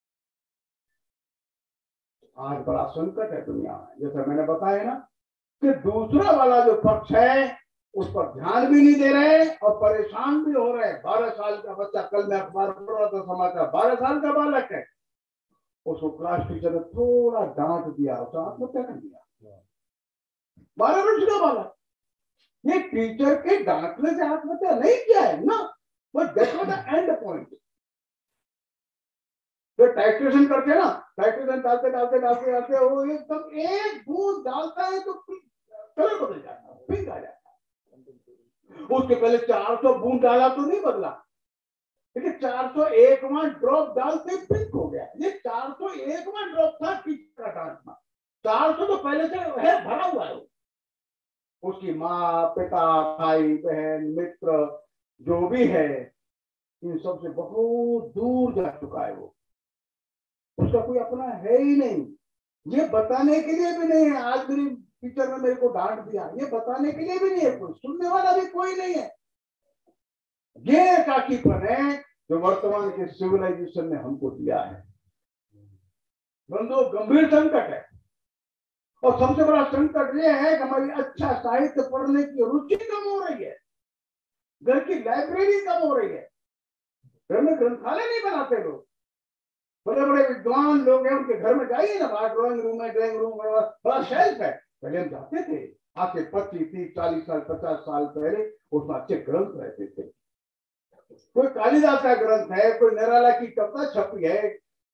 [SPEAKER 1] आज बड़ा संकट है दुनिया में, जैसे मैंने बताया ना कि दूसरा वाला जो पक्ष है उस पर ध्यान भी नहीं दे रहे और परेशान भी हो रहे हैं। 12 साल का बच्चा, कल मैं अखबार पढ़ रहा था समाचार, 12 साल का बालक है, उसको क्लास टीचर ने थोड़ा डांट दिया, उसने आत्महत्या कर दिया। 12 वर्ष का बालक, ये टीचर के डांटने से आत्महत्या नहीं किया है ना, but that was the end point. तो टाइट्रेशन करते ना, टाइट्रेशन डालते डालते डालते डालते वो एकदम एक बूंद डालता है तो कलर बदल जाता है, पिंक आ जाता है। उसके पहले 400 बूंद डाला तो नहीं बदला, लेकिन 401वां ड्रॉप डालते पिंक हो गया। ये 401वां ड्रॉप था टीचर का डांटना, 400 तो पहले से है, भरा हुआ है। उसकी माँ, पिता, भाई, बहन, मित्र जो भी है, इन सब से बहुत दूर जा चुका है वो। उसका कोई अपना है ही नहीं। ये बताने के लिए भी नहीं है। आज मेरी टीचर ने मेरे को डांट दिया, ये बताने के लिए भी नहीं है, कोई सुनने वाला भी कोई नहीं है। ये एकाकीपन है जो वर्तमान के सिविलाइजेशन ने हमको दिया है। बंधु, गंभीर संकट है। और सबसे बड़ा संकट ये है कि हमारी अच्छा साहित्य पढ़ने की रुचि कम हो रही है। घर की लाइब्रेरी कम हो रही है। घर में ग्रंथालय नहीं बनाते लोग। बड़े बड़े विद्वान लोग हैं, उनके घर में जाइए ना, बाहर ड्राइंग रूम है, ड्राइंग रूम है, बड़ा शेल्फ है। पहले हम जाते थे, आज से 25, 30, 40 साल, 50 साल पहले उसमें अच्छे ग्रंथ रहते थे। कोई कालिदास का ग्रंथ है, कोई निराला की कविता छपी है,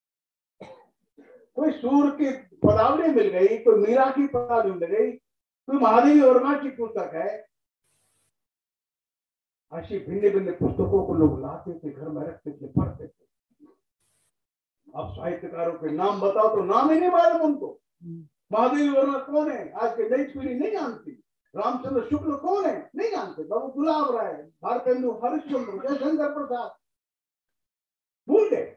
[SPEAKER 1] कोई सूर की पदावली मिल गई, कोई मीरा की पदावली मिल गई, कोई महादेवी वर्मा की पुस्तक है। ऐसी भिन्न भिन्न पुस्तकों को लोग लाते थे, घर में रखते थे, पढ़ते थे। अब साहित्यकारों के नाम बताओ तो नाम ही नहीं मालूम उनको। महादेवी वर्मा कौन है, आज की नई पीढ़ी नहीं जानती। रामचंद्र शुक्ल कौन है, नहीं जानते। बाबू गुलाब राय, भारतेंदु हरिश्चंद्र, जयशंकर प्रसाद, भूल गए।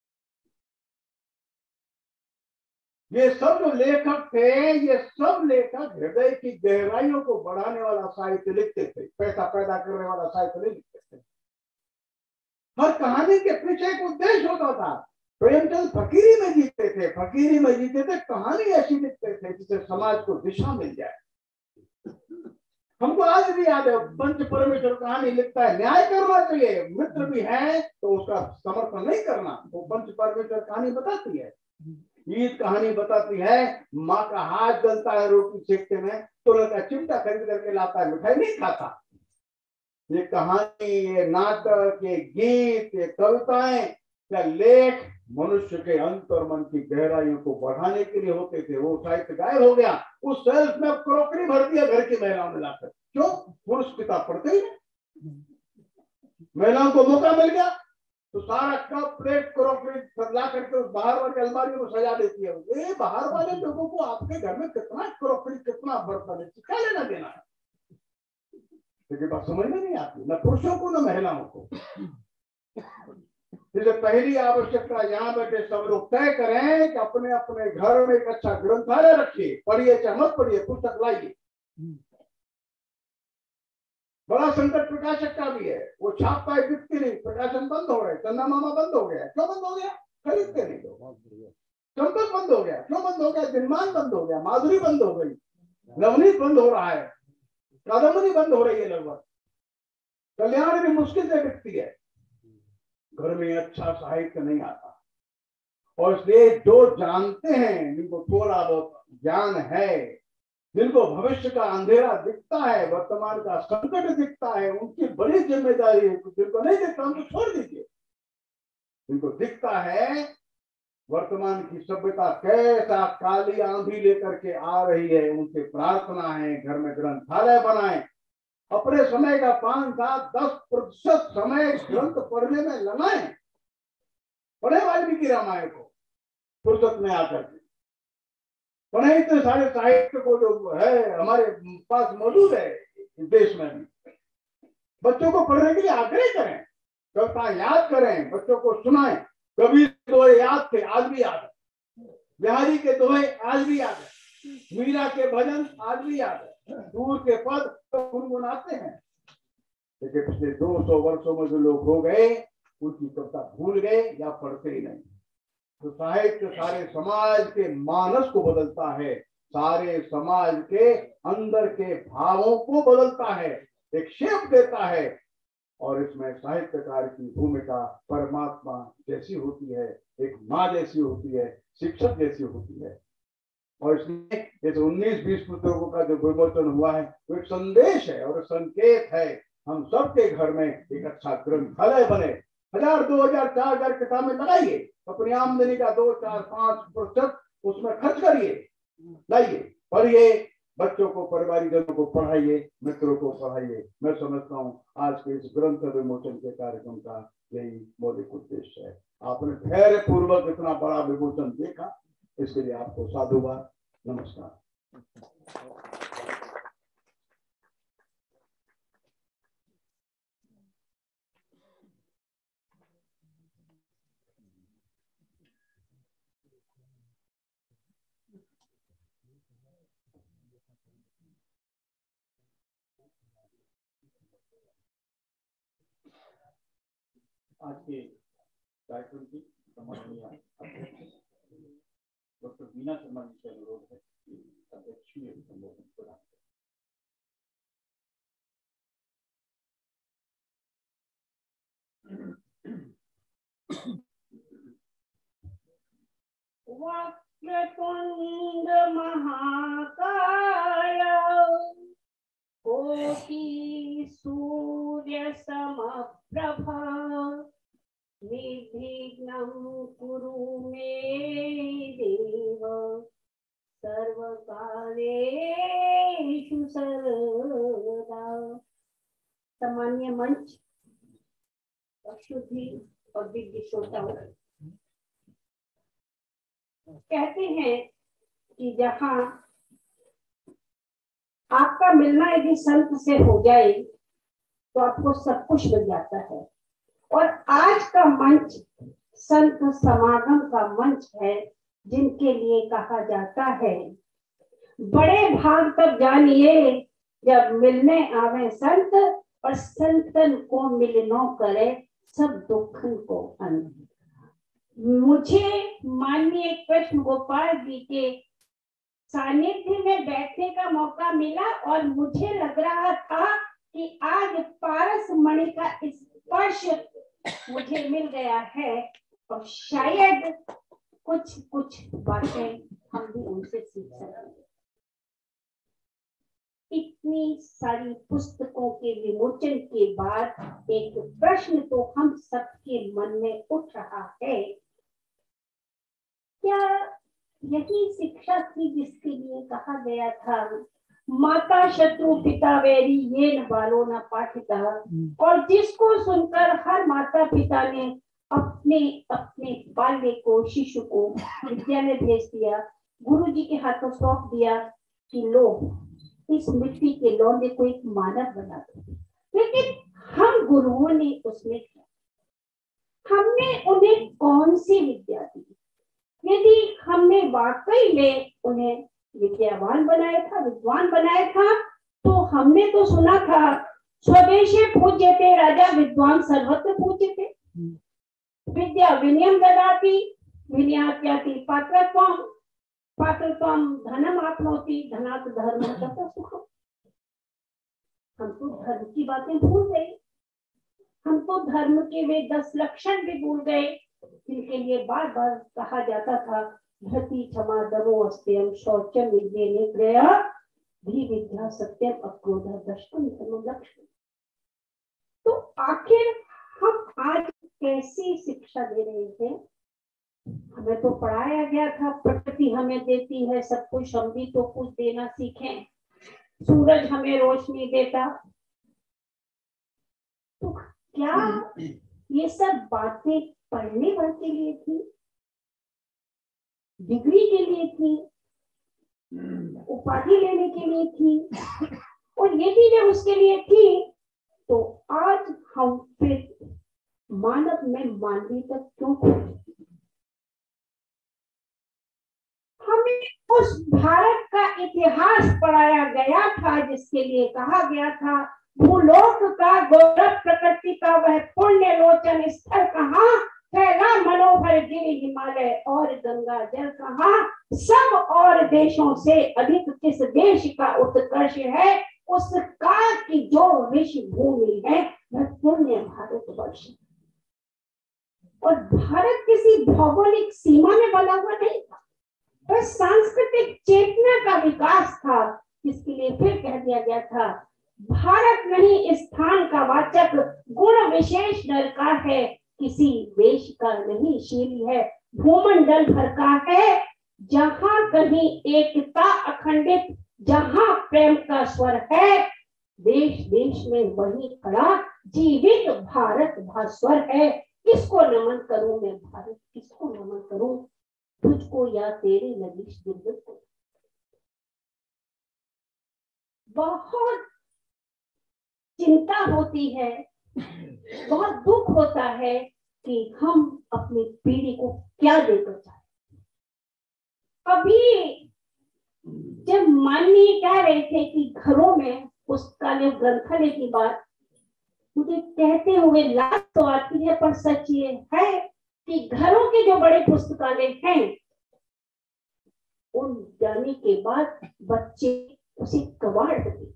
[SPEAKER 1] ये सब जो लेखक थे, ये सब लेखक हृदय की गहराइयों को बढ़ाने वाला साहित्य लिखते थे, पैसा पैदा करने वाला साहित्य नहीं लिखते थे। हर कहानी के पीछे एक उद्देश्य होता था। प्रेमचंद फकीरी में जीते थे, फकीरी में जीते थे, कहानी ऐसी लिखते थे जिससे समाज को दिशा मिल जाए। हमको आज भी याद है, पंच परमेश्वर कहानी लिखता है, न्याय करना चाहिए, मित्र भी है तो उसका समर्थन नहीं करना। वो पंच परमेश्वर कहानी बताती है, ईद कहानी बताती है, माँ का हाथ जलता है रोटी सेकते में तो लड़का चिमटा खरीद करके लाता है, मिठाई नहीं खाता। ये कहानी, ये नाटक, ये गीत, ये कविताएं, या लेख मनुष्य के अंत और मन की गहराइयों को बढ़ाने के लिए होते थे। वो साहित्य गायब हो गया। उस सेल्फ में क्रोकरी भर दिया घर की महिलाओं ने लाकर। क्यों? पुरुष पिता पढ़ते ही नहीं। महिलाओं को मौका मिल गया तो सारा कप, प्लेट, क्रोकरी ला करके उस बाहर वाली अलमारी में सजा देती है। ये बाहर वाले लोगों को आपके घर में कितना क्रोकरी, कितना बर्तन है, क्या लेना देना है? क्योंकि बात समझ में नहीं आती, न पुरुषों को न महिलाओं को। इसलिए पहली आवश्यकता यहाँ बैठे सब लोग तय करें कि अपने अपने घर में एक अच्छा ग्रंथालय रखिए। पढ़िए चाहे मत पढ़िए, पुस्तक लाइए। बड़ा संकट प्रकाशक का भी है, वो छापता है, बिकती नहीं, प्रकाशन बंद हो रहे, चंदा मामा बंद हो गया। क्यों बंद हो गया? खरीदते नहीं लोग। चंपक बंद हो गया। क्यों बंद हो गया? दिनमान बंद हो गया, माधुरी बंद हो गई, नवनीत बंद हो रहा है, कादम्बरी बंद हो रही है लगभग, कल्याण भी मुश्किल से बिकती है। घर में अच्छा साहित्य नहीं आता। और इसलिए जो जानते हैं, जिनको थोड़ा बहुत ज्ञान है, जिनको भविष्य का अंधेरा दिखता है, वर्तमान का संकट दिखता है, उनकी बड़ी जिम्मेदारी है। जिनको नहीं दिखता उनको छोड़ दीजिए। जिनको दिखता है वर्तमान की सभ्यता कैसा काली आंधी लेकर के आ रही है, उनसे प्रार्थना है घर में ग्रंथालय बनाएं। अपने समय का 5, 7, 10% समय ग्रंथ पढ़ने में लगाएं। पढ़े वाल्मीकि रामायण को फुर्सत में आकर के, पढ़े इतने सारे साहित्य को जो है हमारे पास मौजूद है देश में भी। बच्चों को पढ़ने के लिए आग्रह करें, कविता याद करें, बच्चों को सुनाएं। कबीर के दोहे याद थे, आज भी याद है। बिहारी के दोहे आज भी याद है। मीरा के भजन आज भी याद है। दूर के पद तो गुनगुनाते हैं। लेकिन पिछले 200 वर्षों में जो लोग हो गए, उनकी कविता भूल गए या पढ़ते ही नहीं। तो साहित्य सारे समाज के मानस को बदलता है, सारे समाज के अंदर के भावों को बदलता है, एक शेप देता है। और इसमें साहित्यकार की भूमिका परमात्मा जैसी होती है, एक माँ जैसी होती है, शिक्षक जैसी होती है। और इसलिए जैसे 19-20 पुस्तकों का जो विमोचन हुआ है, वो एक संदेश है और संकेत है। हम सबके घर में एक अच्छा ग्रंथालय बने। 1000, 2000, 4000 किताबें लगाइए, अपनी आमदनी का 2, 4, 5% उसमें खर्च करिए, लाइए, पढ़िए, बच्चों को, परिवारजनों को पढ़ाइए, मित्रों को पढ़ाइए। मैं समझता हूँ आज के इस ग्रंथ विमोचन के कार्यक्रम का यही मौलिक उद्देश्य है। आपने धैर्य पूर्वक इतना बड़ा विमोचन देखा, इसके लिए आपको साधुवाद।
[SPEAKER 3] नमस्कार। आज के कार्यक्रम की सम्माननीय अध्यक्ष डॉक्टर बीना शर्मा जी का अनुरोध है कि अध्यक्ष ने संबोधन प्रदान
[SPEAKER 6] वक्रतुंड महाकाय कोटि सूर्य समप्रभा निर्विघ्नं कुरु मे देव सर्वकार्येषु सर्वदा। सामान्य मंच और शुद्धि और दिव्य श्रोताओं, कहते हैं कि जहाँ आपका मिलना यदि संत से हो जाए तो आपको सब कुछ मिल जाता है। और आज का मंच संत समागम का मंच है, जिनके लिए कहा जाता है बड़े भाग तब जानिए जब मिलने आवे संत, और संतन को मिलनो करे सब दुखन को अंत। मुझे माननीय कृष्ण गोपाल जी के सानिध्य में बैठने का मौका मिला और मुझे लग रहा था कि आज पारस मणि का स्पर्श मुझे मिल गया है और शायद कुछ कुछ बातें हम भी उनसे सीख सकेंगे। इतनी सारी पुस्तकों के विमोचन के बाद एक प्रश्न तो हम सबके मन में उठ रहा है, क्या यही शिक्षा थी जिसके लिए कहा गया था माता शत्रु पिता वैरी ये न बालो न पाठिता, और जिसको सुनकर हर माता पिता ने अपने अपने बाल्य को, शिशु को विद्यालय भेज दिया, गुरु जी के हाथों सौंप दिया कि लो इस मिट्टी के लौंडे को एक मानव बना दो। लेकिन हम गुरुओं ने उसमें क्या, हमने उन्हें कौन सी विद्या दी? यदि हमने वाकई में उन्हें विद्यावान बनाया था, विद्वान बनाया था, तो हमने तो सुना था स्वदेशे पूज्यते राजा विद्वान सर्वत्र पूज्यते, विद्या विनयम ददाति विनयात्याति पात्रत्वम पात्रत्वम धनम आपनोति धनात् धर्मः ततः सुखम्। हम तो धर्म की बातें भूल गए, हम तो धर्म के वे 10 लक्षण भी भूल गए जिनके लिए बार बार कहा जाता था धृति क्षमा दमो अस्त्यम शौचम विद्ये निग्रह भी विद्या सत्यम अक्रोध दशम लक्ष्य। तो आखिर हम आज कैसी शिक्षा दे रहे थे? हमें तो पढ़ाया गया था प्रकृति हमें देती है सब कुछ, हम भी तो कुछ देना सीखें, सूरज हमें रोशनी देता। तो क्या ये सब बातें पढ़ने भर के लिए थी, डिग्री के लिए थी, उपाधि लेने के लिए थी? और यदि वे उसके लिए थी तो आज हम फिर मानव में मानवीय तक क्यों खोजे? हमें उस भारत का इतिहास पढ़ाया गया था जिसके लिए कहा गया था भूलोक का गौरव प्रकृति का वह पुण्य लोचन स्थल कहाँ, फैला मनोहर गिरि हिमालय और गंगा जल कहाँ, सब और देशों से अधिक किस देश का उत्कर्ष है, उस काल की जो ऋषि भूमि है वह पुण्य भारतवर्ष। और भारत किसी भौगोलिक सीमा में बना हुआ नहीं था, वह सांस्कृतिक चेतना का विकास था, जिसके लिए फिर कह दिया गया था भारत नहीं स्थान का वाचक, गुण विशेष नर का है, किसी देश का नहीं शील है, भूमंडल भर का है, जहां कहीं एकता अखंडित, जहां प्रेम का स्वर है, देश देश में वही खड़ा जीवित भारत भास्वर है। किसको नमन करूं मैं भारत, किसको नमन करूं, तुझको या तेरे नगीश दिव्य को। बहुत चिंता होती है, बहुत दुख होता है कि हम अपनी पीढ़ी को क्या देकर जाए। अभी जब माननीय कह रहे थे कि घरों में पुस्तकालय ग्रंथालय की बात, मुझे कहते हुए लाज तो आती है, पर सच ये है कि घरों के जो बड़े पुस्तकालय हैं उन जाने के बाद बच्चे उसे कबाड़ देते,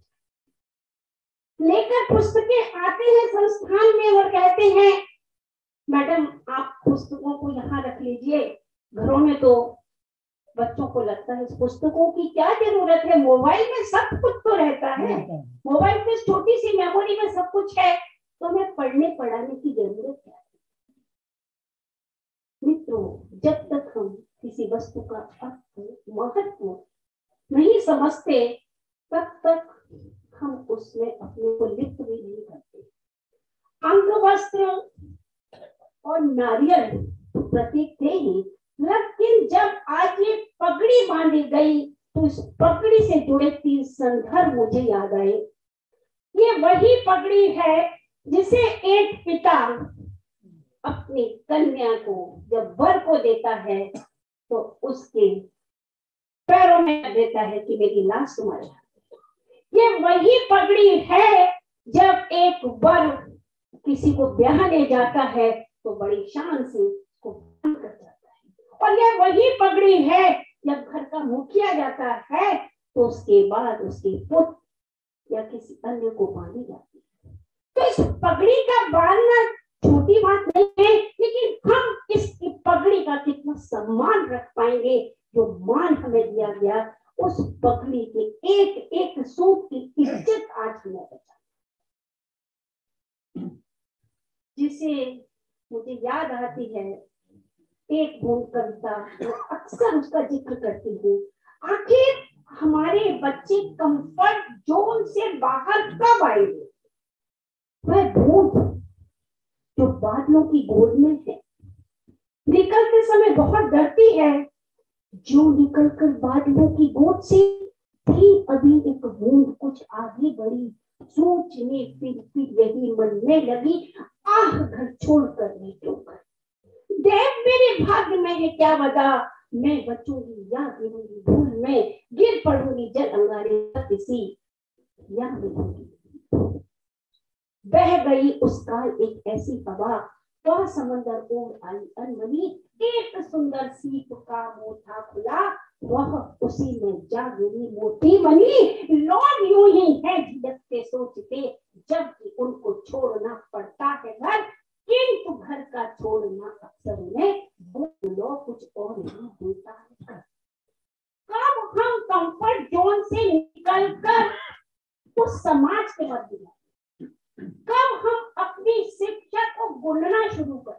[SPEAKER 6] लेकर पुस्तकें आते हैं संस्थान में और कहते हैं मैडम आप पुस्तकों को यहाँ रख लीजिए। घरों में तो बच्चों को लगता है इस पुस्तकों की क्या जरूरत है, मोबाइल में सब कुछ तो रहता है, मोबाइल पे छोटी सी मेमोरी में सब कुछ है, तो हमें पढ़ने पढ़ाने की जरूरत है। मित्रों, जब तक हम किसी वस्तु का अर्थ महत्व नहीं समझते तब तक हम उसमें अपने को लिप्त भी नहीं करते। अंगवस्त्र और नारियल प्रतीक थे ही, लेकिन जब आज ये पगड़ी बांधी गई तो इस पगड़ी से जुड़े 3 संदर्भ मुझे याद आए। ये वही पगड़ी है जिसे एक पिता अपनी कन्या को जब वर को देता है तो उसके पैरों में देता है कि मेरी लाश तुम्हारे हाथ। ये वही पगड़ी है जब एक वर किसी को ब्याहने जाता है तो बड़ी शान से उसको बांध कर जाता है, और ये वही पगड़ी है जब घर का मुखिया जाता है तो उसके बाद उसके पुत्र या किसी अन्य को बांधी जाती है। तो इस पगड़ी का बांधना छोटी बात नहीं है, लेकिन हम इस पगड़ी का कितना सम्मान रख पाएंगे। जो मान हमें दिया गया उस पगड़ी के एक एक सूत की इज्जत आज हमें बचा, जिसे मुझे याद आती है एक बूंद कविता, अक्सर उसका जिक्र करती हूँ। आखिर हमारे बच्चे कंफर्ट जोन से बाहर कब आएंगे? वह बूंद जो बादलों की गोद में है, निकलते समय बहुत डरती है, जो निकलकर बादलों की गोद से थी अभी एक बूंद कुछ आगे बढ़ी, सोचने फिर यही मन में लगी, आह घर छोड़कर नहीं चूकर। देव मेरे भाग्य में है क्या बता, मैं बचूंगी या गिरूंगी धूल में, गिर पड़ूंगी जल अंगारे किसी या मिलूंगी। बह गई उस काल एक ऐसी हवा, वह समंदर ओर आई अनमनी, एक सुंदर सीप का मुंह था खुला, वह उसी में जा गिरी मोती मनी। लौट यूं ही है झिझकते सोचते, जबकि उनको छोड़ना पड़ता है घर, किंतु घर का छोड़ना अक्सर उन्हें बोलो कुछ और नहीं होता है। कब हम कंफर्ट जोन से निकलकर उस समाज के मध्य में, कब हम अपनी शिक्षा को बुनना शुरू करें?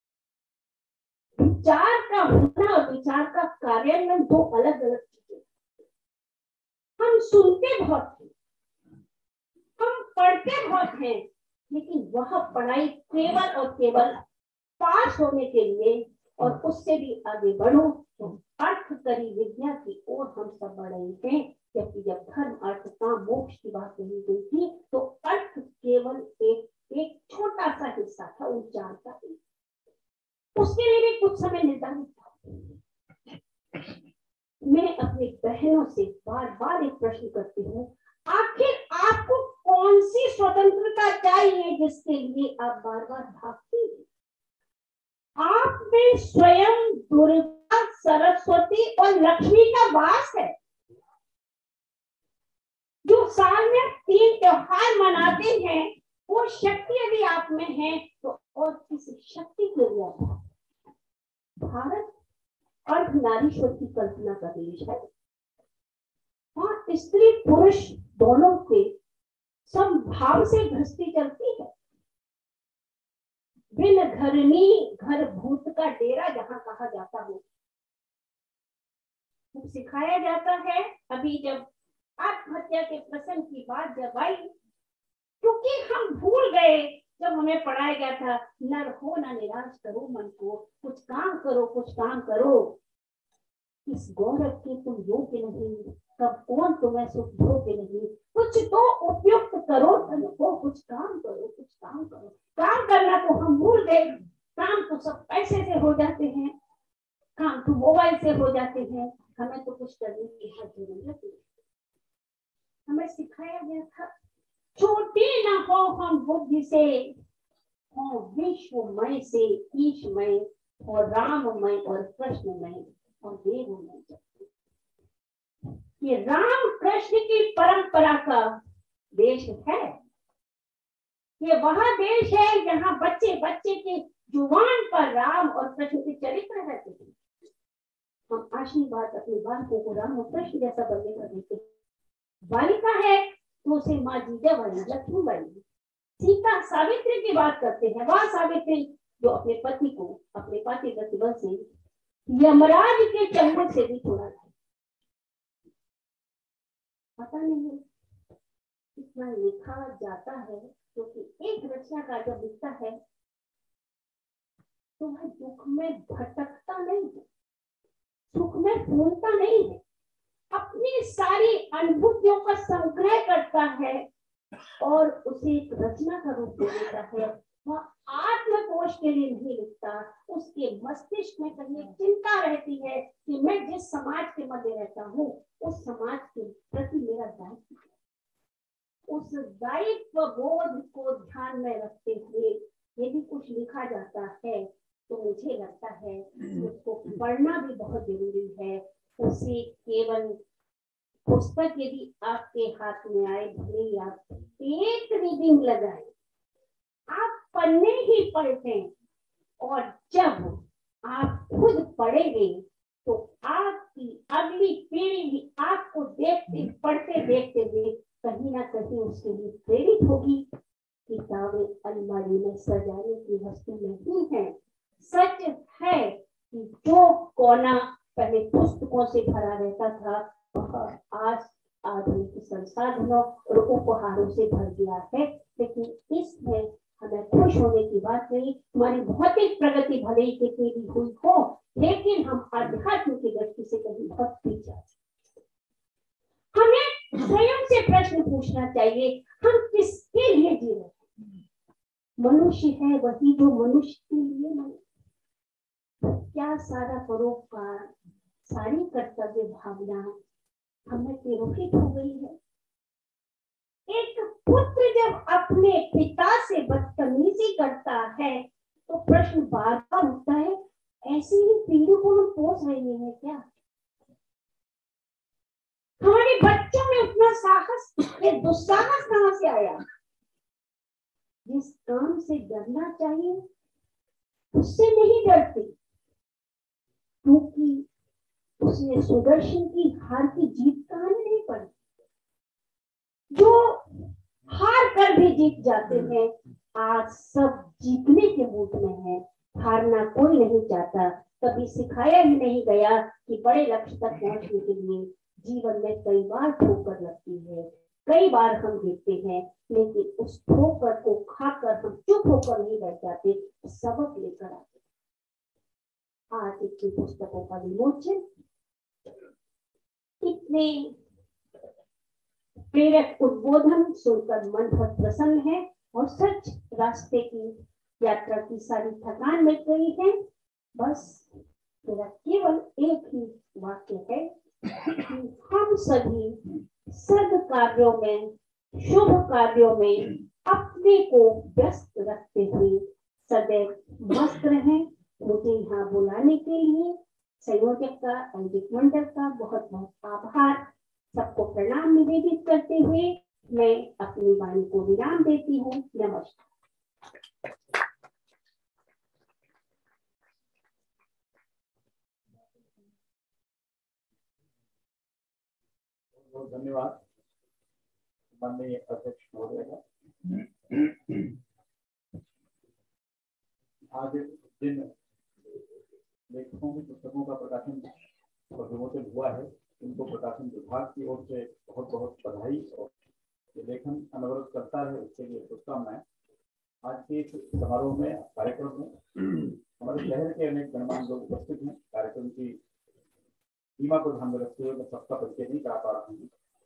[SPEAKER 6] विचार का होना और विचार का कार्यान्वयन दो अलग अलग चीजें। हम सुनते बहुत हैं, हम पढ़ते बहुत हैं, लेकिन वह पढ़ाई केवल और केवल पास होने के लिए और उससे भी आगे बढ़ो तो अर्थ करी विद्या की ओर हम सब बढ़ रहे हैं। जबकि जब धर्म अर्थ काम मोक्ष की बात कही गई थी तो अर्थ केवल एक छोटा सा हिस्सा था उस चार का, उसके लिए भी कुछ समय निर्धारित था। मैं अपनी बहनों से बार बार एक प्रश्न करती हूँ, आखिर आपको कौन सी स्वतंत्रता चाहिए जिसके लिए आप बार बार भागती हैं? आप में स्वयं दुर्गा, सरस्वती और लक्ष्मी का वास है, जो साल में 3 त्योहार मनाते हैं। वो शक्ति यदि आप में है तो और किस शक्ति के लिए भारत अर्धनारीश्वर की कल्पना का देश है, और स्त्री पुरुष दोनों के समभाव से गृहस्थी चलती है। बिन घरनी घर भूत का डेरा जहां कहा जाता हो, सिखाया जाता है। अभी जब आत्महत्या के प्रसंग की बात जब आई, क्योंकि हम भूल गए जब हमें पढ़ाया गया था नर हो ना निराश करो मन को, कुछ काम करो कुछ काम करो। इस गौरव के तुम योग्य नहीं, कब कौन तुम्हें सुख भोग्य नहीं। कुछ तो उपयुक्त करो धन को, कुछ काम करो, कुछ काम करो। काम करना तो हम भूल गए, काम तो सब पैसे से हो जाते हैं, काम तो मोबाइल से हो जाते हैं, हमें तो कुछ करने की हर जरूरत नहीं। हमें सिखाया गया था छोटे न हो हम बुद्धि से, हो विश्वमय से ईशमय, और राममय और कृष्णमय और देवमय। ये राम कृष्ण की परंपरा का देश है। ये वह देश है जहाँ बच्चे बच्चे के जुबान पर राम और कृष्ण के चरित्र रहते हैं। हम आशीर्वाद अपने बालकों को राम और कृष्ण जैसा बनने का देते हैं। बालिका है तो उसे माँ जीजा वाली लक्ष्मी वाली, सीता सावित्री की बात करते हैं। वह सावित्री जो अपने पति को अपने पति प्रतिबल से यमराज के चंगुल से भी छोड़ा था। पता नहीं इतना लिखा जाता है क्योंकि एक रचना का जब लिखता है तो वह दुख में भटकता नहीं है, सुख में फूलता नहीं है, अपनी सारी अनुभूतियों का संग्रह करता है और उसे एक रचना का रूप दे देता है। वह आत्मकोश के लिए नहीं लिखता, उसके मस्तिष्क में कहीं चिंता रहती है कि मैं जिस समाज के मध्य रहता हूँ उस समाज के प्रति मेरा दायित्व है। उस दायित्व बोध को ध्यान में रखते हुए यदि कुछ लिखा जाता है तो मुझे लगता है उसको पढ़ना भी बहुत जरूरी है। उसे केवल पुस्तक यदि आपके हाथ में आए, भले ही आप एक रीडिंग लगाए, आप पढ़ने ही पढ़ें, और जब आप खुद पढ़ेंगे तो आपकी अगली पीढ़ी भी आपको देखते पढ़ते देखते हुए कहीं ना कहीं उसके लिए प्रेरित होगी। किताबें अलमारी में सजाने की वस्तु नहीं है। सच है कि जो कोना पहले पुस्तकों से भरा रहता था वह आज आधुनिक संसाधनों और उपहारों से भर गया है। लेकिन इसमें हमें खुश होने की बात नहीं। हमारी भौतिक प्रगति भले ही कितनी भी हुई हो, लेकिन हम आध्यात्म की दृष्टि से कहीं बहुत पीछे। हमें स्वयं से प्रश्न पूछना चाहिए, हम किसके लिए जी रहे हैं? मनुष्य है वही जो मनुष्य के लिए मनुष्य। क्या सारा परोपकार, सारी कर्तव्य भावना हमें तिरोहित हो गई है। एक पुत्र जब अपने पिता से बदतमीजी करता है तो प्रश्न बार बार उठता है, ऐसी ही पीढ़ी को हम पोस रहे हैं क्या? हमारे बच्चों में उतना साहस या दुस्साहस कहां से आया? जिस काम से डरना चाहिए उससे नहीं डरती, क्योंकि उसने सुदर्शन की हार की जीत कहानी नहीं पढ़ी। जो हार कर भी जीत जाते हैं आज सब जीतने के मूड में है। हारना कोई नहीं चाहता। कभी सिखाया ही नहीं गया कि बड़े लक्ष्य तक पहुंचने के लिए जीवन में कई बार ठोकर लगती है, कई बार हम गिरते हैं, लेकिन उस ठोकर को खाकर हम चुप होकर नहीं बैठ जाते, सबक लेकर आते। आज इतनी पुस्तकों का विमोचन, इतने प्रेरक उद्बोधन सुनकर मन बहुत प्रसन्न है और सच रास्ते की यात्रा की सारी थकान मिट गई है। बस मेरा केवल एक ही वाक्य है कि हम सभी सद कार्यों में, शुभ कार्यों में अपने को व्यस्त रखते हुए सदैव मस्त रहें। मुझे यहाँ बुलाने के लिए संयोजक का, आयोजक मंडल का बहुत बहुत आभार। सबको प्रणाम निवेदित करते हुए मैं अपनी वाणी को विराम देती हूँ। नमस्कार।
[SPEAKER 3] बहुत धन्यवाद माननीय अध्यक्ष महोदय का। आज जिन लेखकों की पुस्तकों का प्रकाशन और विमोचन हुआ है उनको प्रकाशन विभाग की ओर से बहुत बहुत बधाई और लेखन अनवरत करता है उसके लिए शुभकामनाएं। आज के इस समारोह में, कार्यक्रम में हमारे शहर के अनेक गणमान्य लोग उपस्थित हैं। कार्यक्रम की सीमा को ध्यान में रखते हुए मैं सबका परिचय नहीं करा पा रहा हूँ।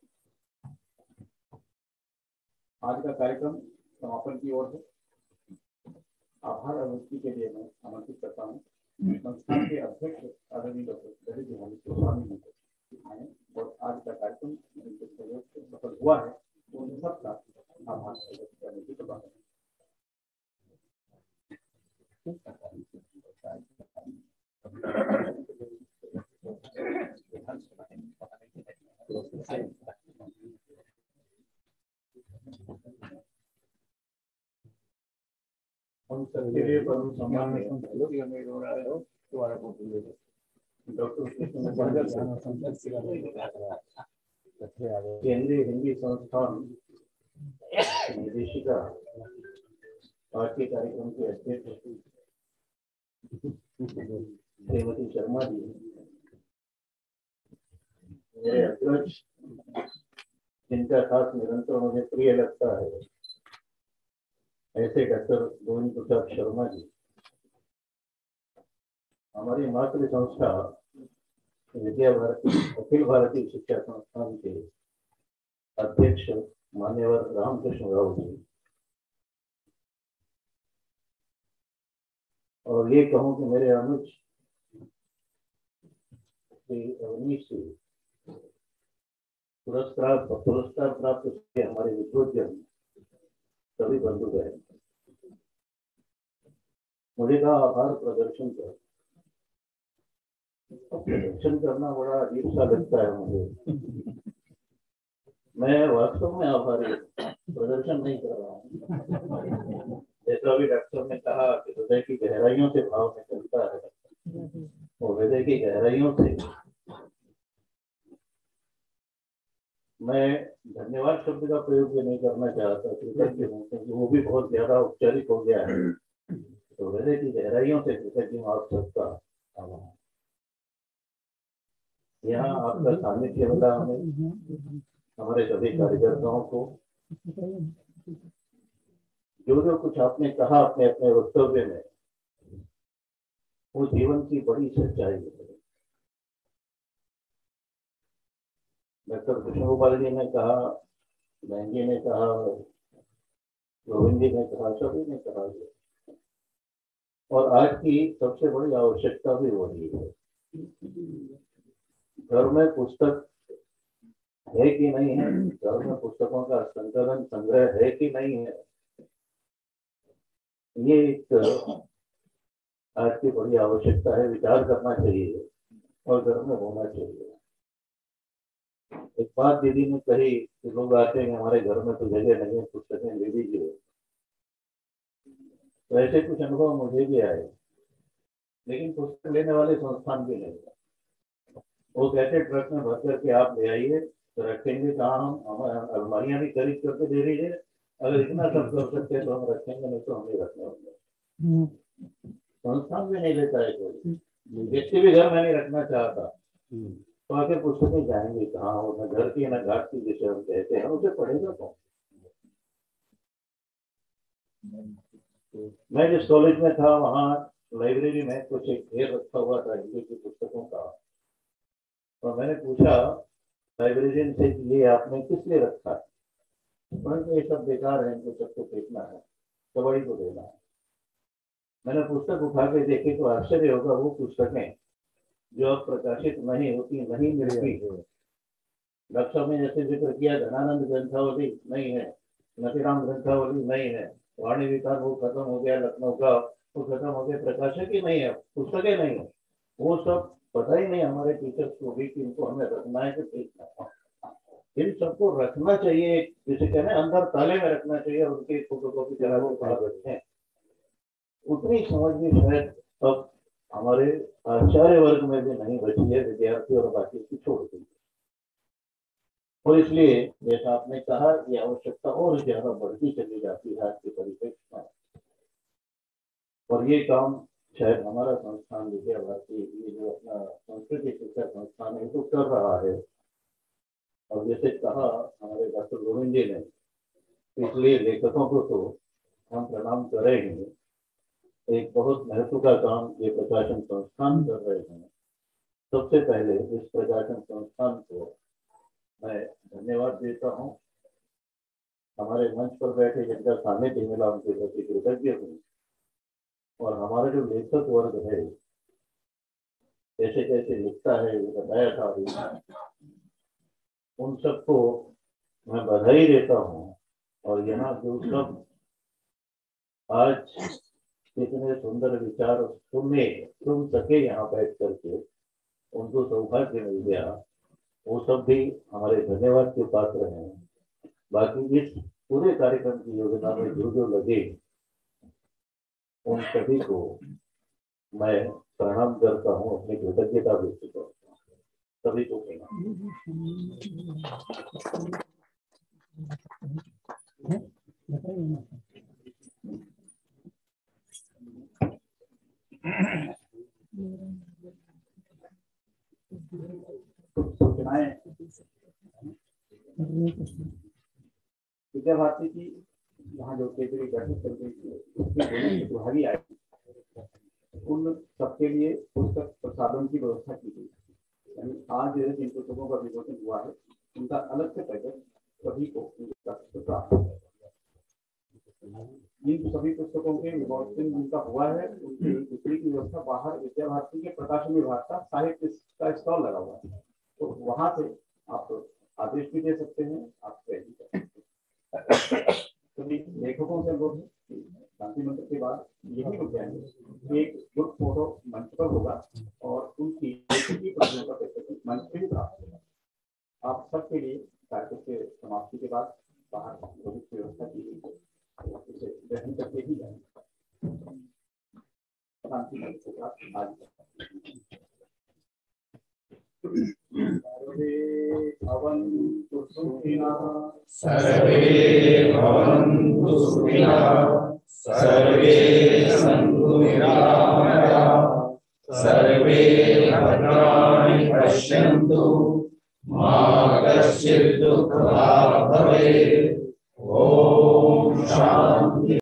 [SPEAKER 3] आज का कार्यक्रम समापन की ओर है। आभार अभिव्यक्ति के लिए मैं आमंत्रित करता हूँ संस्थान के अध्यक्ष आदरणीय डॉक्टर ललित मोहन स्वामी जी को आए और आज का कार्यक्रम उनके सहयोग से सफल हुआ है तो उन सबका आभार व्यक्त करने की कृपा करें। उन सबके लिए परम सम्मान में तुम्हारा केंद्रीय हिंदी संस्थान निदेशिका आज के कार्यक्रम के अध्यक्ष श्रीमती शर्मा जी, मेरे अध्यक्ष जिनका साथ निरंतर मुझे प्रिय लगता है ऐसे डॉक्टर गोविंद प्रसाद शर्मा जी, हमारी मातृ संस्था विद्या भारती अखिल भारतीय शिक्षा संस्थान के अध्यक्ष मान्यवर रामकृष्ण राव जी, और ये कहूँ कि मेरे अनुज श्री अवनीश जी पुरस्कार प्राप्त किए हमारे विद्वजन सभी बंधुगण, मुझे कहा आभार प्रदर्शन कर। प्रदर्शन करना बड़ा अजीब सा लगता है मुझे। मैं वास्तव में आभारी प्रदर्शन नहीं कर रहा हूँ। जैसा अभी डॉक्टर ने कहा कि हृदय की गहराइयों से भाव निकलता है, और हृदय की गहराइयों से मैं धन्यवाद शब्द का प्रयोग भी नहीं करना चाहता कृतज्ञ हूँ, क्योंकि वो भी बहुत ज्यादा औपचारिक हो गया है। तो हृदय की गहराइयों से कृतज्ञ हूँ आप सबका। यहाँ आपका सानिध्य मिला हमें, हमारे सभी कार्यकर्ताओं को। जो कुछ आपने कहा अपने अपने वक्तव्य में, वो जीवन की बड़ी सच्चाई है। डॉक्टर कृष्ण गोपाल जी ने कहा, बहन जी ने कहा, गोविंद जी ने कहा, सभी ने कहा, और आज की सबसे बड़ी आवश्यकता भी हो रही है। घर में पुस्तक है कि नहीं है, घर में पुस्तकों का संकलन संग्रह है कि नहीं है, ये एक आज की बड़ी आवश्यकता है। विचार करना चाहिए और घर में होना चाहिए। एक बात दीदी ने कही कि लोग आते हैं हमारे घर में तो जगह नहीं है, पुस्तकें ले लीजिए। तो ऐसे कुछ अनुभव मुझे भी आए, लेकिन पुस्तक लेने वाले संस्थान भी नहीं है। वो कहते ट्रक में भर करके आप ले आइए तो रखेंगे कहाँ, हम अलमारियां भी खरीद करके दे रही है। अगर इतना सब कर सकते हैं तो हम रखेंगे, नहीं तो हम नहीं रखने होंगे। संस्थान भी नहीं लेता है, कोई व्यक्ति भी घर में नहीं रखना चाहता, तो आगे पुस्तकें जाएंगे कहाँ? और न घर की न घाट की, जिसे हम कहते हैं, उसे पढ़ेगा कौन? मैं जिस कॉलेज में था वहाँ लाइब्रेरी में कुछ एक ढेर रखा हुआ था हिंदी की पुस्तकों का, और मैंने पूछा लाइब्रेरियन से कि ये आपने किस लिए रखा है? उन्होंने ये सब बेकार है, इनको सबको फेंकना है, कबड्डी को देना है। मैंने पुस्तक उठा के देखे तो आश्चर्य होगा, वो पुस्तकें जो अब प्रकाशित नहीं होती, नहीं मिलती। डॉक्टर ने जैसे जिक्र किया, धनानंद ग्रंथावली नहीं है, नथीराम ग्रंथावली नहीं है, वाणी विकार वो खत्म हो गया, लखनऊ का वो खत्म हो गया, प्रकाशक ही नहीं है, पुस्तकें नहीं है। वो सब पता ही नहीं हमारे टीचर्स को भी कि इनको हमें रखना है कि फेंकना है। इन सबको रखना चाहिए, जिसे कहते हैं अंदर ताले में रखना चाहिए, और उनके फोटोकॉपी करा के बाहर रखें। उतनी समझ भी शायद अब हमारे आचार्य वर्ग में भी नहीं बची है, विद्यार्थी और बाकी की छोड़ दी। और इसलिए जैसा आपने कहा, ये आवश्यकता और ज्यादा बढ़ती चली जाती है आज के परिप्रेक्ष्य में। और ये काम शायद हमारा संस्थान विद्या भारती, ये जो अपना संस्कृति शिक्षा संस्थान है, तो कर रहा है। और जैसे कहा हमारे डॉक्टर गोविंद जी ने, इसलिए लेखकों को तो हम प्रणाम करेंगे। एक बहुत महत्व का काम ये प्रकाशन संस्थान कर रहे हैं,
[SPEAKER 4] सबसे पहले इस प्रकाशन संस्थान को मैं धन्यवाद देता हूँ। हमारे मंच पर बैठे जिनका सानिध्य मिला उनके प्रति कृतज्ञ हूँ। और हमारा जो लेखक वर्ग है कैसे कैसे लिखता है ये बताया था अभी, उन सबको मैं बधाई देता हूँ। और यहाँ जो सब आज इतने सुंदर विचार सुन सके यहाँ बैठ करके, उनको सौभाग्य मिल गया, वो सब भी हमारे धन्यवाद के पात्र हैं। बाकी इस पूरे कार्यक्रम की योजना में जो लगे उन सभी को मैं प्रणाम करता हूँ, अपनी कृतज्ञता व्यक्त करता हूँ। सभी को विद्या भारती की यहाँ जो केंद्रीय बैठक चल रही थी उसमें बुहारी आई, उन सबके लिए पुस्तक प्रसादन की व्यवस्था की गई। यानी आज जिन पुस्तकों का विमोचन हुआ है उनका अलग से पैकेट सभी को प्राप्त हो जाएगा। इन सभी पुस्तकों के विमोचन जिनका हुआ है उनकी बिक्री की व्यवस्था बाहर विद्या भारती के प्रकाशन विभाग का साहित्य का स्टॉल लगा हुआ है, तो वहां से आप आदेश भी दे सकते हैं, आप सभी लेखकों से अनुरोध है शांति मंत्र के बाद यही रुक जाएंगे। एक ग्रुप फोटो मंच पर होगा और उनकी प्रतियों का पैकेट मंच पे ही प्राप्त होगा। आप सबके लिए कार्यक्रम के समाप्ति के बाद बाहर की व्यवस्था की गई है, उसे ग्रहण करके ही जाएंगे। शांति मंत्र के बाद आज
[SPEAKER 7] सर्वे भवन्तु सुखिनः, सर्वे सन्तु निरामयाः, सर्वे भद्राणि पश्यन्तु, मा कश्चित् दुःखभाग् भवेत्। ॐ शान्ति।